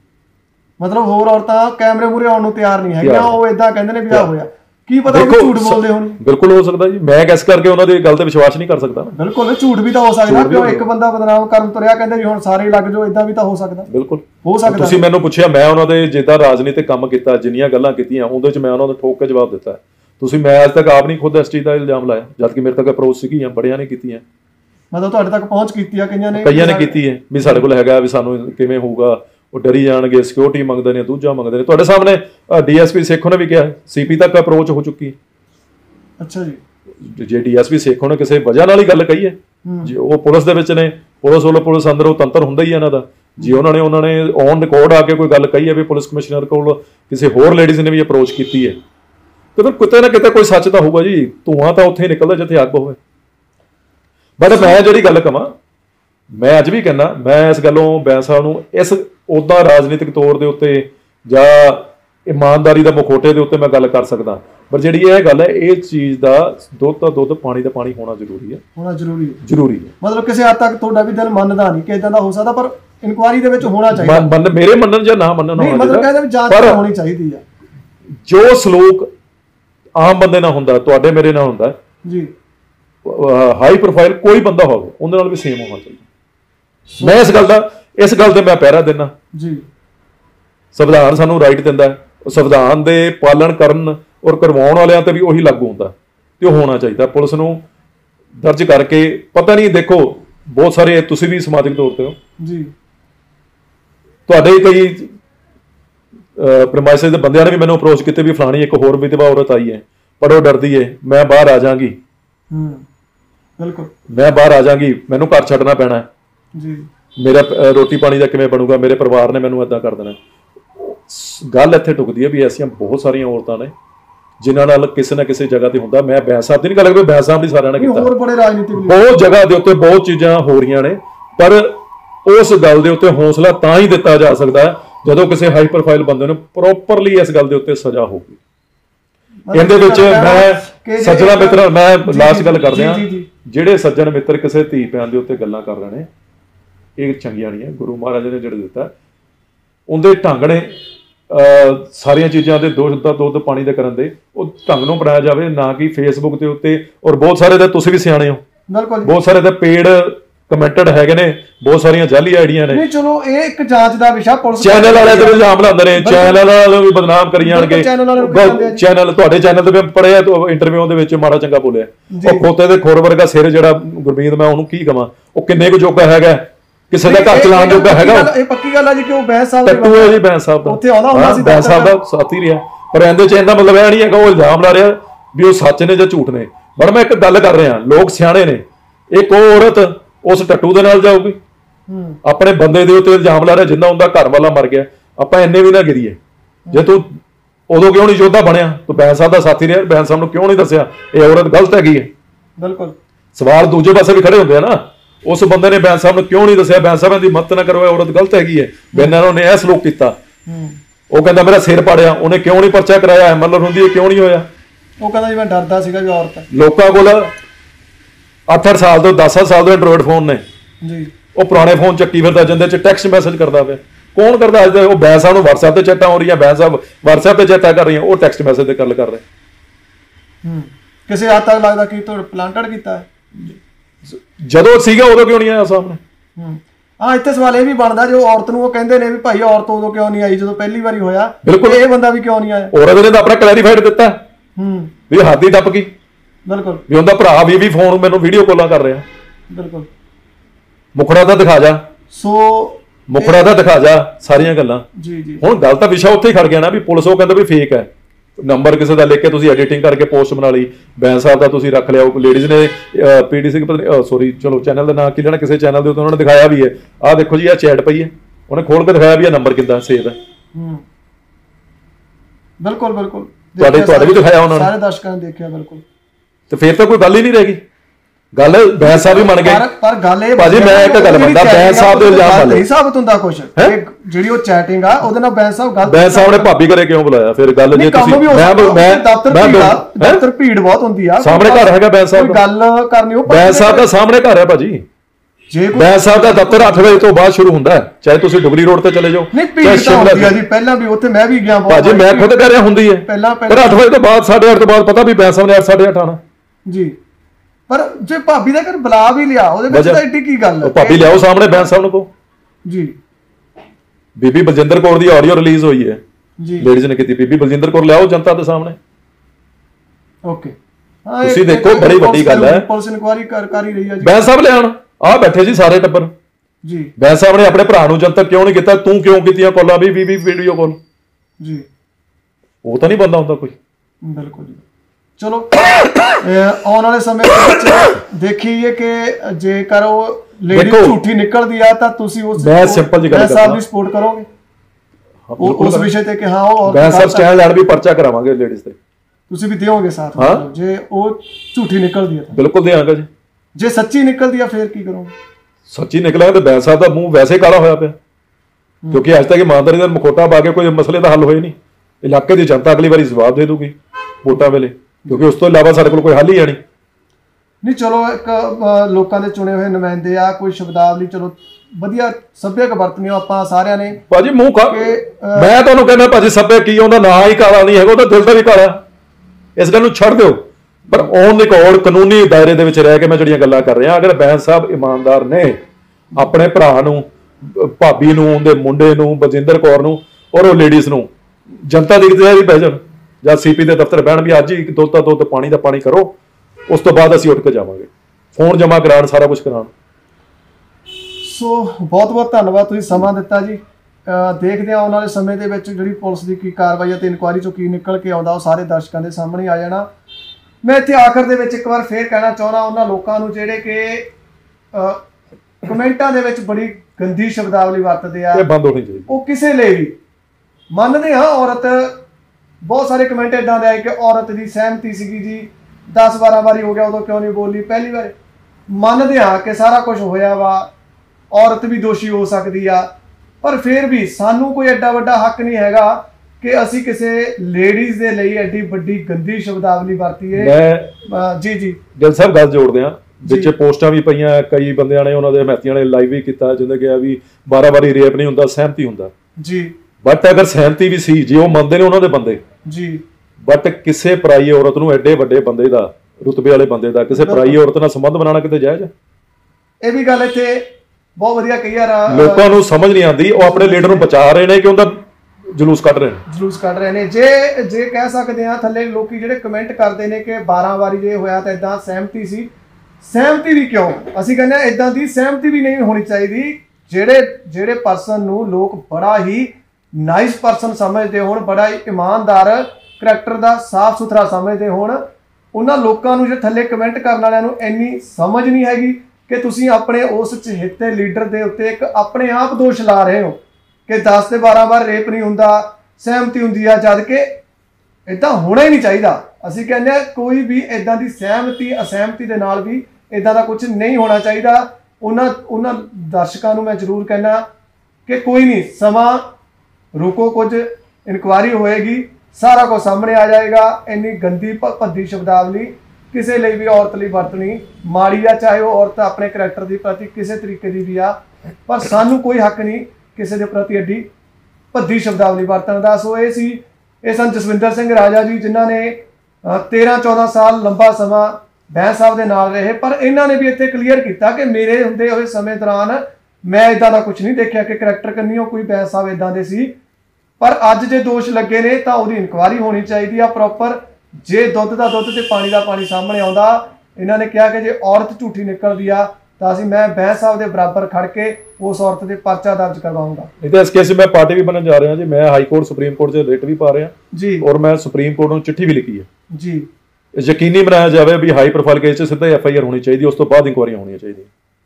B: ਮਤਲਬ ਹੋਰ ਔਰਤਾਂ ਕੈਮਰੇ ਮੂਹਰੇ ਆਉਣ ਨੂੰ ਤਿਆਰ ਨਹੀਂ ਹੈਗੀਆਂ, ਉਹ ਇਦਾਂ ਕਹਿੰਦੇ ਨੇ ਵੀ ਆ ਹੋਇਆ, ਕੀ ਪਤਾ ਉਹ ਝੂਠ ਬੋਲਦੇ ਹੋਣ। ਬਿਲਕੁਲ ਹੋ ਸਕਦਾ ਜੀ, ਮੈਂ ਗੈਸ ਕਰਕੇ ਉਹਨਾਂ ਦੀ ਗੱਲ ਤੇ ਵਿਸ਼ਵਾਸ ਨਹੀਂ ਕਰ ਸਕਦਾ। ਬਿਲਕੁਲ ਝੂਠ ਵੀ ਤਾਂ ਹੋ ਸਕਦਾ, ਕਿਉਂ ਇੱਕ ਬੰਦਾ ਬਦਨਾਮ ਕਰਨ ਤੁਰਿਆ ਕਹਿੰਦੇ ਵੀ ਹੁਣ ਸਾਰੇ ਲੱਗ ਜਾਓ, ਇਦਾਂ ਵੀ ਤਾਂ ਹੋ ਸਕਦਾ। ਬਿਲਕੁਲ ਹੋ ਸਕਦਾ। ਤੁਸੀਂ ਮੈਨੂੰ ਪੁੱਛਿਆ, ਮੈਂ ਉਹਨਾਂ ਦੇ ਜਿੱਦਾਂ ਰਾਜਨੀਤਿਕ ਕੰਮ ਕੀਤਾ, ਜਿੰਨੀਆਂ ਗੱਲਾਂ ਕੀਤੀਆਂ ਉਹਦੇ 'ਚ ਮੈਂ ਉਹਨਾਂ ਨੂੰ ਠੋਕ ਕੇ ਜਵਾਬ ਦਿੱਤਾ। ਤੁਸੀਂ ਮੈਂ ਅੱਜ ਤੱਕ ਆਪ ਨਹੀਂ ਖੁਦ ਇਸ ਚੀਜ਼ ਦਾ ਇਲਜ਼ਾਮ ਲਾਇਆ, ਜਦ ਕਿ ਮੇਰੇ ਤੱਕ ਅਪਰੋਚ ਸੀਗੀਆਂ, ਬੜਿਆਂ ਨੇ ਕੀਤੀਆਂ, ਮਤਲਬ ਤੁਹਾਡੇ ਤੱਕ ਪਹੁੰਚ ਕੀਤੀ ਆ ਕਈਆਂ ਨੇ, ਕਈਆਂ ਨੇ ਕੀਤੀ ਹੈ ਵੀ ਸਾਡੇ ਕੋਲ ਹੈਗਾ, ਵੀ ਸਾਨੂੰ ਕਿਵੇਂ ਹੋਊਗਾ, ਉਹ ਡਰੀ ਜਾਣਗੇ, ਸਿਕਿਉਰਿਟੀ ਮੰਗਦੇ ਨੇ, ਦੂਜਾ ਮੰਗਦੇ ਨੇ। ਤੁਹਾਡੇ ਸਾਹਮਣੇ ਡੀ ਐਸ ਪੀ ਸੇਖੋਂ ਨੇ ਵੀ ਕਿਹਾ, ਸੀ ਪੀ ਤੱਕ ਅਪਰੋਚ ਹੋ ਚੁੱਕੀ। ਅੱਛਾ ਜੀ, ਜੇ ਡੀ ਐਸ ਪੀ ਸੇਖੋਂ ਨੇ ਕਿਸੇ ਵਜ੍ਹਾ ਨਾਲ ਹੀ ਗੱਲ ਕਹੀ ਹੈ, ਜੇ ਉਹ ਪੁਲਿਸ ਦੇ ਵਿੱਚ ਨੇ, ਪੁਲਿਸ ਵੱਲੋਂ ਪੁਲਿਸ ਅੰਦਰ ਉਹ ਤੰਤਰ ਹੁੰਦਾ ਹੀ ਹੈ ਇਹਨਾਂ ਦਾ, ਜੇ ਉਹਨਾਂ ਨੇ ਉਹਨਾਂ ਨੇ ਔਨ ਰਿਕਾਰਡ ਆ ਕੇ ਕੋਈ ਗੱਲ ਕਹੀ ਹੈ ਵੀ ਪੁਲਿਸ ਕਮਿਸ਼ਨਰ ਕੋਲ ਕਿਸੇ ਹੋਰ ਲੇਡੀਜ਼ ਨੇ ਵੀ ਅਪਰੋਚ ਕੀਤੀ ਹੈ, ਤੇ ਫਿਰ ਕਿਤੇ ਨਾ ਕਿਤੇ ਕੋਈ ਸੱਚ ਤਾਂ ਹੋਊਗਾ ਜੀ। ਧੂਆਂ ਤਾਂ ਉੱਥੇ ਨਿਕਲਦਾ ਜਿੱਥੇ ਅੱਗ ਹੋਵੇ। ਬਟ ਮੈਂ ਜਿਹੜੀ ਗੱਲ ਕਹਾਂ, ਮੈਂ ਅੱਜ ਵੀ ਕਹਿੰਦਾ, ਮੈਂ ਇਸ ਗੱਲੋਂ ਬੈਂਸ ਸਾਹਿਬ ਨੂੰ ਇਸ ਉੱਦਾਂ ਰਾਜਨੀਤਿਕ ਤੌਰ ਦੇ ਉੱਤੇ ਜਾਂ ਇਮਾਨਦਾਰੀ ਦਾ ਮੁਖੌਟੇ ਦੇ ਉੱਤੇ ਮੈਂ ਗੱਲ ਕਰ ਸਕਦਾ, ਪਰ ਜਿਹੜੀ ਇਹ ਗੱਲ ਹੈ, ਇਹ ਚੀਜ਼ ਦਾ ਦੁੱਧ ਦਾ ਦੁੱਧ, ਪਾਣੀ ਦਾ ਪਾਣੀ ਹੋਣਾ ਜ਼ਰੂਰੀ ਹੈ, ਹੋਣਾ ਜ਼ਰੂਰੀ ਹੈ, ਜ਼ਰੂਰੀ ਹੈ। ਮਤਲਬ ਕਿਸੇ ਹੱਦ ਤੱਕ ਤੁਹਾਡਾ ਵੀ ਦਿਲ ਮੰਨਦਾ ਨਹੀਂ ਕਿ ਇਦਾਂ ਦਾ ਹੋ ਸਕਦਾ, ਪਰ ਇਨਕੁਆਇਰੀ ਦੇ ਵਿੱਚ ਹੋਣਾ ਚਾਹੀਦਾ। ਮੰਨ ਮੇਰੇ ਮੰਨਣ ਜਾਂ ਨਾ ਮੰਨਣ ਹੋਣਾ ਮਤਲਬ ਕਹਿੰਦੇ ਵੀ ਜਾਂਚ ਹੋਣੀ ਚਾਹੀਦੀ ਆ। ਜੋ ਸਲੂਕ ਆਮ ਬੰਦੇ ਨਾਲ ਹੁੰਦਾ, ਤੁਹਾਡੇ ਮੇਰੇ ਨਾਲ ਹੁੰਦਾ ਜੀ, ਹਾਈ ਪ੍ਰੋਫਾਈਲ ਕੋਈ ਬੰਦਾ ਹੋਵੇ ਉਹਦੇ ਨਾਲ ਵੀ ਸੇਮ ਹੋਣਾ ਚਾਹੀਦਾ। ਮੈਂ ਇਸ ਗੱਲ ਦਾ ਇਸ ਗੱਲ ਤੇ ਮੈਂ ਪਹਿਰਾ ਦਿੰਦਾ ਜੀ। ਸੰਵਿਧਾਨ ਸਾਨੂੰ ਰਾਈਟ ਦਿੰਦਾ, ਉਹ ਸੰਵਿਧਾਨ ਦੇ ਪਾਲਣ ਕਰਨ ਔਰ ਕਰਵਾਉਣ ਵਾਲਿਆਂ ਤੇ ਵੀ ਉਹੀ ਲਾਗੂ ਹੁੰਦਾ, ਤੇ ਉਹ ਹੋਣਾ ਚਾਹੀਦਾ। ਪੁਲਿਸ ਨੂੰ ਦਰਜ ਕਰਕੇ ਪਤਾ ਨਹੀਂ, ਦੇਖੋ ਬਹੁਤ ਸਾਰੇ ਤੁਸੀਂ ਵੀ ਸਮਾਜਿਕ ਤੌਰ ਤੇ ਹੋ ਜੀ, ਤੁਹਾਡੇ ਕਈ ਪ੍ਰਮਾਈਸਿਸ ਦੇ ਬੰਦਿਆਂ ਨੇ ਵੀ ਮੈਨੂੰ ਅਪਰੋਚ ਕੀਤੇ ਵੀ ਫਲਾਣੀ ਇੱਕ ਹੋਰ ਵਿਧਵਾ ਔਰਤ ਆਈ ਹੈ, ਪਰ ਉਹ ਡਰਦੀ ਹੈ, ਮੈਂ ਬਾਹਰ ਆ ਜਾਵਾਂਗੀ, ਹੂੰ ਬਿਲਕੁਲ ਮੈਂ ਬਾਹਰ ਆ ਜਾਵਾਂਗੀ, ਮੈਨੂੰ ਘਰ ਛੱਡਣਾ ਪੈਣਾ ਜੀ, ਮੇਰਾ ਰੋਟੀ ਪਾਣੀ ਦਾ ਕਿਵੇਂ ਬਣੂਗਾ, ਮੇਰੇ ਪਰਿਵਾਰ ਨੇ ਮੈਨੂੰ ਏਦਾਂ ਕਰ ਦੇਣਾ। ਗੱਲ ਇੱਥੇ ਟੁਕਦੀ ਹੈ ਵੀ ਐਸੀਆਂ ਬਹੁਤ ਸਾਰੀਆਂ ਔਰਤਾਂ ਨੇ ਜਿਨ੍ਹਾਂ ਨਾਲ ਕਿਸੇ ਨਾ ਕਿਸੇ ਜਗ੍ਹਾ ਤੇ ਹੁੰਦਾ। ਮੈਂ ਬੈਂਸ ਸਾਹਿਬ ਦੀ ਨਹੀਂ ਗੱਲ ਕਰਦਾ, ਬੈਂਸ ਸਾਹਿਬ ਦੀ ਸਾਰਿਆਂ ਨੇ ਕੀਤਾ,
A: ਹੋਰ ਬੜੇ ਰਾਜਨੀਤਿਕ
B: ਬਹੁਤ ਜਗ੍ਹਾ ਦੇ ਉੱਤੇ ਬਹੁਤ ਚੀਜ਼ਾਂ ਹੋ ਰਹੀਆਂ ਨੇ, ਪਰ ਉਸ ਗੱਲ ਦੇ ਉੱਤੇ ਹੌਸਲਾ ਤਾਂ ਹੀ ਦਿੱਤਾ ਜਾ ਸਕਦਾ ਹੈ ਜਦੋਂ ਕਿਸੇ ਹਾਈ ਪ੍ਰੋਫਾਈਲ ਬੰਦੇ ਨੂੰ ਪ੍ਰੋਪਰਲੀ ਇਸ ਗੱਲ ਦੇ ਉੱਤੇ ਸਜ਼ਾ ਹੋਊਗੀ। ਇਹਦੇ ਵਿੱਚ ਮੈਂ ਸੱਜਣਾ ਮਿੱਤਰ, ਮੈਂ ਲਾਸਟ ਗੱਲ ਕਰਦੇ ਹਾਂ, ਜਿਹੜੇ ਸੱਜਣ ਮਿੱਤਰ ਕਿਸੇ ਧੀ ਭੈਣ ਦੇ ਉੱਤੇ ਗੱਲਾਂ ਕਰ ਰਹੇ ਨੇ, ਇਹ ਚੰਗੀਆਂ ਨਹੀਂ ਹੈ। ਗੁਰੂ ਮਹਾਰਾਜ ਨੇ ਜਿਹੜਾ ਦਿੱਤਾ ਉਹਦੇ ਢੰਗ ਨੇ ਸਾਰੀਆਂ ਚੀਜ਼ਾਂ ਦੇ ਦੁੱਧ ਦਾ ਦੁੱਧ ਪਾਣੀ ਦੇ ਕਰਨ ਦੇ, ਉਹ ਢੰਗ ਨੂੰ ਬਣਾਇਆ ਜਾਵੇ, ਨਾ ਕਿ ਫੇਸਬੁੱਕ ਦੇ ਉੱਤੇ। ਔਰ ਬਹੁਤ ਸਾਰੇ ਤਾਂ ਤੁਸੀਂ ਵੀ ਸਿਆਣੇ ਹੋ,
A: ਬਿਲਕੁਲ
B: ਬਹੁਤ ਸਾਰੇ ਤਾਂ ਪੇਡ ਕਮੈਂਟਡ ਹੈਗੇ ਨੇ, ਬਹੁਤ ਸਾਰੀਆਂ ਜਾਲੀ ਆਈਡੀਆਂ ਨੇ।
A: ਨਹੀਂ ਚਲੋ ਇਹ ਇੱਕ ਜਾਂਚ ਦਾ ਵਿਸ਼ਾ, ਪੁਲਿਸ
B: ਚੈਨਲ ਵਾਲੇ ਤੇ ਇਲਜ਼ਾਮ ਲਾਉਂਦੇ ਨੇ, ਚੈਨਲ ਵਾਲਿਆਂ ਨੂੰ ਵੀ ਬਦਨਾਮ ਕਰੀ ਜਾਣਗੇ। ਚੈਨਲ ਤੁਹਾਡੇ ਚੈਨਲ ਤੇ ਮੈਂ ਪੜਿਆ ਇੰਟਰਵਿਊ ਦੇ ਵਿੱਚ ਮਾੜਾ ਚੰਗਾ ਬੋਲਿਆ, ਉਹ ਖੋਤੇ ਦੇ ਖੋਰ ਵਰਗਾ ਸਿਰ ਜਿਹੜਾ ਗੁਰਮੀਤ, ਮੈਂ ਉਹਨੂੰ ਕੀ ਕਵਾਂ, ਉਹ ਕਿੰਨੇ ਕੁ ਜੋਗਾ ਹੈਗਾ, ਕਿਸੇ ਦਾ ਘਰ ਚਲਾਉਣ ਜੋਗਾ ਹੈਗਾ।
A: ਇਹ ਪੱਕੀ ਗੱਲ ਆ ਜੀ ਕਿ ਉਹ ਬੈਂਸ ਸਾਹਿਬ
B: ਟੱਟੂ ਹੈ ਜੀ ਬੈਂਸ ਸਾਹਿਬ ਦਾ,
A: ਉੱਥੇ ਆਉਂਦਾ ਹੁੰਦਾ ਸੀ,
B: ਬੈਂਸ ਸਾਹਿਬ ਦਾ ਸਾਥੀ ਰਿਹਾ। ਪਰ ਇਹਦੇ ਚ ਇਹਦਾ ਮਤਲਬ ਇਹ ਨਹੀਂ ਹੈਗਾ ਉਹ ਇਲਜ਼ਾਮ ਲਾ ਰਿਹਾ ਵੀ ਉਹ ਸੱਚ ਨੇ ਜਾਂ ਝੂਠ ਨੇ। ਪਰ ਮੈਂ ਇੱਕ ਗੱਲ ਕਰ ਰਿਹਾ, ਲੋਕ ਸਿਆਣੇ ਨੇ। ਇੱਕ ਉਹ ਔਰਤ ਉਸ ਟੱਟੂ ਦੇ ਨਾਲ ਜਾਊਗੀ, ਆਪਣੇ ਬੰਦੇ ਦੇ ਉੱਤੇ ਇਲਜ਼ਾਮ ਲਾ ਰਿਹਾ ਜਿੰਨਾ ਉਹਦਾ ਘਰ ਵਾਲਾ ਮਰ ਗਿਆ। ਆਪਾਂ ਇੰਨੇ ਵੀ ਨਾ ਗਿਰੀਏ। ਜੇ ਤੂੰ ਉਦੋਂ ਕਿਉਂ ਨਹੀਂ ਯੋਧਾ ਬਣਿਆ, ਤੂੰ ਬੈਂਸ ਸਾਹਿਬ ਦਾ ਸਾਥੀ ਰਿਹਾ, ਬੈਂਸ ਸਾਹਿਬ ਨੂੰ ਕਿਉਂ ਨਹੀਂ ਦੱਸਿਆ ਇਹ ਔਰਤ ਗਲਤ ਹੈਗੀ ਹੈ?
A: ਬਿਲਕੁਲ
B: ਸਵਾਲ ਦੂਜੇ ਪਾਸੇ ਵੀ ਖੜੇ ਹੁੰਦੇ ਆ ਨਾ, ਉਸ ਬੰਦੇ ਨੇ ਬੈਂਸ ਸਾਹਿਬ ਨੂੰ ਕਿਉਂ ਨਹੀਂ ਦੱਸਿਆ, ਬੈਂਸ ਸਾਹਿਬ ਦੀ ਮਦਦ ਨਾ ਕਰੋ, ਇਹ ਔਰਤ ਗਲਤ ਹੈਗੀ ਹੈ, ਬੈਨਾਂ ਨੇ ਇਹ ਸਲੂਕ ਕੀਤਾ। ਉਹ ਕਹਿੰਦਾ ਮੇਰਾ ਸਿਰ ਪਾੜਿਆ, ਉਹਨੇ ਕਿਉਂ ਨਹੀਂ ਪਰਚਾ ਕਰਾਇਆ, ਐਮਐਲਆਰ ਹੁੰਦੀ ਹੈ ਕਿਉਂ ਨਹੀਂ ਹੋਇਆ?
A: ਉਹ ਕਹਿੰਦਾ ਜੀ ਮੈਂ ਡਰਦਾ ਸੀਗਾ ਵੀ ਔਰਤ।
B: ਲੋਕਾਂ ਕੋਲ ਅੱਠ ਅੱਠ ਸਾਲ ਤੋਂ ਦਸ ਸਾਲ ਦੇ ਐਂਡਰੋਇਡ ਫੋਨ ਨੇ
A: ਜੀ,
B: ਉਹ ਪੁਰਾਣੇ ਫੋਨ ਚੱਕੀ ਫਿਰਦਾ, ਜਿੰਦੇ ਚ ਟੈਕਸਟ ਮੈਸੇਜ ਕਰਦਾ ਪਿਆ। ਕੌਣ ਕਰਦਾ ਅੱਜ? ਉਹ ਬੈਂਸ ਸਾਹਿਬ ਨੂੰ WhatsApp ਤੇ ਚੈਟਾਂ ਹੋ ਰਹੀਆਂ, ਬੈਂਸ ਸਾਹਿਬ WhatsApp ਤੇ ਚੈਟਾਂ ਕਰ ਰਹੀਆਂ, ਉਹ ਟੈਕਸਟ ਮੈਸੇਜ ਤੇ ਗੱਲ ਕਰ ਰਹੇ।
A: ਹੂੰ ਕਿਸੇ ਹੱਦ ਤੱਕ ਲੱਗਦਾ ਕਿ ਤੂੰ ਪਲਾਂਟਡ ਕੀਤਾ ਹੈ।
B: ਜਦੋਂ ਸੀਗਾ ਉਦੋਂ ਕਿਉਂ ਨਹੀਂ ਆਇਆ ਸਾਹਮਣੇ?
A: ਹੂੰ ਹਾਂ, ਇੱਥੇ ਸਵਾਲ ਇਹ ਵੀ ਬਣਦਾ, ਜੋ ਔਰਤ ਨੂੰ ਉਹ ਕਹਿੰਦੇ ਨੇ ਵੀ ਭਾਈ ਔਰਤ ਉਦੋਂ ਕਿਉਂ ਨਹੀਂ ਆਈ ਜਦੋਂ ਪਹਿਲੀ ਵਾਰੀ ਹੋਇਆ,
B: ਬਿਲਕੁਲ
A: ਇਹ ਬੰਦਾ ਵੀ ਕਿਉਂ ਨਹੀਂ ਆਇਆ?
B: ਔਰਤ ਨੇ ਤਾਂ ਆਪਣਾ ਕਲੈਰੀਫਾਈਡ ਦਿੱਤਾ
A: ਹੂੰ
B: ਵੀ ਹੱਦ ਹੀ ਟੱਪ ਗਈ।
A: ਬਿਲਕੁਲ
B: ਵੀ ਉਹਦਾ ਭਰਾ ਵੀ ਵੀ ਫੋਨ ਮੈਨੂੰ ਵੀਡੀਓ ਕਾਲਾਂ ਕਰ ਰਿਹਾ।
A: ਬਿਲਕੁਲ
B: ਮੁਖੜਾ ਦਾ ਦਿਖਾ ਜਾ,
A: ਸੋ
B: ਮੁਖੜਾ ਦਾ ਦਿਖਾ ਜਾ, ਸਾਰੀਆਂ ਗੱਲਾਂ।
A: ਜੀ ਜੀ
B: ਹੁਣ ਗੱਲ ਤਾਂ ਵਿਸ਼ਾ ਉੱਥੇ ਹੀ ਖੜ ਗਿਆ ਨਾ ਵੀ ਪੁਲਿਸ ਉਹ ਕਹਿੰਦਾ ਵੀ ਫੇਕ ਹੈ, ਨੰਬਰ ਕਿਸੇ ਦਾ ਲਿਖ ਕੇ ਤੁਸੀਂ ਐਡੀਟਿੰਗ ਕਰਕੇ ਪੋਸਟ ਬਣਾ ਲਈ, ਬੈਂਸ ਸਾਹਿਬ ਦਾ ਤੁਸੀਂ ਰੱਖ ਲਿਆ। ਉਹ ਲੇਡੀਜ਼ ਨੇ ਪੀਡੀਸੀ ਪਤਾ ਸੋਰੀ ਚਲੋ ਚੈਨਲ ਦਾ ਨਾਂ ਕੀ ਲੈਣਾ, ਕਿਸੇ ਚੈਨਲ ਦੇ ਉੱਤੇ ਉਹਨਾਂ ਨੇ ਦਿਖਾਇਆ ਵੀ ਹੈ, ਆਹ ਦੇਖੋ ਜੀ ਆਹ ਚੈਟ ਪਈ ਹੈ, ਉਹਨੇ ਖੋਲ ਕੇ ਦਿਖਾਇਆ ਵੀ ਇਹ ਨੰਬਰ ਕਿੱਦਾਂ ਸੇਵ ਹੈ।
A: ਹੂੰ ਬਿਲਕੁਲ ਬਿਲਕੁਲ
B: ਤੁਹਾਡੇ ਤੁਹਾਡੇ ਵੀ ਦਿਖਾਇਆ ਉਹਨਾਂ ਨੇ,
A: ਸਾਰੇ ਦਰਸ਼ਕਾਂ ਨੇ ਦੇਖਿਆ। ਬਿਲਕੁਲ,
B: ਤੇ ਫਿਰ ਤਾਂ ਕੋਈ ਗੱਲ ਹੀ ਨਹੀਂ ਰਹਿ ਗਈ। ਗੱਲ ਬੈਂਸ ਸਾਹਿਬ ਵੀ ਮੰਨ ਗਏ।
A: ਪਰ ਗੱਲ ਇਹ
B: ਭਾਜੀ ਮੈਂ ਇੱਕ ਗੱਲ ਮੰਨਦਾ, ਬੈਂਸ ਸਾਹਿਬ ਦੇ ਇਲਜ਼ਾਮ
A: ਨਹੀਂ ਸਾਬਤ ਹੁੰਦਾ ਕੁਝ, ਜਿਹੜੀ ਉਹ ਚੈਟਿੰਗ ਆ ਉਹਦੇ ਨਾਲ ਬੈਂਸ ਸਾਹਿਬ ਗਲਤ।
B: ਬੈਂਸ ਸਾਹਿਬ ਨੇ ਭਾਬੀ ਘਰੇ ਕਿਉਂ ਬੁਲਾਇਆ? ਫਿਰ ਗੱਲ ਜੇ ਤੁਸੀਂ ਮੈਂ ਮੈਂ
A: ਦਫ਼ਤਰ ਭੀੜ ਬਹੁਤ ਹੁੰਦੀ ਆ,
B: ਸਾਹਮਣੇ ਘਰ ਹੈਗਾ ਬੈਂਸ ਸਾਹਿਬ ਦਾ,
A: ਗੱਲ ਕਰਨੀ ਉਹ
B: ਬੈਂਸ ਸਾਹਿਬ ਦਾ ਸਾਹਮਣੇ ਘਰ ਹੈ ਭਾਜੀ। ਜੇ ਬੈਂਸ ਸਾਹਿਬ ਦਾ ਦਫ਼ਤਰ ਅੱਠ ਵਜੇ ਤੋਂ ਬਾਅਦ ਸ਼ੁਰੂ ਹੁੰਦਾ ਹੈ, ਚਾਹੇ ਤੁਸੀਂ ਡੁਗਰੀ ਰੋਡ ਤੇ ਚਲੇ ਜਾਓ।
A: ਨਹੀਂ ਭੀੜ ਤਾਂ ਹੁੰਦੀ ਆ ਜੀ, ਪਹਿਲਾਂ ਵੀ ਉੱਥੇ ਮੈਂ ਵੀ ਗਿਆ
B: ਭਾਜੀ, ਮੈਂ ਖੁਦ ਕਹਿ ਰਿਹਾ ਹੁੰਦੀ ਹੈ
A: ਪਹਿਲਾਂ।
B: ਪਰ ਅੱਠ ਵਜੇ ਤੋਂ ਬਾਅਦ ਸਾਢੇ ਅੱਠ ਤੋਂ ਬਾਅਦ ਪਤਾ ਵੀ ਬੈਂਸ ਸਾਹਿਬ ਨੇ ਅੱਠ ਸਾਢੇ ਅੱਠ ਆਣਾ
A: ਜੀ। ਪਰ ਜੇ ਭਾਬੀ ਦਾ ਘਰ ਬੁਲਾ ਵੀ ਲਿਆ, ਉਹਦੇ ਵਿੱਚ ਤਾਂ ਏਡੀ ਕੀ ਗੱਲ ਹੈ?
B: ਭਾਬੀ ਲਿਆਓ ਸਾਹਮਣੇ ਬੈਂਸ ਸਾਹਿਬ ਨੂੰ ਕਹੋ
A: ਜੀ।
B: ਬੀਬੀ ਬਲਜਿੰਦਰ ਕੌਰ ਦੀ ਆਡੀਓ ਰਿਲੀਜ਼ ਹੋਈ ਹੈ
A: ਜੀ,
B: ਲੇਡੀਜ਼ ਨੇ ਕੀਤੀ, ਬੀਬੀ ਬਲਜਿੰਦਰ ਕੌਰ ਲਿਆਓ ਜਨਤਾ ਦੇ ਸਾਹਮਣੇ।
A: ਓਕੇ
B: ਤੁਸੀਂ ਦੇਖੋ ਬੜੀ ਵੱਡੀ ਗੱਲ ਹੈ,
A: ਪੁਲਿਸ ਇਨਕੁਆਇਰੀ ਕਰ ਕਰ ਹੀ ਰਹੀ ਹੈ ਜੀ।
B: ਬੈਂਸ ਸਾਹਿਬ ਲਿਆਉਣ ਆ ਬੈਠੇ ਜੀ ਸਾਰੇ ਟੱਬਰ
A: ਜੀ।
B: ਬੈਂਸ ਸਾਹਿਬ ਨੇ ਆਪਣੇ ਭਰਾ ਨੂੰ ਜਨਤਕ ਕਿਉਂ ਨਹੀਂ ਕੀਤਾ? ਤੂੰ ਕਿਉਂ ਕੀਤੀਆਂ ਕਾਲਾਂ ਵੀ ਵੀ ਵੀਡੀਓ ਕਾਲ? ਜੀ ਉਹ ਤਾਂ ਨਹੀਂ ਬੰਦਾ ਹੁੰਦਾ ਕੋਈ।
A: ਬਿਲਕੁਲ ਜੀ। ਚਲੋ ਆਉਣ ਵਾਲੇ ਸਮੇਂ ਵਿੱਚ ਦੇਖੀਏ ਕਿ ਜੇਕਰ ਉਹ ਲੇਡੀ ਝੂਠੀ ਨਿਕਲਦੀ ਆ ਤਾਂ ਤੁਸੀਂ ਉਸ
B: ਬੈਂਸ ਸਿੰਪਲ ਜੀ ਗੱਲ
A: ਸਾਹਿਬ ਦੀ ਸਪੋਰਟ ਕਰੋਗੇ ਉਸ ਵਿਸ਼ੇ ਤੇ ਕਿ ਹਾਂ ਉਹ
B: ਬੈਂਸ ਸਾਹਿਬ ਸਟੈਂਡ ਲੈਣ ਵੀ ਪਰਚਾ ਕਰਾਵਾਂਗੇ ਲੇਡੀਜ਼ ਤੇ,
A: ਤੁਸੀਂ ਵੀ ਦਿਓਗੇ ਸਾਥ? ਜੇ ਉਹ ਝੂਠੀ ਨਿਕਲਦੀ ਆ
B: ਬਿਲਕੁਲ ਦਿਆਂਗਾ ਜੀ। ਜੇ
A: ਸੱਚੀ ਨਿਕਲਦੀ ਆ ਫਿਰ ਕੀ ਕਰੋਗੇ?
B: ਸੱਚੀ ਨਿਕਲਿਆ ਤਾਂ ਬੈਂਸ ਸਾਹਿਬ ਦਾ ਮੂੰਹ ਵੈਸੇ ਕਾਲਾ ਹੋਇਆ ਪਿਆ, ਕਿਉਂਕਿ ਅੱਜ ਤੱਕ ਇਮਾਨਦਾਰੀ ਦਾ ਮਖੌਟਾ ਪਾ ਕੇ ਕੋਈ ਮਸਲੇ ਦਾ ਹੱਲ ਹੋਏ ਨਹੀਂ। ਇਲਾਕੇ ਦੀ ਜਨਤਾ ਅਗਲੀ ਵਾਰੀ ਜਵਾਬ ਦੇ ਦੂਗੀ ਵੋਟਾਂ ਵੇਲੇ, ਕਿਉਂਕਿ ਉਸ ਤੋਂ ਇਲਾਵਾ ਸਾਡੇ ਕੋਲ ਕੋਈ ਹੱਲ ਹੀ ਹੈ ਨਹੀਂ। ਨਹੀਂ
A: ਚਲੋ ਇੱਕ ਲੋਕਾਂ ਦੇ ਚੁਣੇ ਹੋਏ ਨੁਮਾਇੰਦੇ ਆ, ਕੋਈ ਸ਼ਬਦਾਵਲੀ ਚਲੋ ਵਧੀਆ ਸੱਭਿਅਕ ਵਰਤਨੀ ਆਪਾਂ ਸਾਰਿਆਂ ਨੇ।
B: ਭਾਜੀ ਮੂੰਹ ਖਾ ਮੈਂ ਤੁਹਾਨੂੰ ਕਹਿੰਦਾ ਭਾਜੀ ਸੱਭਿਅਕ ਕੀ, ਉਹਦਾ ਨਾਂ ਹੀ ਕਾਲਾ ਨਹੀਂ ਹੈਗਾ, ਉਹਦਾ ਦਿਲ ਦਾ ਵੀ ਕਾਲਾ। ਇਸ ਗੱਲ ਨੂੰ ਛੱਡ ਦਿਓ। ਪਰ ਔਨ ਰਿਕਾਰਡ ਕਾਨੂੰਨੀ ਦਾਇਰੇ ਦੇ ਵਿੱਚ ਰਹਿ ਕੇ ਮੈਂ ਜਿਹੜੀਆਂ ਗੱਲਾਂ ਕਰ ਰਿਹਾ, ਅਗਰ ਬੈਂਸ ਸਾਹਿਬ ਇਮਾਨਦਾਰ ਨੇ ਆਪਣੇ ਭਰਾ ਨੂੰ, ਭਾਬੀ ਨੂੰ, ਉਹਦੇ ਮੁੰਡੇ ਨੂੰ, ਬਲਜਿੰਦਰ ਕੌਰ ਨੂੰ ਔਰ ਉਹ ਲੇਡੀਜ਼ ਨੂੰ ਜਨਤਾ ਦੇਖਦੇ ਵੀ ਬਹਿ ਜਾਣ ਜਾਂ ਸੀਪੀ ਦੇ ਦਫ਼ਤਰ ਬਹਿਣ ਵੀ ਅੱਜ ਹੀ ਦੁੱਧ ਦਾ ਦੁੱਧ ਪਾਣੀ ਦਾ ਪਾਣੀ ਕਰੋ, ਉਸ ਤੋਂ ਬਾਅਦ ਅਸੀਂ ਉੱਠ ਕੇ ਜਾਵਾਂਗੇ, ਫੋਨ ਜਮ੍ਹਾਂ ਕਰਾਉਣ, ਸਾਰਾ ਕੁਝ ਕਰਾਉਣ। ਸੋ ਬਹੁਤ ਬਹੁਤ ਧੰਨਵਾਦ, ਤੁਸੀਂ ਸਮਾਂ ਦਿੱਤਾ ਜੀ। ਦੇਖਦੇ ਹਾਂ ਆਉਣ ਵਾਲੇ ਸਮੇਂ ਦੇ ਵਿੱਚ ਜਿਹੜੀ ਪੁਲਿਸ ਦੀ ਕੀ ਕਾਰਵਾਈ ਅਤੇ ਇਨਕੁਆਇਰੀ ਚੋਂ ਕੀ ਨਿਕਲ ਕੇ ਆਉਂਦਾ ਉਹ ਸਾਰੇ ਦਰਸ਼ਕਾਂ ਦੇ ਸਾਹਮਣੇ ਆ ਜਾਣਾ। ਮੈਂ ਇੱਥੇ ਆਖਰ ਦੇ ਵਿੱਚ ਇੱਕ ਵਾਰ ਫੇਰ ਕਹਿਣਾ ਚਾਹੁੰਦਾ ਉਹਨਾਂ ਲੋਕਾਂ ਨੂੰ ਜਿਹੜੇ ਕਿ ਕਮੈਂਟਾਂ ਦੇ ਵਿੱਚ ਬੜੀ ਗੰਦੀ ਸ਼ਬਦਾਵਲੀ ਵਰਤਦੇ ਆ, ਇਹ ਬੰਦ ਹੋਣੀ ਚਾਹੀਦੀ। ਉਹ ਕਿਸੇ ਲਈ ਵੀ ਮੰਨਦੇ ਹਾਂ ਔਰਤ
A: ਬਹੁਤ ਸਾਰੇ ਕਮੈਂਟ ਇਦਾਂ ਦੇ ਆਏ ਕਿ ਔਰਤ ਦੀ ਸਹਿਮਤੀ ਸੀਗੀ ਜੀ, ਦਸ ਬਾਰਾਂ ਵਾਰੀ ਹੋ ਗਿਆ ਉਦੋਂ ਕਿਉਂ ਨਹੀਂ ਬੋਲੀ, ਪਹਿਲੀ ਵਾਰ। ਮੰਨਦੇ ਹਾਂ ਕਿ ਸਾਰਾ ਕੁਝ ਹੋਇਆ ਵਾ, ਔਰਤ ਵੀ ਦੋਸ਼ੀ ਹੋ ਸਕਦੀ ਆ, ਪਰ ਫਿਰ ਵੀ ਸਾਨੂੰ ਕੋਈ ਐਡਾ ਵੱਡਾ ਹੱਕ ਨਹੀਂ ਹੈਗਾ ਕਿ ਅਸੀਂ ਕਿਸੇ ਲੇਡੀਜ਼ ਦੇ ਲਈ ਐਡੀ ਵੱਡੀ ਗੰਦੀ ਸ਼ਬਦਾਵਲੀ ਵਰਤੀਏ।
B: ਮੈਂ
A: ਜੀ ਜੀ
B: ਗਿੱਲ ਸਾਹਿਬ ਗੱਲ ਜੋੜਦੇ ਆ, ਵਿੱਚ ਪੋਸਟਾਂ ਵੀ ਪਈਆਂ, ਕਈ ਬੰਦਿਆਂ ਨੇ ਉਹਨਾਂ ਦੇ ਹਮਾਇਤੀਆਂ ਨੇ ਲਾਈਵ ਵੀ ਕੀਤਾ ਜਿਹਦੇ ਕਿਹਾ ਵੀ ਬਾਰਾਂ ਵਾਰੀ ਰੇਪ ਨਹੀਂ ਹੁੰਦਾ, ਸਹਿਮਤੀ ਹੁੰਦਾ
A: ਜੀ।
B: ਬਟ ਅਗਰ ਸਹਿਮਤੀ ਵੀ ਸੀ, ਜੇ ਉਹ ਮੰਨਦੇ ਨੇ ਉਹਨਾਂ ਦੇ ਬੰਦੇ
A: ਜੀ,
B: ਬਟ ਕਿਸੇ ਪਰਾਈ ਔਰਤ ਨੂੰ ਐਡੇ ਵੱਡੇ ਬੰਦੇ ਦਾ, ਰੁਤਬੇ ਵਾਲੇ ਬੰਦੇ ਦਾ ਕਿਸੇ ਪਰਾਈ ਔਰਤ ਨਾਲ ਸੰਬੰਧ ਬਣਾਉਣਾ ਕਿਤੇ ਜਾਇਜ਼ ਹੈ?
A: ਇਹ ਵੀ ਗੱਲ ਇੱਥੇ ਬਹੁਤ ਵਧੀਆ ਕਹੀ ਯਾਰ।
B: ਲੋਕਾਂ ਨੂੰ ਸਮਝ ਨਹੀਂ ਆਉਂਦੀ, ਉਹ ਆਪਣੇ ਲੀਡਰ ਨੂੰ ਬਚਾ ਰਹੇ ਨੇ ਕਿ ਉਹਦਾ ਜਲੂਸ ਕੱਢ ਰਹੇ ਨੇ
A: ਜਲੂਸ ਕੱਢ ਰਹੇ ਨੇ। ਜੇ ਜੇ ਕਹਿ ਸਕਦੇ ਆ ਥੱਲੇ ਲੋਕੀ ਜਿਹੜੇ ਕਮੈਂਟ ਕਰਦੇ ਨੇ ਕਿ ਬਾਰਾਂ ਵਾਰੀ ਜੇ ਹੋਇਆ ਤਾਂ ਇਦਾਂ ਸਹਿਮਤੀ ਸੀ, ਸਹਿਮਤੀ ਵੀ ਕਿਉਂ? ਅਸੀਂ ਕਹਿੰਦੇ ਆ ਇਦਾਂ ਦੀ ਸਹਿਮਤੀ ਵੀ ਨਹੀਂ ਹੋਣੀ ਚਾਹੀਦੀ। ਜਿਹੜੇ ਜਿਹੜੇ ਪਰਸਨ ਨੂੰ ਲੋਕ ਬੜਾ ਹੀ ਨਾਈਸ ਪਰਸਨ ਸਮਝਦੇ ਹੋਣ, ਬੜਾ ਹੀ ਇਮਾਨਦਾਰ ਕਰੈਕਟਰ ਦਾ ਸਾਫ਼ ਸੁਥਰਾ ਸਮਝਦੇ ਹੋਣ, ਉਹਨਾਂ ਲੋਕਾਂ ਨੂੰ ਜੇ ਥੱਲੇ ਕਮੈਂਟ ਕਰਨ ਵਾਲਿਆਂ ਨੂੰ ਇੰਨੀ ਸਮਝ ਨਹੀਂ ਹੈਗੀ ਕਿ ਤੁਸੀਂ ਆਪਣੇ ਉਸ ਚਹੇਤੇ ਲੀਡਰ ਦੇ ਉੱਤੇ ਇੱਕ ਆਪਣੇ ਆਪ ਦੋਸ਼ ਲਾ ਰਹੇ ਹੋ ਕਿ ਦਸ ਤੇ ਬਾਰਾਂ ਵਾਰ ਰੇਪ ਨਹੀਂ ਹੁੰਦਾ, ਸਹਿਮਤੀ ਹੁੰਦੀ ਆ, ਜਦ ਕਿ ਇਦਾਂ ਹੋਣਾ ਹੀ ਨਹੀਂ ਚਾਹੀਦਾ। ਅਸੀਂ ਕਹਿੰਦੇ ਆ ਕੋਈ ਵੀ ਇਦਾਂ ਦੀ ਸਹਿਮਤੀ ਅਸਹਿਮਤੀ ਦੇ ਨਾਲ ਵੀ ਇਦਾਂ ਦਾ ਕੁਝ ਨਹੀਂ ਹੋਣਾ ਚਾਹੀਦਾ। ਉਹਨਾਂ ਉਹਨਾਂ ਦਰਸ਼ਕਾਂ ਨੂੰ ਮੈਂ ਜ਼ਰੂਰ ਕਹਿਣਾ ਕਿ ਕੋਈ ਨਹੀਂ, ਸਮਾਂ ਰੁਕੋ, ਕੁਝ ਇਨਕੁਆਇਰੀ ਹੋਏਗੀ, ਸਾਰਾ ਕੁਝ ਸਾਹਮਣੇ ਆ ਜਾਏਗਾ। ਇੰਨੀ ਗੰਦੀ ਭੱਦੀ ਸ਼ਬਦਾਵਲੀ ਕਿਸੇ ਲਈ ਵੀ ਔਰਤ ਲਈ ਵਰਤਣੀ ਮਾੜੀ ਆ, ਚਾਹੇ ਉਹ ਔਰਤ ਆਪਣੇ ਕਰੈਕਟਰ ਦੇ ਪ੍ਰਤੀ ਕਿਸੇ ਤਰੀਕੇ ਦੀ ਵੀ ਆ, ਪਰ ਸਾਨੂੰ ਕੋਈ ਹੱਕ ਨਹੀਂ ਕਿਸੇ ਦੇ ਪ੍ਰਤੀ ਐਡੀ ਭੱਦੀ ਸ਼ਬਦਾਵਲੀ ਵਰਤਣ ਦਾ। ਸੋ ਇਹ ਸੀ ਇਹ ਸਨ ਜਸਵਿੰਦਰ ਸਿੰਘ ਰਾਜਾ ਜੀ, ਜਿਨ੍ਹਾਂ ਨੇ ਤੇਰਾਂ ਚੌਦਾਂ ਸਾਲ ਲੰਬਾ ਸਮਾਂ ਬੈਂਸ ਸਾਹਿਬ ਦੇ ਨਾਲ ਰਹੇ, ਪਰ ਇਹਨਾਂ ਨੇ ਵੀ ਇੱਥੇ ਕਲੀਅਰ ਕੀਤਾ ਕਿ ਮੇਰੇ ਹੁੰਦੇ ਹੋਏ ਸਮੇਂ ਦੌਰਾਨ ਮੈਂ ਇਦਾਂ ਦਾ ਕੁਝ ਨਹੀਂ ਦੇਖਿਆ ਕਿ ਕਰੈਕਟਰ ਕੰਨੀਓ ਕੋਈ ਬੈਂਸ ਸਾਹਿਬ ਇਦਾਂ ਦੇ ਸੀ। ਪਰ ਅੱਜ ਜੇ ਦੋਸ਼ ਲੱਗੇ ਨੇ ਤਾਂ ਉਹਦੀ ਇਨਕੁਆਇਰੀ ਹੋਣੀ ਚਾਹੀਦੀ ਆ ਪ੍ਰੋਪਰ। ਜੇ ਦੁੱਧ ਦਾ ਦੁੱਧ ਤੇ ਪਾਣੀ ਦਾ ਪਾਣੀ ਸਾਹਮਣੇ ਆਉਂਦਾ, ਇਹਨਾਂ ਨੇ ਕਿਹਾ ਕਿ ਜੇ ਔਰਤ ਝੂਠੀ ਨਿਕਲਦੀ ਆ ਤਾਂ ਅਸੀਂ ਮੈਂ ਬੈਂਸ ਸਾਹਿਬ ਦੇ ਬਰਾਬਰ ਖੜ ਕੇ ਉਸ ਔਰਤ ਦੇ ਪਰਚਾ ਦਰਜ ਕਰਵਾਉਂਗਾ।
B: ਨਹੀਂ ਤਾਂ ਇਸ ਕੇਸ ਮੈਂ ਪਾਰਟੀ ਵੀ ਬਣਨ ਜਾ ਰਿਹਾ ਜੀ, ਮੈਂ ਹਾਈ ਕੋਰਟ ਸੁਪਰੀਮ ਕੋਰਟ 'ਚ ਰਿਟ ਵੀ ਪਾ ਰਿਹਾ
A: ਜੀ,
B: ਔਰ ਮੈਂ ਸੁਪਰੀਮ ਕੋਰਟ ਨੂੰ ਚਿੱਠੀ ਵੀ ਲਿਖੀ ਹੈ
A: ਜੀ।
B: ਯਕੀਨੀ ਬਣਾਇਆ ਜਾਵੇ ਵੀ ਹਾਈ ਪ੍ਰੋਫਾਈਲ ਕੇਸ 'ਚ ਸਿੱਧਾ ਐਫ ਆਈ ਆਰ ਹੋਣੀ ਚਾਹੀਦੀ, ਉਸ ਤੋਂ ਬਾਅਦ ਇਨਕੁਆਇਰੀਆਂ ਹੋਣੀਆਂ ਚਾਹੀਦੀਆਂ।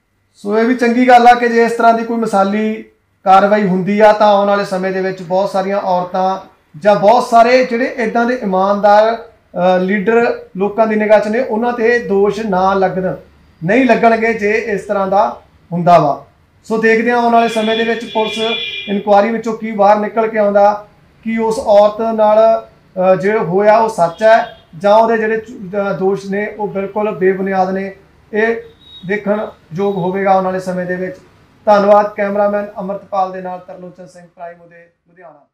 A: ਸੋ ਇਹ ਵੀ ਚੰਗੀ ਗੱਲ ਆ ਕਿ ਜੇ ਇਸ ਤਰ੍ਹਾਂ ਦੀ ਕੋਈ ਮਿਸਾਲੀ ਕਾਰਵਾਈ ਹੁੰਦੀ ਆ ਤਾਂ ਆਉਣ ਵਾਲੇ ਸਮੇਂ ਦੇ ਵਿੱਚ ਬਹੁਤ ਸਾਰੀਆਂ ਔਰਤਾਂ ਜਾਂ ਬਹੁਤ ਸਾਰੇ ਜਿਹੜੇ ਇਦਾਂ ਦੇ ਇਮਾਨਦਾਰ ਲੀਡਰ ਲੋਕਾਂ ਦੀ ਨਿਗਾਹ 'ਚ ਨੇ, ਉਹਨਾਂ ਤੇ ਦੋਸ਼ ਨਾ ਲੱਗਣ ਨਹੀਂ ਲੱਗਣਗੇ ਜੇ ਇਸ ਤਰ੍ਹਾਂ ਦਾ ਹੁੰਦਾ ਵਾ। ਸੋ ਦੇਖਦੇ ਹਾਂ ਆਉਣ ਵਾਲੇ ਸਮੇਂ ਦੇ ਵਿੱਚ ਪੁਲਿਸ ਇਨਕੁਆਇਰੀ ਵਿੱਚੋਂ ਕੀ ਬਾਹਰ ਨਿਕਲ ਕੇ ਆਉਂਦਾ, ਕਿ ਉਸ ਔਰਤ ਨਾਲ ਜਿਹੜਾ ਹੋਇਆ ਉਹ ਸੱਚ ਹੈ ਜਾਂ ਉਹਦੇ ਜਿਹੜੇ ਦੋਸ਼ ਨੇ ਉਹ ਬਿਲਕੁਲ ਬੇਬੁਨਿਆਦ ਨੇ। ਇਹ ਦੇਖਣ ਯੋਗ ਹੋਵੇਗਾ ਆਉਣ ਵਾਲੇ ਸਮੇਂ ਦੇ ਵਿੱਚ। ਧੰਨਵਾਦ। ਕੈਮਰਾਮੈਨ ਅਮਰਤਪਾਲ ਦੇ ਨਾਲ ਤਰਲੋਚਨ ਸਿੰਘ, ਪ੍ਰਾਈਮ ਉਦੇ, ਲੁਧਿਆਣਾ।